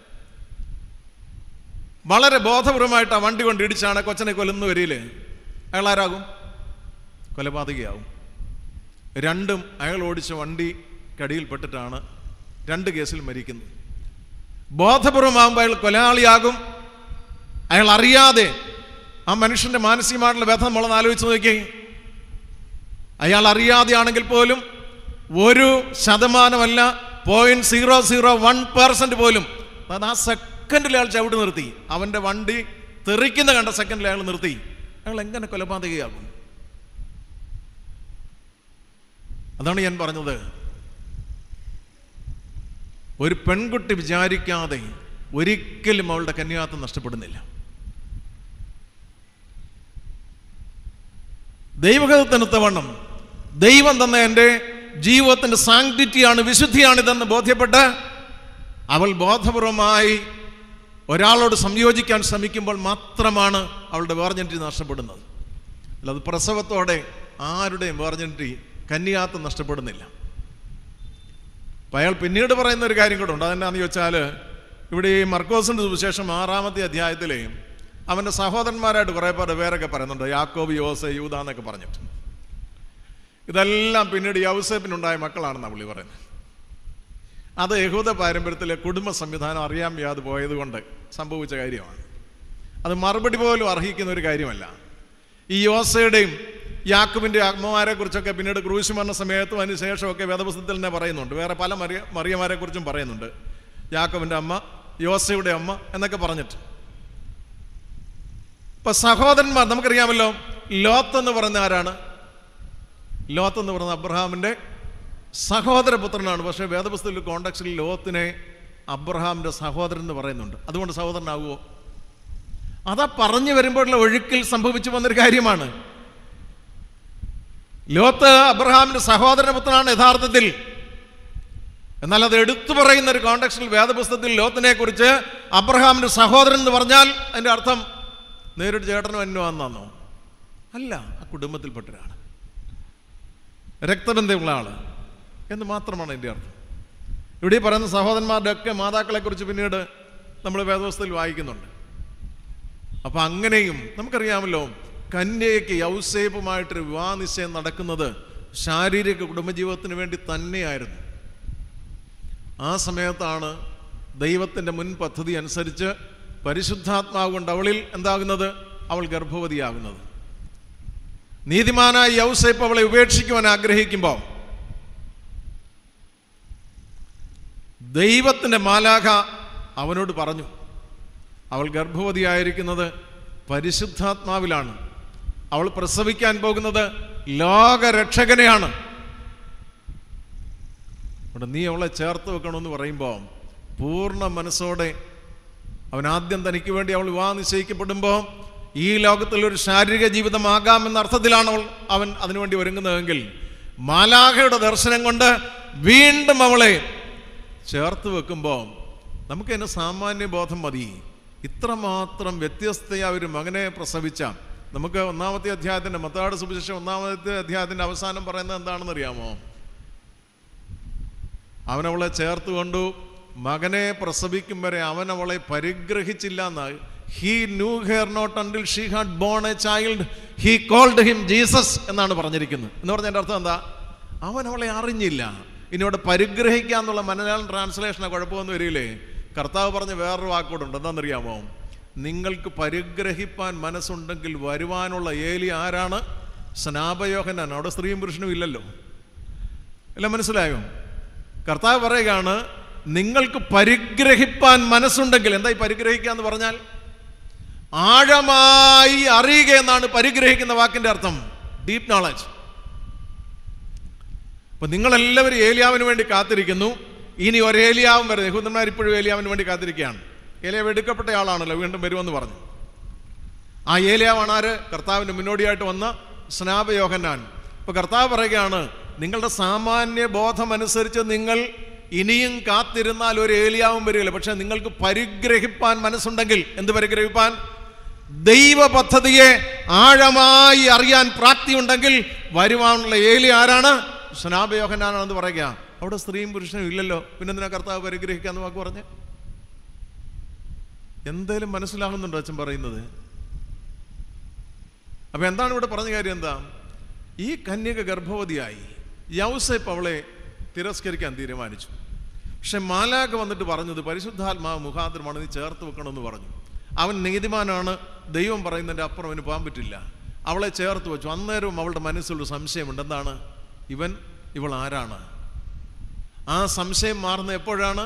വളരെ ബോധപൂർവമായിട്ട് ആ വണ്ടി കൊണ്ട് ഇടിച്ചാണ് കൊച്ചനെ കൊല്ലുന്ന വരിയിൽ അയാൾ ആരാകും? കൊലപാതകയാവും. രണ്ടും അയാൾ ഓടിച്ച വണ്ടി കടിയിൽപ്പെട്ടിട്ടാണ് 2 കേസിൽ മരിക്കുന്നത്. ബോധപൂർവമാകുമ്പോൾ അയാൾ കൊലയാളിയാകും. അയാൾ അറിയാതെ ആ മനുഷ്യന്റെ മാനസികമായിട്ടുള്ള വ്യഥ നമ്മളൊന്ന് ആലോചിച്ച് നോക്കി. അയാൾ അറിയാതെയാണെങ്കിൽ പോലും 1% 0.001% പോലും ആ സെക്കൻഡിൽ അയാൾ ചവിട്ട് നിർത്തി. അവന്റെ വണ്ടി തെറിക്കുന്ന കണ്ട സെക്കൻഡിൽ അയാൾ നിർത്തി. അയാൾ എങ്ങനെ കൊലപാതകയാകും? അതാണ് ഞാൻ പറഞ്ഞത്. ഒരു പെൺകുട്ടി വിചാരിക്കാതെ ഒരിക്കലും അവളുടെ കന്യാത്വം നഷ്ടപ്പെടുന്നില്ല. ദൈവഹിതത്തിനൊത്തവണ്ണം ദൈവം തന്ന എൻ്റെ ജീവിതത്തിൻ്റെ സാങ്ക്ടിറ്റിയാണ്, വിശുദ്ധിയാണിതെന്ന് ബോധ്യപ്പെട്ട് അവൾ ബോധപൂർവമായി ഒരാളോട് സംയോജിക്കാൻ ശ്രമിക്കുമ്പോൾ മാത്രമാണ് അവളുടെ വെർജിനിറ്റി നഷ്ടപ്പെടുന്നത്. അല്ലാതെ പ്രസവത്തോടെ ആരുടെയും വെർജിനിറ്റി, കന്യാത്വം നഷ്ടപ്പെടുന്നില്ല. അപ്പം അയാൾ പിന്നീട് പറയുന്ന ഒരു കാര്യം കൂടെ ഉണ്ട്. അതെന്നാന്ന് ചോദിച്ചാൽ, ഇവിടെ ഈ മർക്കോസിൻ്റെ സുവിശേഷം 6-ാമത്തെ അധ്യായത്തിലെ അവൻ്റെ സഹോദരന്മാരായിട്ട് കുറേ പേരൊക്കെ പറയുന്നുണ്ട്. യാക്കോബ്, യോസെ, യൂദ എന്നൊക്കെ പറഞ്ഞിട്ട്. ഇതെല്ലാം പിന്നീട് യൗസേപ്പിനുണ്ടായ മക്കളാണെന്നാണ് പുള്ളി പറയുന്നത്. അത് യഹൂദ പാരമ്പര്യത്തിലെ കുടുംബ സംവിധാനം അറിയാൻ വയ്യാതെ പോയത് കൊണ്ട് സംഭവിച്ച കാര്യമാണ്. അത് മറുപടി പോലും അർഹിക്കുന്ന ഒരു കാര്യമല്ല. ഈ യോസയുടെയും യാക്കോബിൻ്റെ അമ്മമാരെ കുറിച്ചൊക്കെ പിന്നീട് ക്രൂശ് മരണ സമയത്തും അതിന് ശേഷമൊക്കെ വേദപുസ്തകത്തിൽ തന്നെ പറയുന്നുണ്ട്. വേറെ പല മറിയമാരെ കുറിച്ചും പറയുന്നുണ്ട്. യാക്കോബിൻ്റെ അമ്മ, യോസയുടെ അമ്മ എന്നൊക്കെ പറഞ്ഞിട്ട്. ഇപ്പൊ സഹോദരന്മാർ നമുക്കറിയാമല്ലോ. ലോത്ത് എന്ന് പറയുന്ന ആരാണ്? ലോത്ത് എന്ന് പറയുന്ന അബ്രഹാമിൻ്റെ സഹോദരപുത്രനാണ്. പക്ഷേ വേദപുസ്തകത്തിൽ കോണ്ടക്സ്റ്റിൽ ലോത്തിനെ അബ്രഹാമിൻ്റെ സഹോദരൻ എന്ന് പറയുന്നുണ്ട്. അതുകൊണ്ട് സഹോദരനാകുമോ? അതാ പറഞ്ഞു വരുമ്പോഴുള്ള ഒഴുക്കിൽ സംഭവിച്ചു വന്നൊരു കാര്യമാണ്. ലോത്ത് അബ്രഹാമിൻ്റെ സഹോദരപുത്രനാണ് യഥാർത്ഥത്തിൽ. എന്നാൽ അത് എടുത്തു പറയുന്ന ഒരു കോണ്ടക്സ്റ്റിൽ വേദപുസ്തകത്തിൽ ലോത്തിനെ കുറിച്ച് അബ്രഹാമിൻ്റെ സഹോദരൻ എന്ന് പറഞ്ഞാൽ അതിൻ്റെ അർത്ഥം നേരിട്ട് ചേട്ടനും എന്നോ ആണെന്നാണോ? അല്ല, ആ കുടുംബത്തിൽപ്പെട്ടൊരാൾ, രക്തബന്ധമുള്ള ആള് എന്ന് മാത്രമാണ് എൻ്റെ അർത്ഥം. ഇവിടെ പറയുന്ന സഹോദരന്മാരുടെ ഒക്കെ മാതാക്കളെക്കുറിച്ച് പിന്നീട് നമ്മൾ വേദപുസ്തകത്തിൽ വായിക്കുന്നുണ്ട്. അപ്പം അങ്ങനെയും നമുക്കറിയാമല്ലോ, കന്യയ്ക്ക് യൗസേപ്പുമായിട്ടൊരു വിവാഹ നിശ്ചയം നടക്കുന്നത് ശാരീരിക കുടുംബജീവിതത്തിന് വേണ്ടി തന്നെയായിരുന്നു. ആ സമയത്താണ് ദൈവത്തിൻ്റെ മുൻ പദ്ധതി അനുസരിച്ച് പരിശുദ്ധാത്മാവ് കൊണ്ട് അവളിൽ എന്താകുന്നത്? അവൾ ഗർഭവതിയാകുന്നത്. നീതിമാനായ യൗസേപ്പ് അവളെ ഉപേക്ഷിക്കുവാൻ ആഗ്രഹിക്കുമ്പോൾ ദൈവത്തിൻ്റെ മാലാഖ അവനോട് പറഞ്ഞു, അവൾ ഗർഭവതിയായിരിക്കുന്നത് പരിശുദ്ധാത്മാവിലാണ്. അവൾ പ്രസവിക്കാൻ പോകുന്നത് ലോകരക്ഷകനെയാണ്. അവിടെ നീ അവളെ ചേർത്ത് വെക്കണമെന്ന് പറയുമ്പോൾ പൂർണ്ണ മനസ്സോടെ അവൻ ആദ്യം തനിക്ക് വേണ്ടി അവൾ വിവാഹം നിശ്ചയിക്കപ്പെടുമ്പോൾ ഈ ലോകത്തിലൊരു ശാരീരിക ജീവിതമാകാമെന്ന അർത്ഥത്തിലാണ് അവൻ അതിനുവേണ്ടി ഒരുങ്ങുന്നതെങ്കിൽ മാലാഖയുടെ ദർശനം കൊണ്ട് വീണ്ടും അവളെ ചേർത്ത് വെക്കുമ്പോൾ നമുക്ക് അതിന് സാമാന്യ ബോധം മതി. ഇത്രമാത്രം വ്യത്യസ്തയായ ഒരു മകനെ പ്രസവിച്ച നമുക്ക് 1-ാമത്തെ അധ്യായത്തിൻ്റെ മത്തായിയുടെ സുവിശേഷം 1-ാമത്തെ അധ്യായത്തിൻ്റെ അവസാനം പറയുന്നത് എന്താണെന്ന് അറിയാമോ? അവനവളെ ചേർത്ത് കൊണ്ടു മകനെ പ്രസവിക്കും വരെ അവൻ അവളെ പരിഗ്രഹിച്ചില്ല എന്നായി. He knew her not until she had born a child. He called him Jesus എന്നാണ് പറഞ്ഞിരിക്കുന്നത്. എന്ന് പറഞ്ഞതിൻ്റെ അർത്ഥം എന്താ? അവൻ അവളെ അറിഞ്ഞില്ല. ഇനി അവിടെ പരിഗ്രഹിക്കുക എന്നുള്ള മലയാളം ട്രാൻസ്ലേഷനെ കുഴപ്പമൊന്നും വരില്ലേ? കർത്താവ് പറഞ്ഞ വേറൊരു വാക്കോടുണ്ട്. എന്താണെന്നറിയാമോ? നിങ്ങൾക്ക് പരിഗ്രഹിപ്പാൻ മനസ്സുണ്ടെങ്കിൽ വരുവാനുള്ള ഏലി ആരാണ്? സ്നാപയോഹന്നാൻ. അവിടെ സ്ത്രീയും പുരുഷനും ഇല്ലല്ലോ. എല്ലാം മനസ്സിലായോ? കർത്താവ് പറയുകയാണ്, നിങ്ങൾക്ക് പരിഗ്രഹിപ്പാൻ മനസ്സുണ്ടെങ്കിൽ. എന്താ ഈ പരിഗ്രഹിക്കുക എന്ന് പറഞ്ഞാൽ? ആഴമായി അറിയുക എന്നാണ് പരിഗ്രഹിക്കുന്ന വാക്കിന്റെ അർത്ഥം. Deep knowledge. അപ്പൊ നിങ്ങളെല്ലാവരും ഏലിയാവിന് വേണ്ടി കാത്തിരിക്കുന്നു. ഇനി ഒരു ഏലിയാവും വരുന്നത്. യഹൂദന്മാർ ഇപ്പോഴും ഏലിയാവിന് വേണ്ടി കാത്തിരിക്കുകയാണ്. ഏലിയാവ് എടുക്കപ്പെട്ട ആളാണല്ലോ, വീണ്ടും വരുമെന്ന് പറഞ്ഞു. ആ ഏലിയാവാണ് ആര്? കർത്താവിൻ്റെ മുന്നോടിയായിട്ട് വന്ന സ്നാപയോഹന്നാൻ. ഇപ്പൊ കർത്താവ് പറയുകയാണ്, നിങ്ങളുടെ സാമാന്യ ബോധമനുസരിച്ച് നിങ്ങൾ ഇനിയും കാത്തിരുന്നാൽ ഒരു ഏലിയാവും വരികയില്ല. പക്ഷെ നിങ്ങൾക്ക് പരിഗ്രഹിപ്പാൻ മനസ്സുണ്ടെങ്കിൽ, എന്ത് പരിഗ്രഹിപ്പാൻ? ദൈവ പദ്ധതിയെ ആഴമായി അറിയാൻ പ്രാപ്തിയുണ്ടെങ്കിൽ വരുവാനുള്ള ഏലിയ ആരാണ്? സ്നാപക യോഹന്നാനാണെന്ന് പറയുക. അവിടെ സ്ത്രീയും പുരുഷനും ഇല്ലല്ലോ, പിന്നെന്തിനാ കർത്താവ് പരിഗ്രഹിക്കാന്ന് വാക്ക് പറഞ്ഞ്? എന്തേലും മനസ്സിലാകുന്നുണ്ടോ അച്ഛൻ പറയുന്നത്? അപ്പൊ എന്താണ് ഇവിടെ പറഞ്ഞ കാര്യം? എന്താ? ഈ കന്യക ഗർഭവതിയായി. യൗസേപ്പ് അവളെ തിരസ്കരിക്കാൻ തീരുമാനിച്ചു. പക്ഷെ മാലാഖ വന്നിട്ട് പറഞ്ഞത് പരിശുദ്ധാത്മാവ് മുഖാന്തരമാണ്, നീ ചേർത്ത് വെക്കണമെന്ന് പറഞ്ഞു. അവൻ നീതിമാനാണ്, ദൈവം പറയുന്നതിൻ്റെ അപ്പുറം അവന് പോകാൻ പറ്റില്ല. അവളെ ചേർത്ത് വെച്ചു. അന്നേരവും അവളുടെ മനസ്സിലൊരു സംശയമുണ്ട്. എന്താണ്? ഇവൾ ആരാണ്? ആ സംശയം മാറുന്നത് എപ്പോഴാണ്?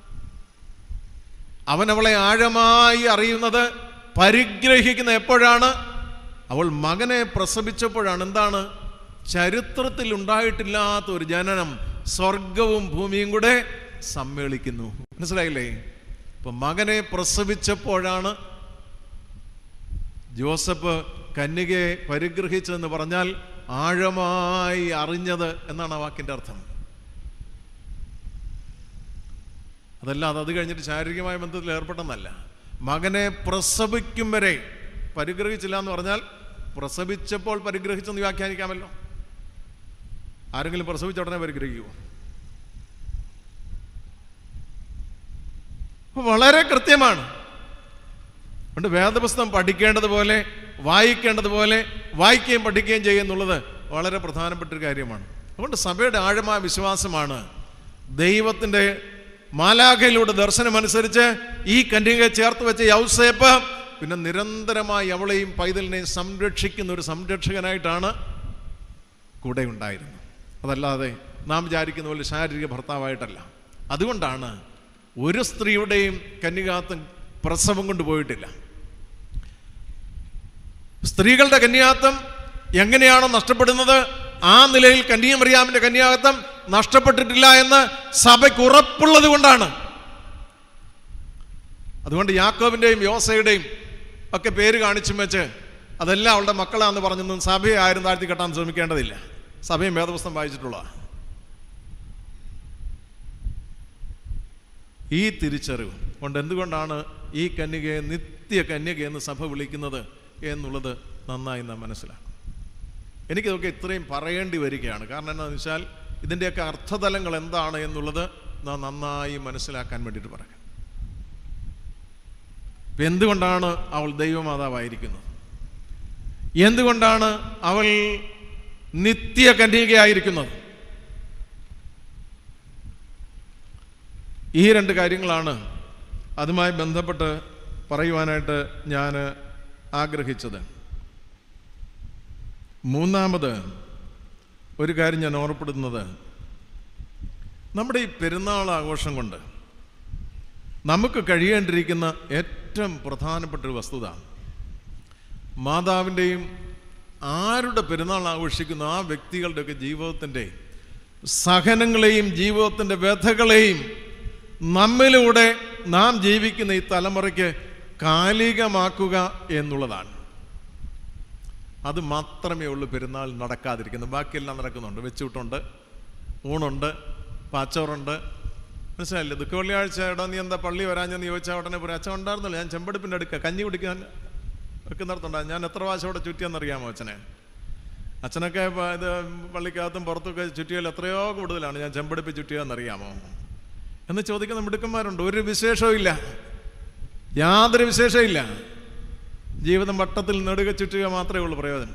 അവൻ അവളെ ആഴമായി അറിയുന്നത്, പരിഗ്രഹിക്കുന്ന എപ്പോഴാണ്? അവൾ മകനെ പ്രസവിച്ചപ്പോഴാണ്. എന്താണ്? ചരിത്രത്തിൽ ഉണ്ടായിട്ടില്ലാത്ത ഒരു ജനനം, സ്വർഗവും ഭൂമിയും കൂടെ സമ്മേളിക്കുന്നു. മനസ്സിലായില്ലേ? ഇപ്പൊ മകനെ പ്രസവിച്ചപ്പോഴാണ് ജോസഫ് കന്യകയെ പരിഗ്രഹിച്ചതെന്ന് പറഞ്ഞാൽ ആഴമായി അറിഞ്ഞത് എന്നാണ് ആ വാക്കിന്റെ അർത്ഥം. അതല്ലാതെ അത് കഴിഞ്ഞിട്ട് ശാരീരികമായ ബന്ധത്തിൽ ഏർപ്പെട്ടെന്നല്ല. മകനെ പ്രസവിക്കും വരെ പരിഗ്രഹിച്ചില്ല എന്ന് പറഞ്ഞാൽ പ്രസവിച്ചപ്പോൾ പരിഗ്രഹിച്ചെന്ന് വ്യാഖ്യാനിക്കാമല്ലോ. ആരെങ്കിലും പ്രസവിച്ച ഉടനെ പരിഗ്രഹിക്കുമോ? വളരെ കൃത്യമാണ്. അതുകൊണ്ട് വേദപുസ്തകം പഠിക്കേണ്ടതുപോലെ, വായിക്കേണ്ടതുപോലെ വായിക്കുകയും പഠിക്കുകയും ചെയ്യുന്നുള്ളത് വളരെ പ്രധാനപ്പെട്ട ഒരു കാര്യമാണ്. അതുകൊണ്ട് സഭയുടെ ആഴമായ വിശ്വാസമാണ് ദൈവത്തിൻ്റെ മാലാഖയിലൂടെ ദർശനമനുസരിച്ച് ഈ കന്യകയെ ചേർത്ത് വെച്ച യൗസേപ്പ് പിന്നെ നിരന്തരമായി അവളെയും പൈതലിനെയും സംരക്ഷിക്കുന്ന ഒരു സംരക്ഷകനായിട്ടാണ് കൂടെ ഉണ്ടായിരുന്നത്. അതല്ലാതെ നാം വിചാരിക്കുന്ന പോലെ ശാരീരിക ഭർത്താവായിട്ടല്ല. അതുകൊണ്ടാണ് ഒരു സ്ത്രീയുടെയും കന്യകാത്വം പ്രസവം കൊണ്ട് പോയിട്ടില്ല. സ്ത്രീകളുടെ കന്യാത്വം എങ്ങനെയാണോ നഷ്ടപ്പെടുന്നത്, ആ നിലയിൽ കന്യാമറിയാമിന്റെ കന്യാത്വം നഷ്ടപ്പെട്ടിട്ടില്ല എന്ന് സഭയ്ക്ക് ഉറപ്പുള്ളത് കൊണ്ടാണ്. അതുകൊണ്ട് യാക്കോബിന്റെയും യോസയുടെയും ഒക്കെ പേര് കാണിച്ചും വെച്ച് അതെല്ലാം അവളുടെ മക്കളാന്ന് പറഞ്ഞൊന്നും സഭയെ ആരും താഴ്ത്തി കെട്ടാൻ ശ്രമിക്കേണ്ടതില്ല. സഭയും വേദപുസ്തകം വായിച്ചിട്ടുള്ള ഈ തിരിച്ചറിവ് കൊണ്ട് എന്തുകൊണ്ടാണ് ഈ കന്യകയെ നിത്യ കന്യകയെന്ന് സഭ വിളിക്കുന്നത് എന്നുള്ളത് നന്നായി നാം മനസ്സിലാക്കും. എനിക്കിതൊക്കെ ഇത്രയും പറയേണ്ടി വരികയാണ്. കാരണം എന്താണെന്ന് വെച്ചാൽ ഇതിൻ്റെയൊക്കെ അർത്ഥതലങ്ങൾ എന്താണ് എന്നുള്ളത് നാം നന്നായി മനസ്സിലാക്കാൻ വേണ്ടിയിട്ട് പറയാം. എന്തുകൊണ്ടാണ് അവൾ ദൈവമാതാവായിരിക്കുന്നത്? എന്തുകൊണ്ടാണ് അവൾ നിത്യ കന്യകയായിരിക്കുന്നത്? ഈ രണ്ട് കാര്യങ്ങളാണ് അതുമായി ബന്ധപ്പെട്ട് പറയുവാനായിട്ട് ഞാൻ ആഗ്രഹിച്ചത്. മൂന്നാമത് ഒരു കാര്യം ഞാൻ ഓർമ്മപ്പെടുന്നത്, നമ്മുടെ ഈ പെരുന്നാൾ ആഘോഷം കൊണ്ട് നമുക്ക് കഴിയേണ്ടിയിരിക്കുന്ന ഏറ്റവും പ്രധാനപ്പെട്ട ഒരു വസ്തുത, മാതാവിൻ്റെയും ആരുടെ പെരുന്നാൾ ആഘോഷിക്കുന്ന ആ വ്യക്തികളുടെയൊക്കെ ജീവിതത്തിൻ്റെ സഹനങ്ങളെയും ജീവിതത്തിൻ്റെ വ്യഥകളെയും നമ്മിലൂടെ നാം ജീവിക്കുന്ന ഈ തലമുറയ്ക്ക് കാലികമാക്കുക എന്നുള്ളതാണ്. അത് മാത്രമേ ഉള്ളൂ പെരുന്നാൾ നടക്കാതിരിക്കുന്നത്. ബാക്കിയെല്ലാം നടക്കുന്നുണ്ട്. വെച്ചുവിട്ടുണ്ട്, ഊണുണ്ട്, പാച്ചോറുണ്ട്. മനസ്സിലായില്ലേ? ദുഃഖ വെള്ളിയാഴ്ചയുടെ നീ എന്താ പള്ളി വരാഞ്ഞെന്ന് ചോദിച്ചാൽ ഉടനെ പറയും അച്ഛൻ ഉണ്ടായിരുന്നല്ലോ, ഞാൻ ചെമ്പടുപ്പിൻ്റെ അടുക്ക കഞ്ഞി കുടിക്കാൻ വെക്കുന്നിടത്തുണ്ടാകും. ഞാൻ എത്ര പ്രാവശ്യം അവിടെ ചുറ്റിയെന്നറിയാമോ അച്ഛനെ? അച്ഛനൊക്കെ ഇത് പള്ളിക്കകത്തും പുറത്തൊക്കെ ചുറ്റിയാൽ എത്രയോ കൂടുതലാണ് ഞാൻ ചെമ്പടുപ്പ് ചുറ്റിയെന്നറിയാമോ എന്ന് ചോദിക്കുന്ന മിടുക്കന്മാരുണ്ട്. ഒരു വിശേഷവും ഇല്ല, യാതൊരു വിശേഷവും ഇല്ല. ജീവിതം വട്ടത്തിൽ നെടുക ചുറ്റുക മാത്രമേ ഉള്ളൂ പ്രയോജനം.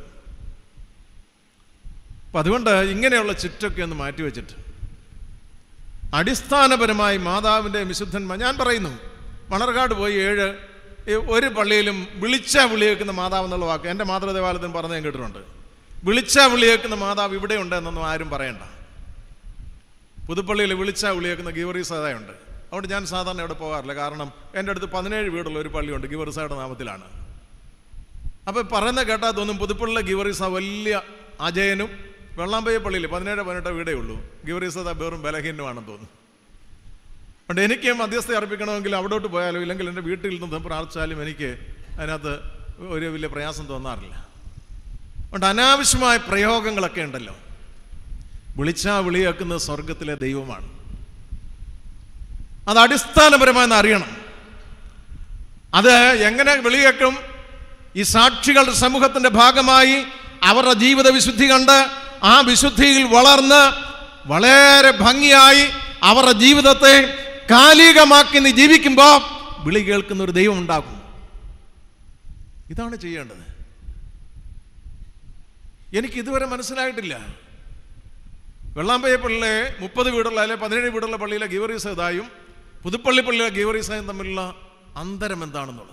അപ്പം അതുകൊണ്ട് ഇങ്ങനെയുള്ള ചുറ്റൊക്കെ ഒന്ന് മാറ്റിവെച്ചിട്ട് അടിസ്ഥാനപരമായി മാതാവിൻ്റെ വിശുദ്ധന്മാർ, ഞാൻ പറയുന്നു മണർകാട് പോയി ഒരു പള്ളിയിലും വിളിച്ചാ വിളി കേൾക്കുന്ന മാതാവ് എന്നുള്ള വാക്ക് എൻ്റെ മാതൃദേവാലയത്തിന് പറഞ്ഞ് ഞാൻ കേട്ടിട്ടുണ്ട്. വിളിച്ചാ വിളി കേൾക്കുന്ന മാതാവ് ഇവിടെ ഉണ്ട് എന്നൊന്നും ആരും പറയണ്ട. പുതുപ്പള്ളിയിൽ വിളിച്ചാ വിളി കേൾക്കുന്ന ഗീവറീസതയുണ്ട്. അതുകൊണ്ട് ഞാൻ സാധാരണ അവിടെ പോകാറില്ല. കാരണം എൻ്റെ അടുത്ത് 17 വീടുള്ള ഒരു പള്ളിയുണ്ട്, ഗീവറീസയുടെ നാമത്തിലാണ്. അപ്പോൾ പറയുന്ന കേട്ടാൽ തോന്നും പുതുപ്പള്ളിയിലെ ഗീവറീസ വലിയ അജയനും വെള്ളാമ്പയ്യ പള്ളിയിൽ 17-18 വീടേ ഉള്ളൂ, ഗീവറീസത വെറും ബലഹീനമാണെന്ന് തോന്നുന്നു. അതുകൊണ്ട് എനിക്ക് മധ്യസ്ഥ അർപ്പിക്കണമെങ്കിൽ അവിടോട്ട് പോയാലോ ഇല്ലെങ്കിൽ എൻ്റെ വീട്ടിൽ നിന്ന് പ്രാർത്ഥിച്ചാലും എനിക്ക് അതിനകത്ത് ഒരു വലിയ പ്രയാസം തോന്നാറില്ല. അതുകൊണ്ട് അനാവശ്യമായ പ്രയോഗങ്ങളൊക്കെ ഉണ്ടല്ലോ. വിളിയാക്കുന്നത് സ്വർഗത്തിലെ ദൈവമാണ്. അത് അടിസ്ഥാനപരമായി അറിയണം. അത് എങ്ങനെ വിളിയേക്കും? ഈ സാക്ഷികളുടെ സമൂഹത്തിന്റെ ഭാഗമായി അവരുടെ ജീവിത വിശുദ്ധി കണ്ട് ആ വിശുദ്ധിയിൽ വളർന്ന് വളരെ ഭംഗിയായി അവരുടെ ജീവിതത്തെ കാലികമാക്കി നീ ജീവിക്കുമ്പോൾ വിളി കേൾക്കുന്ന ഒരു ദൈവം ഉണ്ടാകും. ഇതാണ് ചെയ്യേണ്ടത്. എനിക്ക് ഇതുവരെ മനസ്സിലായിട്ടില്ല. വെള്ളാമ്പയ്യ പള്ളിയിലെ 30 വീടുള്ള അല്ലെ 17 വീടുള്ള പള്ളിയിലെ ഗീവറീസേതായും പുതുപ്പള്ളി പള്ളിയിലെ ഗീവറീസായും തമ്മിലുള്ള അന്തരം എന്താണെന്നുള്ളത്.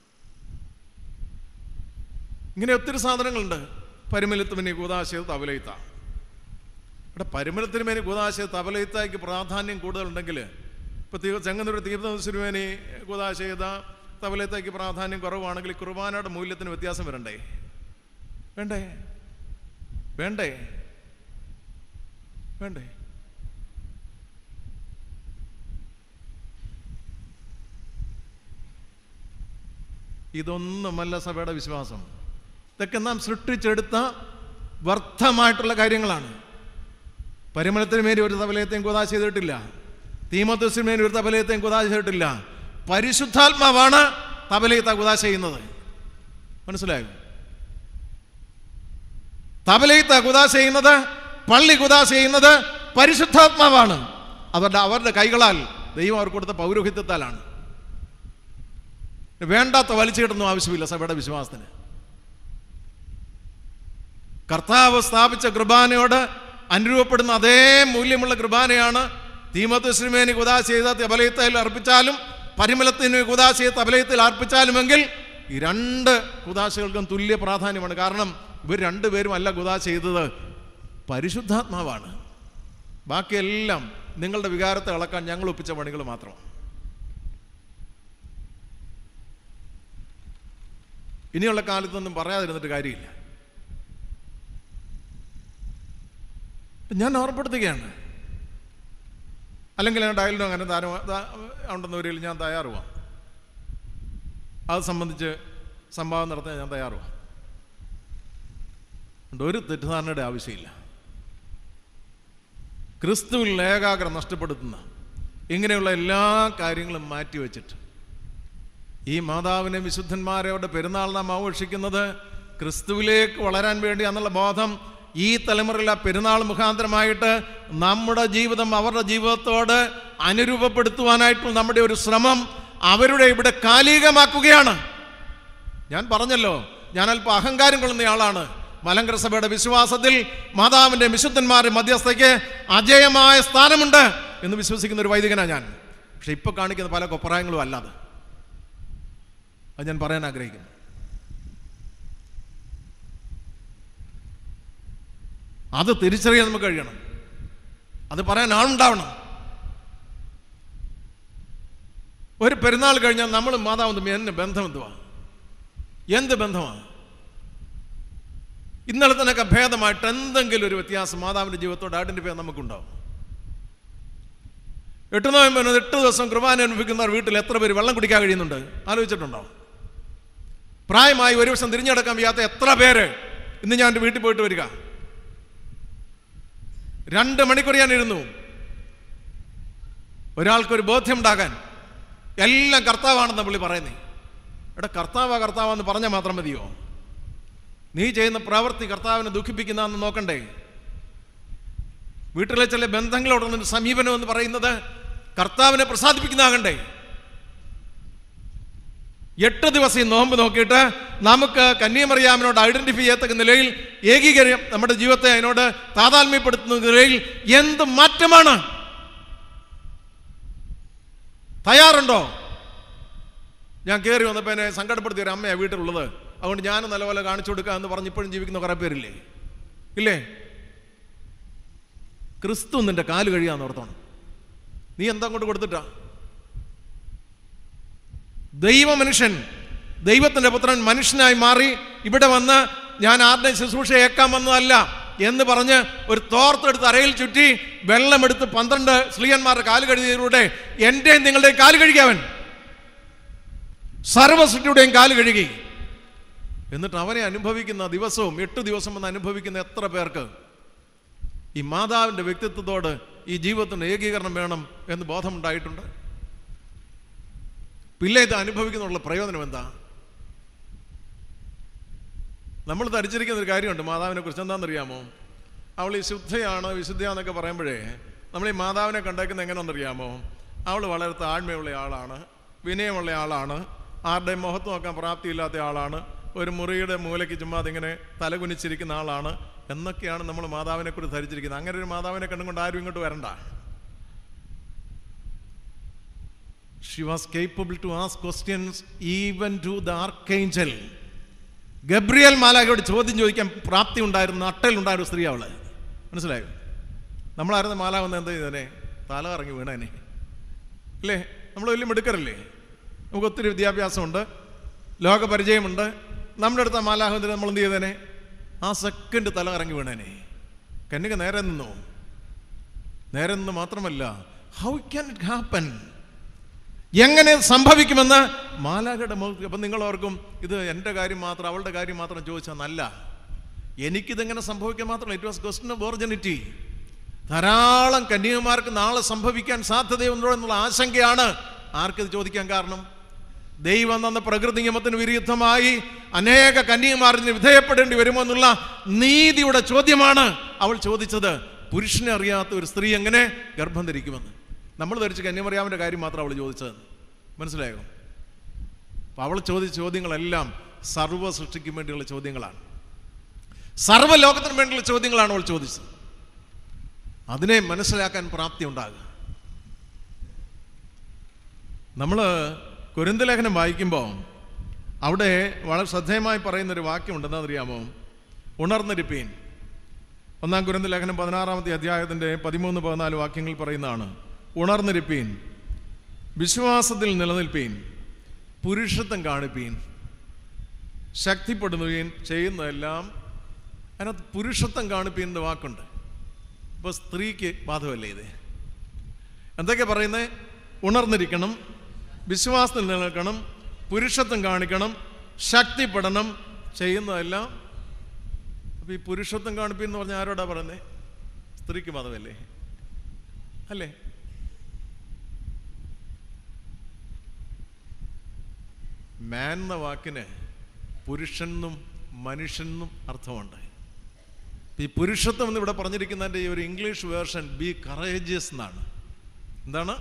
ഇങ്ങനെ ഒത്തിരി സാധനങ്ങളുണ്ട്. പരിമലത്തുമേനി കൂതാശയത് തബലയിത്ത. ഇവിടെ പരിമലത്തിനുമേനി കൂതാശയത് തബലയിത്തയ്ക്ക് പ്രാധാന്യം കൂടുതലുണ്ടെങ്കിൽ ഇപ്പോൾ ചെങ്ങന്നൂർ തീർത്ഥമേനി കൂതാശയത തബലയിത്തയ്ക്ക് പ്രാധാന്യം കുറവാണെങ്കിൽ കുർബാനയുടെ മൂല്യത്തിന് വ്യത്യാസം വരണ്ടേ? വേണ്ടേ? വേണ്ടേ? വേണ്ടേ? ഇതൊന്നുമല്ല സഭയുടെ വിശ്വാസം. ഇതൊക്കെ നാം സൃഷ്ടിച്ചെടുത്ത വ്യർത്ഥമായിട്ടുള്ള കാര്യങ്ങളാണ്. പരിമളത്തിന് മേൽ ഒരു തബലയത്തെയും കൂതാശ ചെയ്തിട്ടില്ല. തീമോഥെയോസിന് മേൽ ഒരു തബലയത്തെയും കൂതാശ ചെയ്തിട്ടില്ല. പരിശുദ്ധാത്മാവാണ് തബലയത്തെ കൂതാശ ചെയ്യുന്നത്. മനസ്സിലായോ? തബലയത്തെ കൂതാശ ചെയ്യുന്നത്, പള്ളി കൂതാശ ചെയ്യുന്നത് പരിശുദ്ധാത്മാവാണ്. അവരുടെ കൈകളാൽ ദൈവം അവർക്ക് കൊടുത്ത പൗരോഹിത്യത്താലാണ്. വേണ്ടാത്ത വലിച്ചിട്ടൊന്നും ആവശ്യമില്ല സഭയുടെ വിശ്വാസത്തിന്. കർത്താവ് സ്ഥാപിച്ച കുർബാനയോട് അനുരൂപപ്പെടുന്ന അതേ മൂല്യമുള്ള കുർബാനയാണ് തീമോഥെയോസിന് കൂതാശ ചെയ്ത തബലയത്തിൽ അർപ്പിച്ചാലും പരിമളത്തിന് കൂതാശ ചെയ്ത തബലയത്തിൽ അർപ്പിച്ചാലുമെങ്കിൽ ഈ രണ്ട് കൂതാശകൾക്കും തുല്യ പ്രാധാന്യമാണ്. കാരണം ഇവർ രണ്ടുപേരും അല്ല കൂതാശ ചെയ്തത്, പരിശുദ്ധാത്മാവാണ്. ബാക്കിയെല്ലാം നിങ്ങളുടെ വികാരത്തെ ഇളക്കാൻ ഞങ്ങൾ ഒപ്പിച്ച പണികൾ മാത്രമാണ്. ഇനിയുള്ള കാലത്തൊന്നും പറയാതിരുന്നിട്ട് കാര്യമില്ല. ഞാൻ ഓർമ്മപ്പെടുത്തുകയാണ്. അല്ലെങ്കിൽ ഞാൻ ഡയലിനോ അങ്ങനെ ഉണ്ടെന്ന വരിയിൽ ഞാൻ തയ്യാറുവാം. അത് സംബന്ധിച്ച് സംഭാവന നടത്താൻ ഞാൻ തയ്യാറുവാം. ഒരു തെറ്റിദ്ധാരണയുടെ ആവശ്യമില്ല. ക്രിസ്തുവിൽ ഏകാഗ്രത നഷ്ടപ്പെടുത്തുന്ന ഇങ്ങനെയുള്ള എല്ലാ കാര്യങ്ങളും മാറ്റിവെച്ചിട്ട് ഈ മാതാവിനെ വിശുദ്ധന്മാരെ പെരുന്നാൾ നാം ആഘോഷിക്കുന്നത് ക്രിസ്തുവിലേക്ക് വളരാൻ വേണ്ടി എന്നുള്ള ബോധം ഈ തലമുറയിൽ ആ പെരുന്നാൾ മുഖാന്തരമായിട്ട് നമ്മുടെ ജീവിതം അവരുടെ ജീവിതത്തോട് അനുരൂപപ്പെടുത്തുവാനായിട്ടുള്ള നമ്മുടെ ഒരു ശ്രമം അവരുടെ ഇവിടെ കാലികമാക്കുകയാണ്. ഞാൻ പറഞ്ഞല്ലോ, ഞാൻ അല്പം അഹങ്കാരം കൊള്ളുന്നയാളാണ്. മലങ്കര സഭയുടെ വിശ്വാസത്തിൽ മാതാവിൻ്റെ വിശുദ്ധന്മാരുടെ മധ്യസ്ഥയ്ക്ക് അജയമായ സ്ഥാനമുണ്ട് എന്ന് വിശ്വസിക്കുന്ന ഒരു വൈദികനാണ് ഞാൻ. പക്ഷെ ഇപ്പോൾ കാണിക്കുന്ന പല കൊപ്രായങ്ങളും അല്ലാതെ അത് ഞാൻ പറയാൻ ആഗ്രഹിക്കുന്നു. അത് തിരിച്ചറിയാൻ നമുക്ക് കഴിയണം. അത് പറയാൻ ആളുണ്ടാവണം. ഒരു പെരുന്നാൾ കഴിഞ്ഞാൽ നമ്മൾ മാതാവ് എന്നെ ബന്ധം എന്തുവാ? എന്ത് ബന്ധമാണ്? ഇന്നലെ തന്നെയൊക്കെ ഭേദമായിട്ട് എന്തെങ്കിലും ഒരു വ്യത്യാസം മാതാവിൻ്റെ ജീവിതത്തോട് ഐഡന്റിഫൈ നമുക്കുണ്ടാവും. 8 നോയമ്പ് 8 ദിവസം കുർബാന അനുഭവിക്കുന്നവർ വീട്ടിൽ എത്ര പേര് വെള്ളം കുടിക്കാൻ കഴിയുന്നുണ്ട്? ആലോചിച്ചിട്ടുണ്ടോ? പ്രായമായി ഒരു ദിവസം തിരിഞ്ഞടക്കാൻ വയ്യാത്ത എത്ര പേര് ഇന്ന് ഞാൻ എൻ്റെ വീട്ടിൽ പോയിട്ട് വരിക 2 മണിക്കൂർ ഞാനിരുന്നു. ഒരാൾക്കൊരു ബോധ്യം ഉണ്ടാകാൻ എല്ലാം കർത്താവാണെന്ന് പുള്ളി പറയുന്നേ. എടാ, കർത്താവാന്ന് പറഞ്ഞാൽ മാത്രം മതിയോ? നീ ചെയ്യുന്ന പ്രവൃത്തി കർത്താവിനെ ദുഃഖിപ്പിക്കുന്നതെന്ന് നോക്കണ്ടേ? വീട്ടിലെ ചില ബന്ധങ്ങളോടൊന്നും സമീപനം എന്ന് പറയുന്നത് കർത്താവിനെ പ്രസാദിപ്പിക്കുന്നതാകണ്ടേ? 8 ദിവസം നോമ്പ് നോക്കിയിട്ട് നമുക്ക് കന്യാമറിയാമിനോട് ഐഡന്റിഫൈ ചെയ്യത്തക്ക നിലയിൽ ഏകീകരണം നമ്മുടെ ജീവിതത്തെ അതിനോട് താതാത്മ്യപ്പെടുത്തുന്ന നിലയിൽ എന്ത് മാറ്റമാണ്? തയ്യാറുണ്ടോ? ഞാൻ കയറി വന്നപ്പോൾ എന്നെ സങ്കടപ്പെടുത്തിയ ഒരു അമ്മയാണ് വീട്ടിലുള്ളത്. അതുകൊണ്ട് ഞാൻ നല്ലപോലെ കാണിച്ചു കൊടുക്കുക എന്ന് പറഞ്ഞ് ഇപ്പോഴും ജീവിക്കുന്ന കുറേ പേരില്ലേ? ഇല്ലേ? ക്രിസ്തു നിന്റെ കാല് കഴിയാന്ന് ഓർത്തോണം. നീ എന്താ കൊണ്ട് കൊടുത്തിട്ടാ? ദൈവമനുഷ്യൻ, ദൈവത്തിൻ്റെ പുത്രൻ മനുഷ്യനായി മാറി ഇവിടെ വന്ന് ഞാൻ ആരുടെയും ശുശ്രൂഷ ഏക്കാൻ വന്നതല്ല എന്ന് പറഞ്ഞ് ഒരു തോർത്തെടുത്ത് അരയിൽ ചുറ്റി വെള്ളമെടുത്ത് 12 സ്ത്രീയന്മാരുടെ കാല് കഴുകിയതിലൂടെ എൻ്റെയും നിങ്ങളുടെയും കാല് കഴുകിയവൻ, സർവസൃഷ്ടിയുടെയും കാല് കഴുകി. എന്നിട്ട് അവനെ അനുഭവിക്കുന്ന ദിവസവും 8 ദിവസം എന്ന് അനുഭവിക്കുന്ന എത്ര പേർക്ക് ഈ മാതാവിൻ്റെ വ്യക്തിത്വത്തോട് ഈ ജീവിതത്തിന് ഏകീകരണം വേണം എന്ന് ബോധമുണ്ടായിട്ടുണ്ട്. പിന്നെ ഇത് അനുഭവിക്കുന്നുള്ള പ്രയോജനം എന്താ? നമ്മൾ ധരിച്ചിരിക്കുന്ന ഒരു കാര്യമുണ്ട് മാതാവിനെ കുറിച്ച്. എന്താണെന്നറിയാമോ? അവൾ ഈ ശുദ്ധയാണ്, വിശുദ്ധയാന്നൊക്കെ പറയുമ്പോഴേ നമ്മൾ ഈ മാതാവിനെ കണ്ടേക്കുന്നത് എങ്ങനെയാണെന്നറിയാമോ? അവൾ വളരെ താഴ്മയുള്ള ആളാണ്, വിനയമുള്ള ആളാണ്, ആരുടെയും മുഖത്ത് നോക്കാൻ പ്രാപ്തിയില്ലാത്ത ആളാണ്, ഒരു മുറിയുടെ മൂലയ്ക്ക് ചുമ്മാ അതിങ്ങനെ തലകുനിച്ചിരിക്കുന്ന ആളാണ് എന്നൊക്കെയാണ് നമ്മൾ മാതാവിനെ കുറിച്ച് ധരിച്ചിരിക്കുന്നത്. അങ്ങനെ ഒരു മാതാവിനെ കണ്ടുകൊണ്ട് ആരും ഇങ്ങോട്ട് വരണ്ട. She was capable to ask questions even to the archangel. Gabriel മാലാഖയോട് ചോദ്യം ചോദിക്കാൻ പ്രാപ്തി ഉണ്ടായിരുന്ന, നട്ടലുണ്ടായിരുന്ന സ്ത്രീ അവള്. മനസ്സിലായോ? നമ്മളായിരുന്നു മാലാഖ വന്ന് എന്താ ചെയ്തേനെ? തല കറങ്ങി വീണേനെ അല്ലേ? നമ്മൾ വലിയ മിടുക്കരല്ലേ? നമുക്ക് ഒത്തിരി വിദ്യാഭ്യാസമുണ്ട്, ലോകപരിചയമുണ്ട്. നമ്മുടെ അടുത്ത മാലാഖ വന്നിട്ട് നമ്മൾ എന്ത് ചെയ്തേനെ? ആ സെക്കൻഡ് തല കറങ്ങി വീണേനെ. കന്യക നേരെ നിന്നു. നേരെ നിന്ന് മാത്രമല്ല, ഹൗ ക്യാൻ ഇറ്റ് ഹാപ്പൻ? എങ്ങനെ സംഭവിക്കുമെന്ന് മാലാഖയുടെ മുഖത്ത്. അപ്പം നിങ്ങൾ ഓർക്കും ഇത് എൻ്റെ കാര്യം മാത്രം, അവളുടെ കാര്യം മാത്രം ചോദിച്ചാൽ നല്ല. എനിക്കിതെങ്ങനെ സംഭവിക്കാൻ മാത്രമല്ല, it was question of virginity. ധാരാളം കന്യകമാർക്ക് നാളെ സംഭവിക്കാൻ സാധ്യതയുണ്ടോ എന്നുള്ള ആശങ്കയാണ് ആർക്കിത് ചോദിക്കാൻ കാരണം. ദൈവം തന്ന പ്രകൃതി നിയമത്തിന് വിരുദ്ധമായി അനേക കന്യകമാരിന് വിധേയപ്പെടേണ്ടി വരുമോ എന്നുള്ള നീതിയുടെ ചോദ്യമാണ് അവൾ ചോദിച്ചത്. പുരുഷനെ അറിയാത്ത ഒരു സ്ത്രീ എങ്ങനെ ഗർഭം ധരിക്കുമെന്ന്. നമ്മൾ ധരിച്ച് കന്യമറിയാവിൻ്റെ കാര്യം മാത്രം അവൾ ചോദിച്ചത്. മനസ്സിലായോ? അപ്പം അവൾ ചോദിച്ച ചോദ്യങ്ങളെല്ലാം സർവ്വ സൃഷ്ടിക്കും വേണ്ടിയുള്ള ചോദ്യങ്ങളാണ്, സർവ്വലോകത്തിനും വേണ്ടിയുള്ള ചോദ്യങ്ങളാണ് അവൾ ചോദിച്ചത്. അതിനെ മനസ്സിലാക്കാൻ പ്രാപ്തി ഉണ്ടാകുക. നമ്മൾ കൊരിന്ത് ലേഖനം വായിക്കുമ്പോൾ അവിടെ വളരെ ശ്രദ്ധേയമായി പറയുന്നൊരു വാക്യമുണ്ട്. എന്താണെന്നറിയാമോ? ഉണർന്നിരിപ്പീൻ. 1 കൊരിന്ത് ലേഖനം 16-ാമത്തെ അധ്യായത്തിൻ്റെ 13-14 വാക്യങ്ങൾ പറയുന്നതാണ്. ഉണർന്നിരിപ്പീൻ, വിശ്വാസത്തിൽ നിലനിൽപ്പീൻ, പുരുഷത്വം കാണിപ്പീൻ, ശക്തിപ്പെടുകയും ചെയ്യുന്നതെല്ലാം. അതിനകത്ത് പുരുഷത്വം കാണിപ്പീൻ എന്ന വാക്കുണ്ട്. ഇപ്പോൾ സ്ത്രീക്ക് ബാധകമല്ലേ ഇത്? എന്തൊക്കെ പറയുന്നത്? ഉണർന്നിരിക്കണം, വിശ്വാസത്തിൽ നിലനിൽക്കണം, പുരുഷത്വം കാണിക്കണം, ശക്തിപ്പെടണം, ചെയ്യുന്നതെല്ലാം. അപ്പോൾ ഈ പുരുഷത്വം കാണിപ്പീൻ എന്ന് പറഞ്ഞാൽ ആരോടാ പറയുന്നത്? സ്ത്രീക്ക് ബാധകമല്ലേ? അല്ലേ? മാൻ എന്ന വാക്കിന് പുരുഷനും മനുഷ്യനും അർത്ഥമുണ്ട്. ഈ പുരുഷത്വം എന്ന് ഇവിടെ പറഞ്ഞിരിക്കുന്നതിൻ്റെ ഈ ഒരു ഇംഗ്ലീഷ് വേർഷൻ ബി കറേജിയസ് എന്നാണ്. എന്താണ്?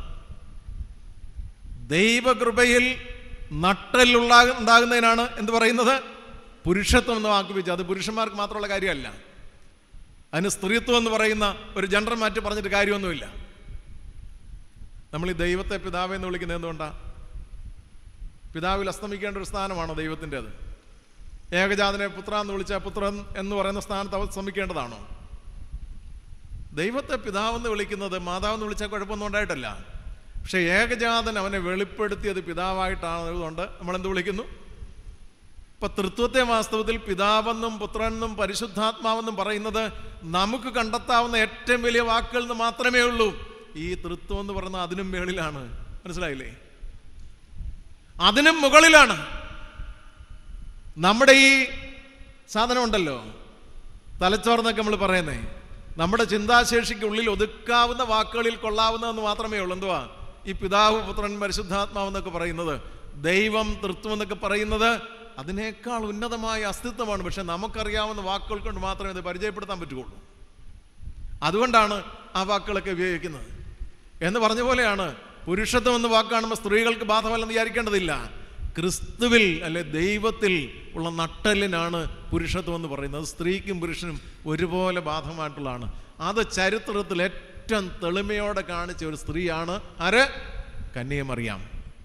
ദൈവകൃപയിൽ ഉണ്ടാകുന്നതിനാണ് എന്ത് പറയുന്നത്? പുരുഷത്വം എന്ന് വാക്ക് വെച്ച്. അത് പുരുഷന്മാർക്ക് മാത്രമുള്ള കാര്യമല്ല. അതിന് സ്ത്രീത്വം എന്ന് പറയുന്ന ഒരു ജെൻഡർ മാറ്റി പറഞ്ഞിട്ട് കാര്യമൊന്നുമില്ല. നമ്മൾ ഈ ദൈവത്തെ പിതാവെ എന്ന് വിളിക്കുന്നത് എന്തുകൊണ്ടാണ്? പിതാവിൽ അസ്തമിക്കേണ്ട ഒരു സ്ഥാനമാണോ ദൈവത്തിൻ്റെത്? ഏകജാതനെ പുത്ര എന്ന് വിളിച്ചാൽ പുത്രൻ എന്ന് പറയുന്ന സ്ഥാനത്ത് അസ്തമിക്കേണ്ടതാണോ? ദൈവത്തെ പിതാവെന്ന് വിളിക്കുന്നത് മാതാവെന്ന് വിളിച്ചാൽ കുഴപ്പമൊന്നും ഉണ്ടായിട്ടല്ല. പക്ഷെ ഏകജാതൻ അവനെ വെളിപ്പെടുത്തിയത് പിതാവായിട്ടാണതുകൊണ്ട് നമ്മളെന്ത് വിളിക്കുന്നു? ഇപ്പം തൃത്വത്തെ വാസ്തവത്തിൽ പിതാവെന്നും പുത്രനെന്നും പരിശുദ്ധാത്മാവെന്നും പറയുന്നത് നമുക്ക് കണ്ടെത്താവുന്ന ഏറ്റവും വലിയ വാക്കുകൾ എന്ന് മാത്രമേ ഉള്ളൂ. ഈ തൃത്വം എന്ന് പറയുന്നത് അതിനും മുകളിലാണ്. മനസ്സിലായില്ലേ? അതിനും മുകളിലാണ്. നമ്മുടെ ഈ സാധനം ഉണ്ടല്ലോ, തലച്ചോറെന്നൊക്കെ നമ്മൾ പറയുന്നേ, നമ്മുടെ ചിന്താശേഷിക്കുള്ളിൽ ഒതുക്കാവുന്ന വാക്കുകളിൽ കൊള്ളാവുന്നതെന്ന് മാത്രമേ ഉള്ളൂ. എന്തുവാ ഈ പിതാവ് പുത്രൻ പരിശുദ്ധാത്മാവെന്നൊക്കെ പറയുന്നത്? ദൈവം തൃത്വം എന്നൊക്കെ പറയുന്നത് അതിനേക്കാൾ ഉന്നതമായ അസ്തിത്വമാണ്. പക്ഷെ നമുക്കറിയാവുന്ന വാക്കുകൾ കൊണ്ട് മാത്രമേ അത് പരിചയപ്പെടുത്താൻ പറ്റുകയുള്ളൂ. അതുകൊണ്ടാണ് ആ വാക്കുകളൊക്കെ ഉപയോഗിക്കുന്നത്. എന്ന് പറഞ്ഞ പോലെയാണ് പുരുഷത്വം എന്ന വാക്ക് കാണുമ്പോൾ സ്ത്രീകൾക്ക് ബാധമല്ലെന്ന് വിചാരിക്കേണ്ടതില്ല. ക്രിസ്തുവിൽ അല്ലെ ദൈവത്തിൽ ഉള്ള നട്ടലിനാണ് പുരുഷത്വം എന്ന് പറയുന്നത്. സ്ത്രീക്കും പുരുഷനും ഒരുപോലെ ബാധകമായിട്ടുള്ളതാണ്. അത് ചരിത്രത്തിൽ ഏറ്റവും തെളിമയോടെ കാണിച്ച ഒരു സ്ത്രീയാണ് ആര്? കന്യകമറിയാം.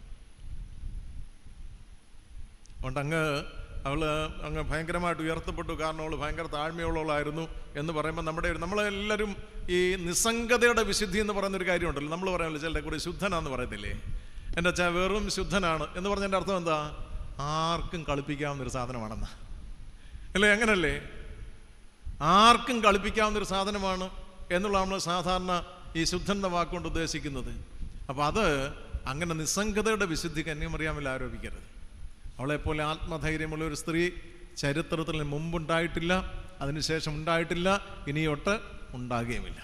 അതുകൊണ്ട് അങ്ങ് ഭയങ്കരമായിട്ട് ഉയർത്തപ്പെട്ടു. കാരണം അവൾ ഭയങ്കര താഴ്മയുള്ളവളായിരുന്നു എന്ന് പറയുമ്പോൾ നമ്മളെല്ലാവരും ഈ നിസ്സംഗതയുടെ വിശുദ്ധി എന്ന് പറയുന്നൊരു കാര്യമുണ്ടല്ലോ. നമ്മൾ പറയാമല്ലോ ചിലരെ കൂടി ശുദ്ധനാന്ന് പറയത്തില്ലേ? എൻ്റെ അച്ഛാ വെറും ശുദ്ധനാണ് എന്ന് പറഞ്ഞതിൻ്റെ അർത്ഥം എന്താ? ആർക്കും കളിപ്പിക്കാവുന്നൊരു സാധനമാണെന്നാ അല്ലേ? അങ്ങനല്ലേ? ആർക്കും കളിപ്പിക്കാവുന്നൊരു സാധനമാണ് എന്നുള്ള നമ്മൾ സാധാരണ ഈ ശുദ്ധൻ എന്ന വാക്കുകൊണ്ട് ഉദ്ദേശിക്കുന്നത്. അപ്പോൾ അത് അങ്ങനെ നിസ്സംഗതയുടെ വിശുദ്ധി കന്യമറിയാമിൽ ആരോപിക്കരുത്. അവളെപ്പോലെ ആത്മധൈര്യമുള്ള ഒരു സ്ത്രീ ചരിത്രത്തിൽ മുമ്പുണ്ടായിട്ടില്ല, അതിനുശേഷം ഉണ്ടായിട്ടില്ല, ഇനിയൊട്ട് ഉണ്ടാകുകയുമില്ല.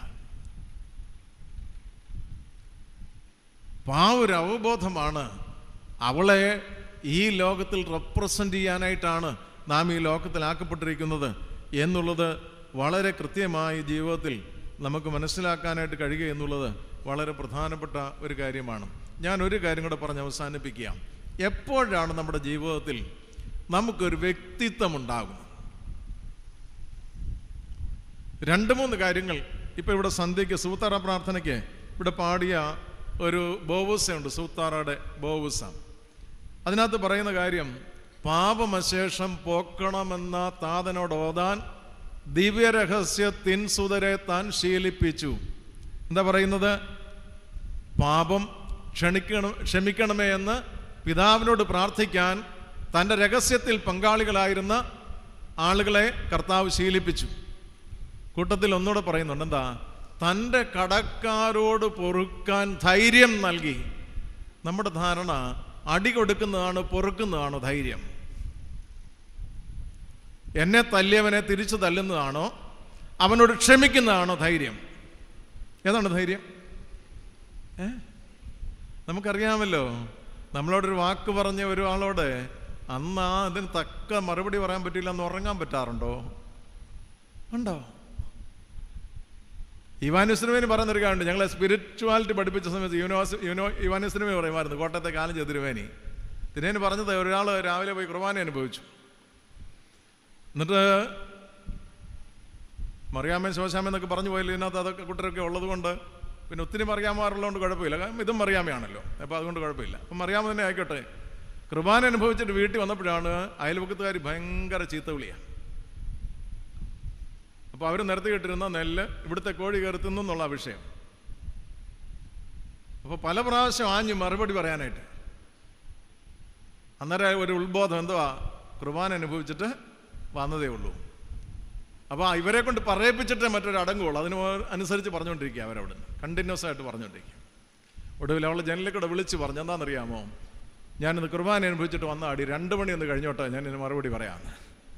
ആ ഒരു അവബോധമാണ് അവളെ ഈ ലോകത്തിൽ റെപ്രസെൻ്റ് ചെയ്യാനായിട്ടാണ് നാം ഈ ലോകത്തിലാക്കപ്പെട്ടിരിക്കുന്നത് എന്നുള്ളത് വളരെ കൃത്യമായി ജീവിതത്തിൽ നമുക്ക് മനസ്സിലാക്കാനായിട്ട് കഴിയുക എന്നുള്ളത് വളരെ പ്രധാനപ്പെട്ട ഒരു കാര്യമാണ്. ഞാൻ ഒരു കാര്യം കൂടെ പറഞ്ഞ് അവസാനിപ്പിക്കാം. എപ്പോഴാണ് നമ്മുടെ ജീവിതത്തിൽ നമുക്കൊരു വ്യക്തിത്വം ഉണ്ടാകുന്നത്? 2-3 കാര്യങ്ങൾ. ഇപ്പം ഇവിടെ സന്ധ്യയ്ക്ക് സൂത്താറ പ്രാർത്ഥനയ്ക്ക് ഇവിടെ പാടിയ ഒരു ബോവൂസയുണ്ട്, സൂത്താറയുടെ ബോവൂസ. അതിനകത്ത് പറയുന്ന കാര്യം, പാപമശേഷം പോക്കണമെന്ന താതനോട് ഓതാൻ ദിവ്യരഹസ്യത്തിൻ സുതരെ താൻ ശീലിപ്പിച്ചു. എന്താ പറയുന്നത്? പാപം ക്ഷമിക്കണമേ എന്ന് പിതാവിനോട് പ്രാർത്ഥിക്കാൻ തൻ്റെ രഹസ്യത്തിൽ പങ്കാളികളായിരുന്ന ആളുകളെ കർത്താവ് ശീലിപ്പിച്ചു. കൂട്ടത്തിൽ ഒന്നുകൂടെ പറയുന്നുണ്ട്, എന്താ? തൻ്റെ കടക്കാരോട് പൊറുക്കാൻ ധൈര്യം നൽകി. നമ്മുടെ ധാരണ അടി കൊടുക്കുന്നതാണ്, പൊറുക്കുന്നതാണോ ധൈര്യം? എന്നെ തല്ലിയവനെ തിരിച്ചു തല്ലുന്നതാണോ, അവനോട് ക്ഷമിക്കുന്നതാണോ ധൈര്യം? ഏതാണ് ധൈര്യം? നമുക്കറിയാമല്ലോ, നമ്മളോടൊരു വാക്ക് പറഞ്ഞ ഒരാളോട് അന്ന് അതിന് തക്ക മറുപടി പറയാൻ പറ്റില്ല എന്ന് ഉറങ്ങാൻ പറ്റാറുണ്ടോ? ഉണ്ടോ? ഇവാനുസ്ലിമിന് പറയുന്നൊരു കാര്യമുണ്ട്. ഞങ്ങളെ സ്പിരിച്വാലിറ്റി പഠിപ്പിച്ച സമയത്ത് ഇവാനുസ്ലിമി പറയുമായിരുന്നു, കോട്ടയത്തെ കാലം തിരുവേനി. തിരുവേനി പറഞ്ഞത്, ഒരാൾ രാവിലെ പോയി കുർബാന അനുഭവിച്ചു. എന്നിട്ട് മറിയാമ്മൻ ശോശാമെന്നൊക്കെ പറഞ്ഞു പോയില്ല. ഇതിനകത്ത് അതൊക്കെ കൂട്ടരൊക്കെ ഉള്ളത് കൊണ്ട് പിന്നെ ഒത്തിരി മറിയാമാറുള്ളതുകൊണ്ട് കുഴപ്പമില്ല. കാരണം ഇതും മറിയാമയാണല്ലോ, അപ്പോൾ അതുകൊണ്ട് കുഴപ്പമില്ല. അപ്പം മറിയാമ തന്നെ ആയിക്കോട്ടെ. കുർബാന അനുഭവിച്ചിട്ട് വീട്ടിൽ വന്നപ്പോഴാണ് അയൽപക്കത്തുകാർ ഭയങ്കര ചീത്തവിളിയാണ്. അപ്പോൾ അവർ നിരത്തി കിട്ടിരുന്ന നെല്ല് ഇവിടുത്തെ കോഴി കയറി തിന്നു എന്നുള്ള വിഷയം. അപ്പോൾ പല പ്രാവശ്യം ആഞ്ഞു മറുപടി പറയാനായിട്ട്. അന്നേരം ഒരു ഉത്ബോധം, എന്തുവാ, കുർബാന അനുഭവിച്ചിട്ട് വന്നതേ ഉള്ളൂ. അപ്പോൾ ഇവരെ കൊണ്ട് പറയിപ്പിച്ചിട്ടേ മറ്റൊരു അടങ്ങുള്ളൂ. അതിന് അനുസരിച്ച് പറഞ്ഞുകൊണ്ടിരിക്കുക അവരവിടെ നിന്ന്, കണ്ടിന്യൂസ് ആയിട്ട് പറഞ്ഞുകൊണ്ടിരിക്കുക. ഒടുവിൽ അവളെ ജനലിൽ വിളിച്ച് പറഞ്ഞു, എന്താണെന്നറിയാമോ, ഞാനിന്ന് കുർബാന അനുഭവിച്ചിട്ട് വന്ന അടി 2 മണി ഒന്ന് കഴിഞ്ഞോട്ടെ, ഞാൻ ഇതിന് മറുപടി പറയാമെന്ന്.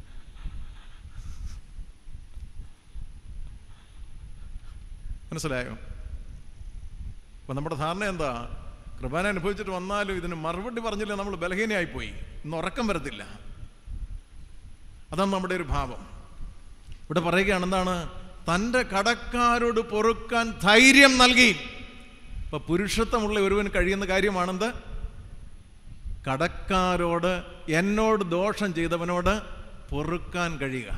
മനസ്സിലായോ? അപ്പം നമ്മുടെ ധാരണ എന്താ? കുർബാന അനുഭവിച്ചിട്ട് വന്നാലും ഇതിന് മറുപടി പറഞ്ഞില്ല നമ്മൾ ബലഹീനയായിപ്പോയി, ഇന്ന് ഉറക്കം വരത്തില്ല. അതാണ് നമ്മുടെ ഒരു ഭാവം. ഇവിടെ പറയുകയാണ്, എന്താണ്? തൻ്റെ കടക്കാരോട് പൊറുക്കാൻ ധൈര്യം നൽകി. ഇപ്പൊ പുരുഷത്വമുള്ള ഒരുവന് കഴിയുന്ന കാര്യമാണെന്ത്? കടക്കാരോട്, എന്നോട് ദോഷം ചെയ്തവനോട് പൊറുക്കാൻ കഴിയുക.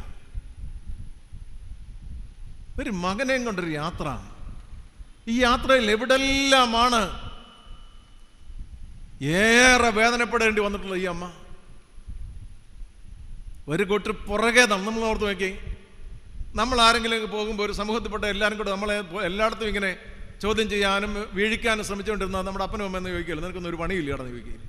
ഒരു മകനെയും കൊണ്ടൊരു യാത്ര. ഈ യാത്രയിൽ എവിടെല്ലാമാണ് ഏറെ വേദനപ്പെടേണ്ടി വന്നിട്ടുള്ള ഈ അമ്മ. ഒരു കൂട്ടർ പുറകെ നമ്മൾ ഓർത്ത് നോക്കി, നമ്മൾ ആരെങ്കിലും പോകുമ്പോൾ ഒരു സമൂഹത്തിൽപ്പെട്ട എല്ലാവരും കൂടെ നമ്മളെ എല്ലായിടത്തും ഇങ്ങനെ ചോദ്യം ചെയ്യാനും വീഴിക്കാനും ശ്രമിച്ചുകൊണ്ടിരുന്ന നമ്മുടെ അപ്പനും അമ്മ എന്ന് ചോദിക്കില്ല, നിനക്കൊന്നും ഒരു പണിയില്ല കടന്ന് ചോദിക്കില്ല.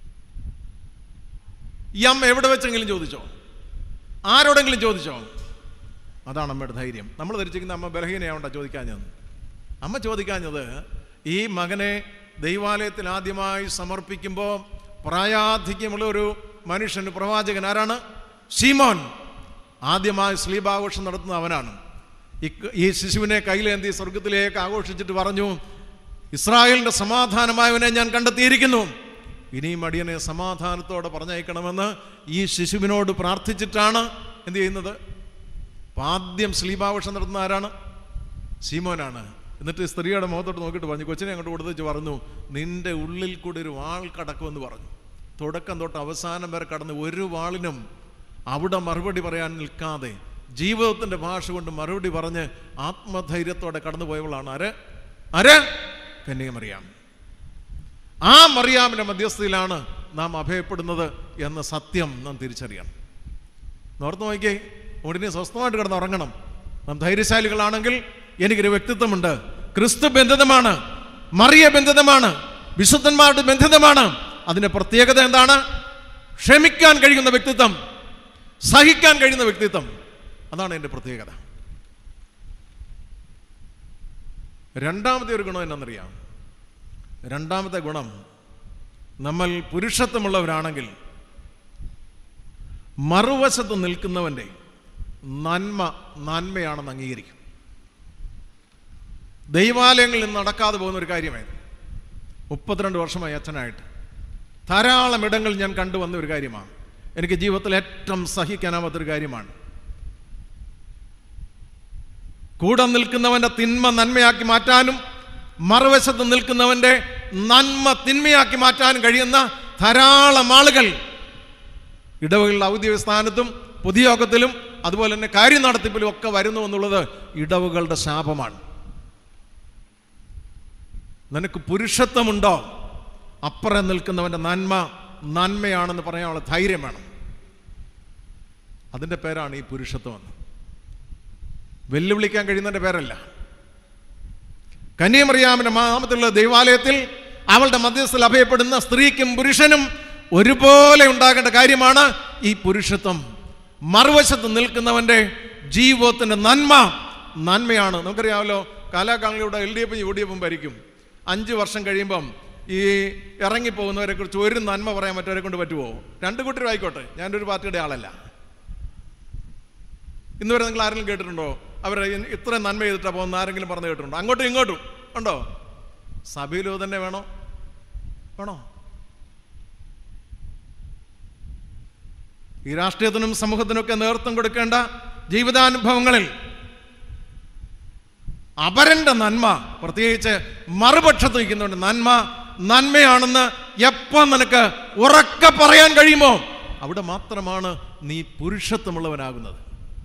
ഈ അമ്മ എവിടെ വെച്ചെങ്കിലും ചോദിച്ചോ? ആരോടെങ്കിലും ചോദിച്ചോ? അതാണ് അമ്മയുടെ ധൈര്യം. നമ്മൾ ധരിച്ചിരിക്കുന്ന അമ്മ ബലഹീനയാവണ്ട ചോദിക്കാഞ്ഞത്. അമ്മ ചോദിക്കാഞ്ഞത്, ഈ മകനെ ദൈവാലയത്തിൽ ആദ്യമായി സമർപ്പിക്കുമ്പോൾ പ്രായാധിക്യമുള്ള ഒരു മനുഷ്യൻ, പ്രവാചകൻ ആരാണ്? ശീമോൻ. ആദ്യമായി സ്ലീബാഘോഷം നടത്തുന്ന അവനാണ്. ഈ ശിശുവിനെ കയ്യിലേന്തി സ്വർഗത്തിലേക്ക് ആഘോഷിച്ചിട്ട് പറഞ്ഞു, ഇസ്രായേലിന്റെ സമാധാനമായവനെ ഞാൻ കണ്ടെത്തിയിരിക്കുന്നു, ഇനിയും അടിയനെ സമാധാനത്തോടെ പറഞ്ഞയക്കണമെന്ന് ഈ ശിശുവിനോട് പ്രാർത്ഥിച്ചിട്ടാണ് എന്ത് ചെയ്യുന്നത്? ആദ്യം സ്ലീബാഘോഷം നടത്തുന്ന ആരാണ്? ശീമോനാണ്. എന്നിട്ട് സ്ത്രീയുടെ മുഖത്തോട്ട് നോക്കിയിട്ട് പറഞ്ഞു, കൊച്ചിനെ അങ്ങോട്ട് കൊടുത്തിച്ച് പറഞ്ഞു, നിന്റെ ഉള്ളിൽ കൂടി ഒരു വാൾ കടക്കുമെന്ന് പറഞ്ഞു. തുടക്കം തൊട്ട് അവസാനം വരെ കടന്ന് ഒരു വാളിനും അവിടെ മറുപടി പറയാൻ നിൽക്കാതെ ജീവിതത്തിൻ്റെ ഭാഷ കൊണ്ട് മറുപടി പറഞ്ഞ് ആത്മധൈര്യത്തോടെ കടന്നു പോയവളാണ് ആര്? കന്യകമറിയാം. ആ മറിയാമിൻ്റെ മധ്യസ്ഥയിലാണ് നാം അഭയപ്പെടുന്നത് എന്ന സത്യം നാം തിരിച്ചറിയണം. ഓർത്ത് നോക്കിയേ, ഉടനെ സ്വസ്ഥമായിട്ട് കിടന്ന് ഉറങ്ങണം. നാം ധൈര്യശാലികളാണെങ്കിൽ എനിക്കൊരു വ്യക്തിത്വമുണ്ട്, ക്രിസ്തു ബന്ധിതമാണ്, മറിയ ബന്ധിതമാണ്, വിശുദ്ധന്മാരുടെ ബന്ധിതമാണ്. അതിൻ്റെ പ്രത്യേകത എന്താണ്? ക്ഷമിക്കാൻ കഴിയുന്ന വ്യക്തിത്വം, സഹിക്കാൻ കഴിയുന്ന വ്യക്തിത്വം. അതാണ് എൻ്റെ പ്രത്യേകത. രണ്ടാമത്തെ ഒരു ഗുണം എന്നാണെന്നറിയാം. രണ്ടാമത്തെ ഗുണം, നമ്മൾ പുരുഷത്വമുള്ളവരാണെങ്കിൽ മറുവശത്ത് നിൽക്കുന്നവൻ്റെ നന്മയാണെന്ന് അംഗീകരിക്കും. ദൈവാലയങ്ങളിൽ നിന്ന് നടക്കാതെ പോകുന്ന ഒരു കാര്യമായിരുന്നു. 32 വർഷമായി അച്ഛനായിട്ട് ധാരാളം ഇടങ്ങൾ ഞാൻ കണ്ടുവന്ന ഒരു കാര്യമാണ്. എനിക്ക് ജീവിതത്തിൽ ഏറ്റവും സഹിക്കാനാവാത്തൊരു കാര്യമാണ്. കൂടെ നിൽക്കുന്നവൻ്റെ തിന്മ നന്മയാക്കി മാറ്റാനും മറുവശത്ത് നിൽക്കുന്നവൻ്റെ നന്മ തിന്മയാക്കി മാറ്റാനും കഴിയുന്ന ധാരാളം ആളുകൾ ഇടവകളുടെ ഔദ്യോഗിക സ്ഥാനത്തും പൊതുയോഗത്തിലും അതുപോലെ തന്നെ കാര്യം നടത്തിപ്പിലും ഒക്കെ വരുന്നു എന്നുള്ളത് ഇടവുകളുടെ ശാപമാണ്. നിനക്ക് പുരുഷത്വമുണ്ടോ? അപ്പുറം നിൽക്കുന്നവൻ്റെ നന്മ നന്മയാണെന്ന് പറയാനുള്ള ധൈര്യം വേണം. അതിൻ്റെ പേരാണ് ഈ പുരുഷത്വം എന്ന്. വെല്ലുവിളിക്കാൻ കഴിയുന്നതിൻ്റെ പേരല്ല. കന്യാമറിയാമിന്റെ നാമത്തിലുള്ള ദൈവാലയത്തിൽ അവളുടെ മധ്യസ്ഥയിൽ അഭയപ്പെടുന്ന സ്ത്രീക്കും പുരുഷനും ഒരുപോലെ ഉണ്ടാകേണ്ട കാര്യമാണ് ഈ പുരുഷത്വം. മറുവശത്ത് നിൽക്കുന്നവൻ്റെ ജീവിതത്തിൻ്റെ നന്മയാണ്. നമുക്കറിയാമല്ലോ, കാലാകാലങ്ങളുടെ LDF UDF ഭരിക്കും. 5 വർഷം കഴിയുമ്പം ഈ ഇറങ്ങിപ്പോകുന്നവരെ കുറിച്ച് ഒരു നന്മ പറയാൻ മറ്റവരെ കൊണ്ട് പറ്റുമോ? 2 കൂട്ടരും ആയിക്കോട്ടെ, ഞാനൊരു പാർട്ടിയുടെ ആളല്ല. ഇന്നുവരെ നിങ്ങൾ ആരെങ്കിലും കേട്ടിട്ടുണ്ടോ അവർ ഇത്ര നന്മ ചെയ്തിട്ടാണ് പോകുന്ന ആരെങ്കിലും പറഞ്ഞു കേട്ടിട്ടുണ്ടോ? അങ്ങോട്ടും ഇങ്ങോട്ടും ഉണ്ടോ? സഭയിലോ തന്നെ വേണോ? ഈ രാഷ്ട്രീയത്തിനും സമൂഹത്തിനൊക്കെ നേതൃത്വം കൊടുക്കേണ്ട ജീവിതാനുഭവങ്ങളിൽ അപരന്റെ നന്മ, പ്രത്യേകിച്ച് മറുപക്ഷത്ത് നിൽക്കുന്നവന്റെ നന്മയാണെന്ന് എപ്പോൾ നിനക്ക് ഉറക്കെ പറയാൻ കഴിയുമോ അവിടെ മാത്രമാണ് നീ പുരുഷത്വമുള്ളവനാകുന്നത്.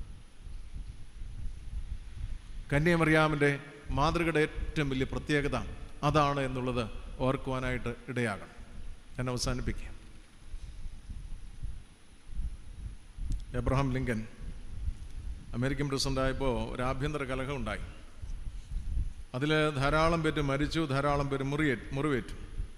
കന്യാമറിയാമിൻ്റെ മാതൃകയുടെ ഏറ്റവും വലിയ പ്രത്യേകത അതാണ് എന്നുള്ളത് ഓർക്കുവാനായിട്ട് ഇടയാകണം. ഞാൻ അവസാനിപ്പിക്കാം. എബ്രഹാം ലിങ്കൻ അമേരിക്കൻ പ്രസിഡൻ്റായപ്പോൾ ഒരു ആഭ്യന്തര കലഹം ഉണ്ടായി. അതിൽ ധാരാളം പേര് മരിച്ചു, ധാരാളം പേര് മുറിവേറ്റു.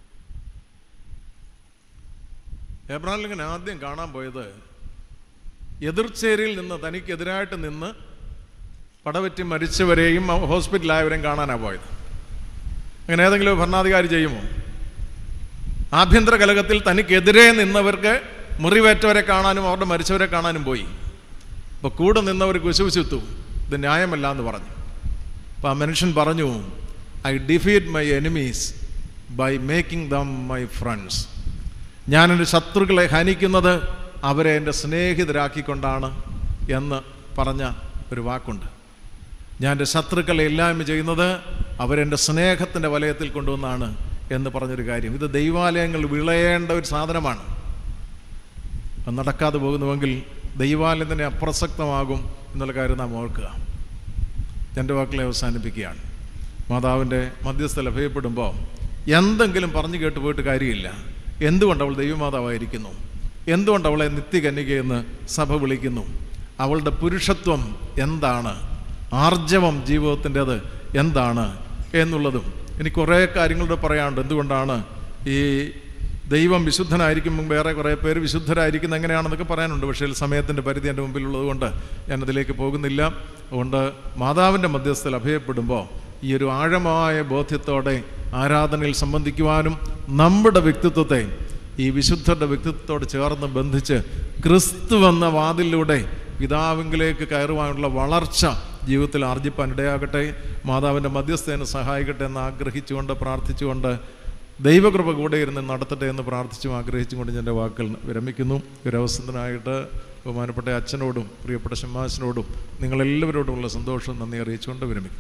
എബ്രഹാം ലിങ്കൻ ആദ്യം കാണാൻ പോയത് എതിർച്ചേരിയിൽ നിന്ന് തനിക്കെതിരായിട്ട് നിന്ന് പടവറ്റി മരിച്ചവരെയും ഹോസ്പിറ്റലായവരെയും കാണാനാണ് പോയത്. അങ്ങനെ ഏതെങ്കിലും ഭരണാധികാരി ചെയ്യുമോ? ആഭ്യന്തര കലഹത്തിൽ തനിക്കെതിരെ നിന്നവർക്ക് മുറിവേറ്റവരെ കാണാനും അവരുടെ മരിച്ചവരെ കാണാനും പോയി. അപ്പോൾ കൂടെ നിന്നവർ കുശുകുശുത്തു, ഇത് ന്യായമല്ല എന്ന് പറഞ്ഞു. അപ്പോൾ ആ മനുഷ്യൻ പറഞ്ഞു, I defeat my enemies by making them my friends. ഞാനെൻ്റെ ശത്രുക്കളെ ഹനിക്കുന്നത് അവരെ എൻ്റെ സ്നേഹിതരാക്കിക്കൊണ്ടാണ് എന്ന് പറഞ്ഞ ഒരു വാക്കുണ്ട്. ഞാൻ എൻ്റെ ശത്രുക്കളെ ഇല്ലായ്മ ചെയ്യുന്നത് അവരെൻ്റെ സ്നേഹത്തിൻ്റെ വലയത്തിൽ കൊണ്ടുവന്നാണ് എന്ന് പറഞ്ഞൊരു കാര്യം. ഇത് ദൈവാലയങ്ങൾ വിളയേണ്ട ഒരു സാധനമാണ്. അത് നടക്കാതെ പോകുന്നുവെങ്കിൽ ദൈവാലയം തന്നെ അപ്രസക്തമാകും എന്നുള്ള കാര്യം നാം ഓർക്കുക. എൻ്റെ വാക്കുകളെ അവസാനിപ്പിക്കുകയാണ്. മാതാവിൻ്റെ മധ്യസ്ഥൽ അഭയപ്പെടുമ്പോൾ എന്തെങ്കിലും പറഞ്ഞു കേട്ട് പോയിട്ട് കാര്യമില്ല. എന്തുകൊണ്ട് അവൾ ദൈവമാതാവായിരിക്കുന്നു? എന്തുകൊണ്ട് അവളെ നിത്യകന്യകയെന്ന് സഭ വിളിക്കുന്നു? അവളുടെ പുരുഷത്വം എന്താണ്? ആർജവം ജീവിതത്തിൻ്റെത് എന്താണ് എന്നുള്ളതും എനിക്ക് കുറേ കാര്യങ്ങളോട് പറയാനുണ്ട്. എന്തുകൊണ്ടാണ് ഈ ദൈവം വിശുദ്ധനായിരിക്കുമ്പോൾ വേറെ കുറേ പേര് വിശുദ്ധരായിരിക്കുന്നത് എങ്ങനെയാണെന്നൊക്കെ പറയാനുണ്ട്. പക്ഷേ സമയത്തിൻ്റെ പരിധി എൻ്റെ മുമ്പിലുള്ളത് കൊണ്ട് ഞാനതിലേക്ക് പോകുന്നില്ല. അതുകൊണ്ട് മാതാവിൻ്റെ മധ്യസ്ഥയിൽ അഭയപ്പെടുമ്പോൾ ഈ ഒരു ആഴമായ ബോധ്യത്തോടെ ആരാധനയിൽ സംബന്ധിക്കുവാനും നമ്മുടെ വ്യക്തിത്വത്തെ ഈ വിശുദ്ധരുടെ വ്യക്തിത്വത്തോട് ചേർന്ന് ബന്ധിച്ച് ക്രിസ്തുവെന്ന വാതിലിലൂടെ പിതാവിലേക്ക് കയറുവാനുള്ള വളർച്ച ജീവിതത്തിൽ ആർജിപ്പാൻ ഇടയാകട്ടെ. മാതാവിൻ്റെ മധ്യസ്ഥേനെ സഹായിക്കട്ടെ എന്ന് ആഗ്രഹിച്ചുകൊണ്ട് പ്രാർത്ഥിച്ചുകൊണ്ട് ദൈവകൃപ കൂടെ ഇരുന്ന് നടത്തട്ടെ എന്ന് പ്രാർത്ഥിച്ചും ആഗ്രഹിച്ചും കൊണ്ട് എൻ്റെ വാക്കുകൾ വിരമിക്കുന്നു. ഒരവസരത്തിനായിട്ട് ബഹുമാനപ്പെട്ട അച്ഛനോടും പ്രിയപ്പെട്ട ഷമ്മാസിനോടും നിങ്ങളെല്ലാവരോടുമുള്ള സന്തോഷം നന്ദി അറിയിച്ചുകൊണ്ട് വിരമിക്കും.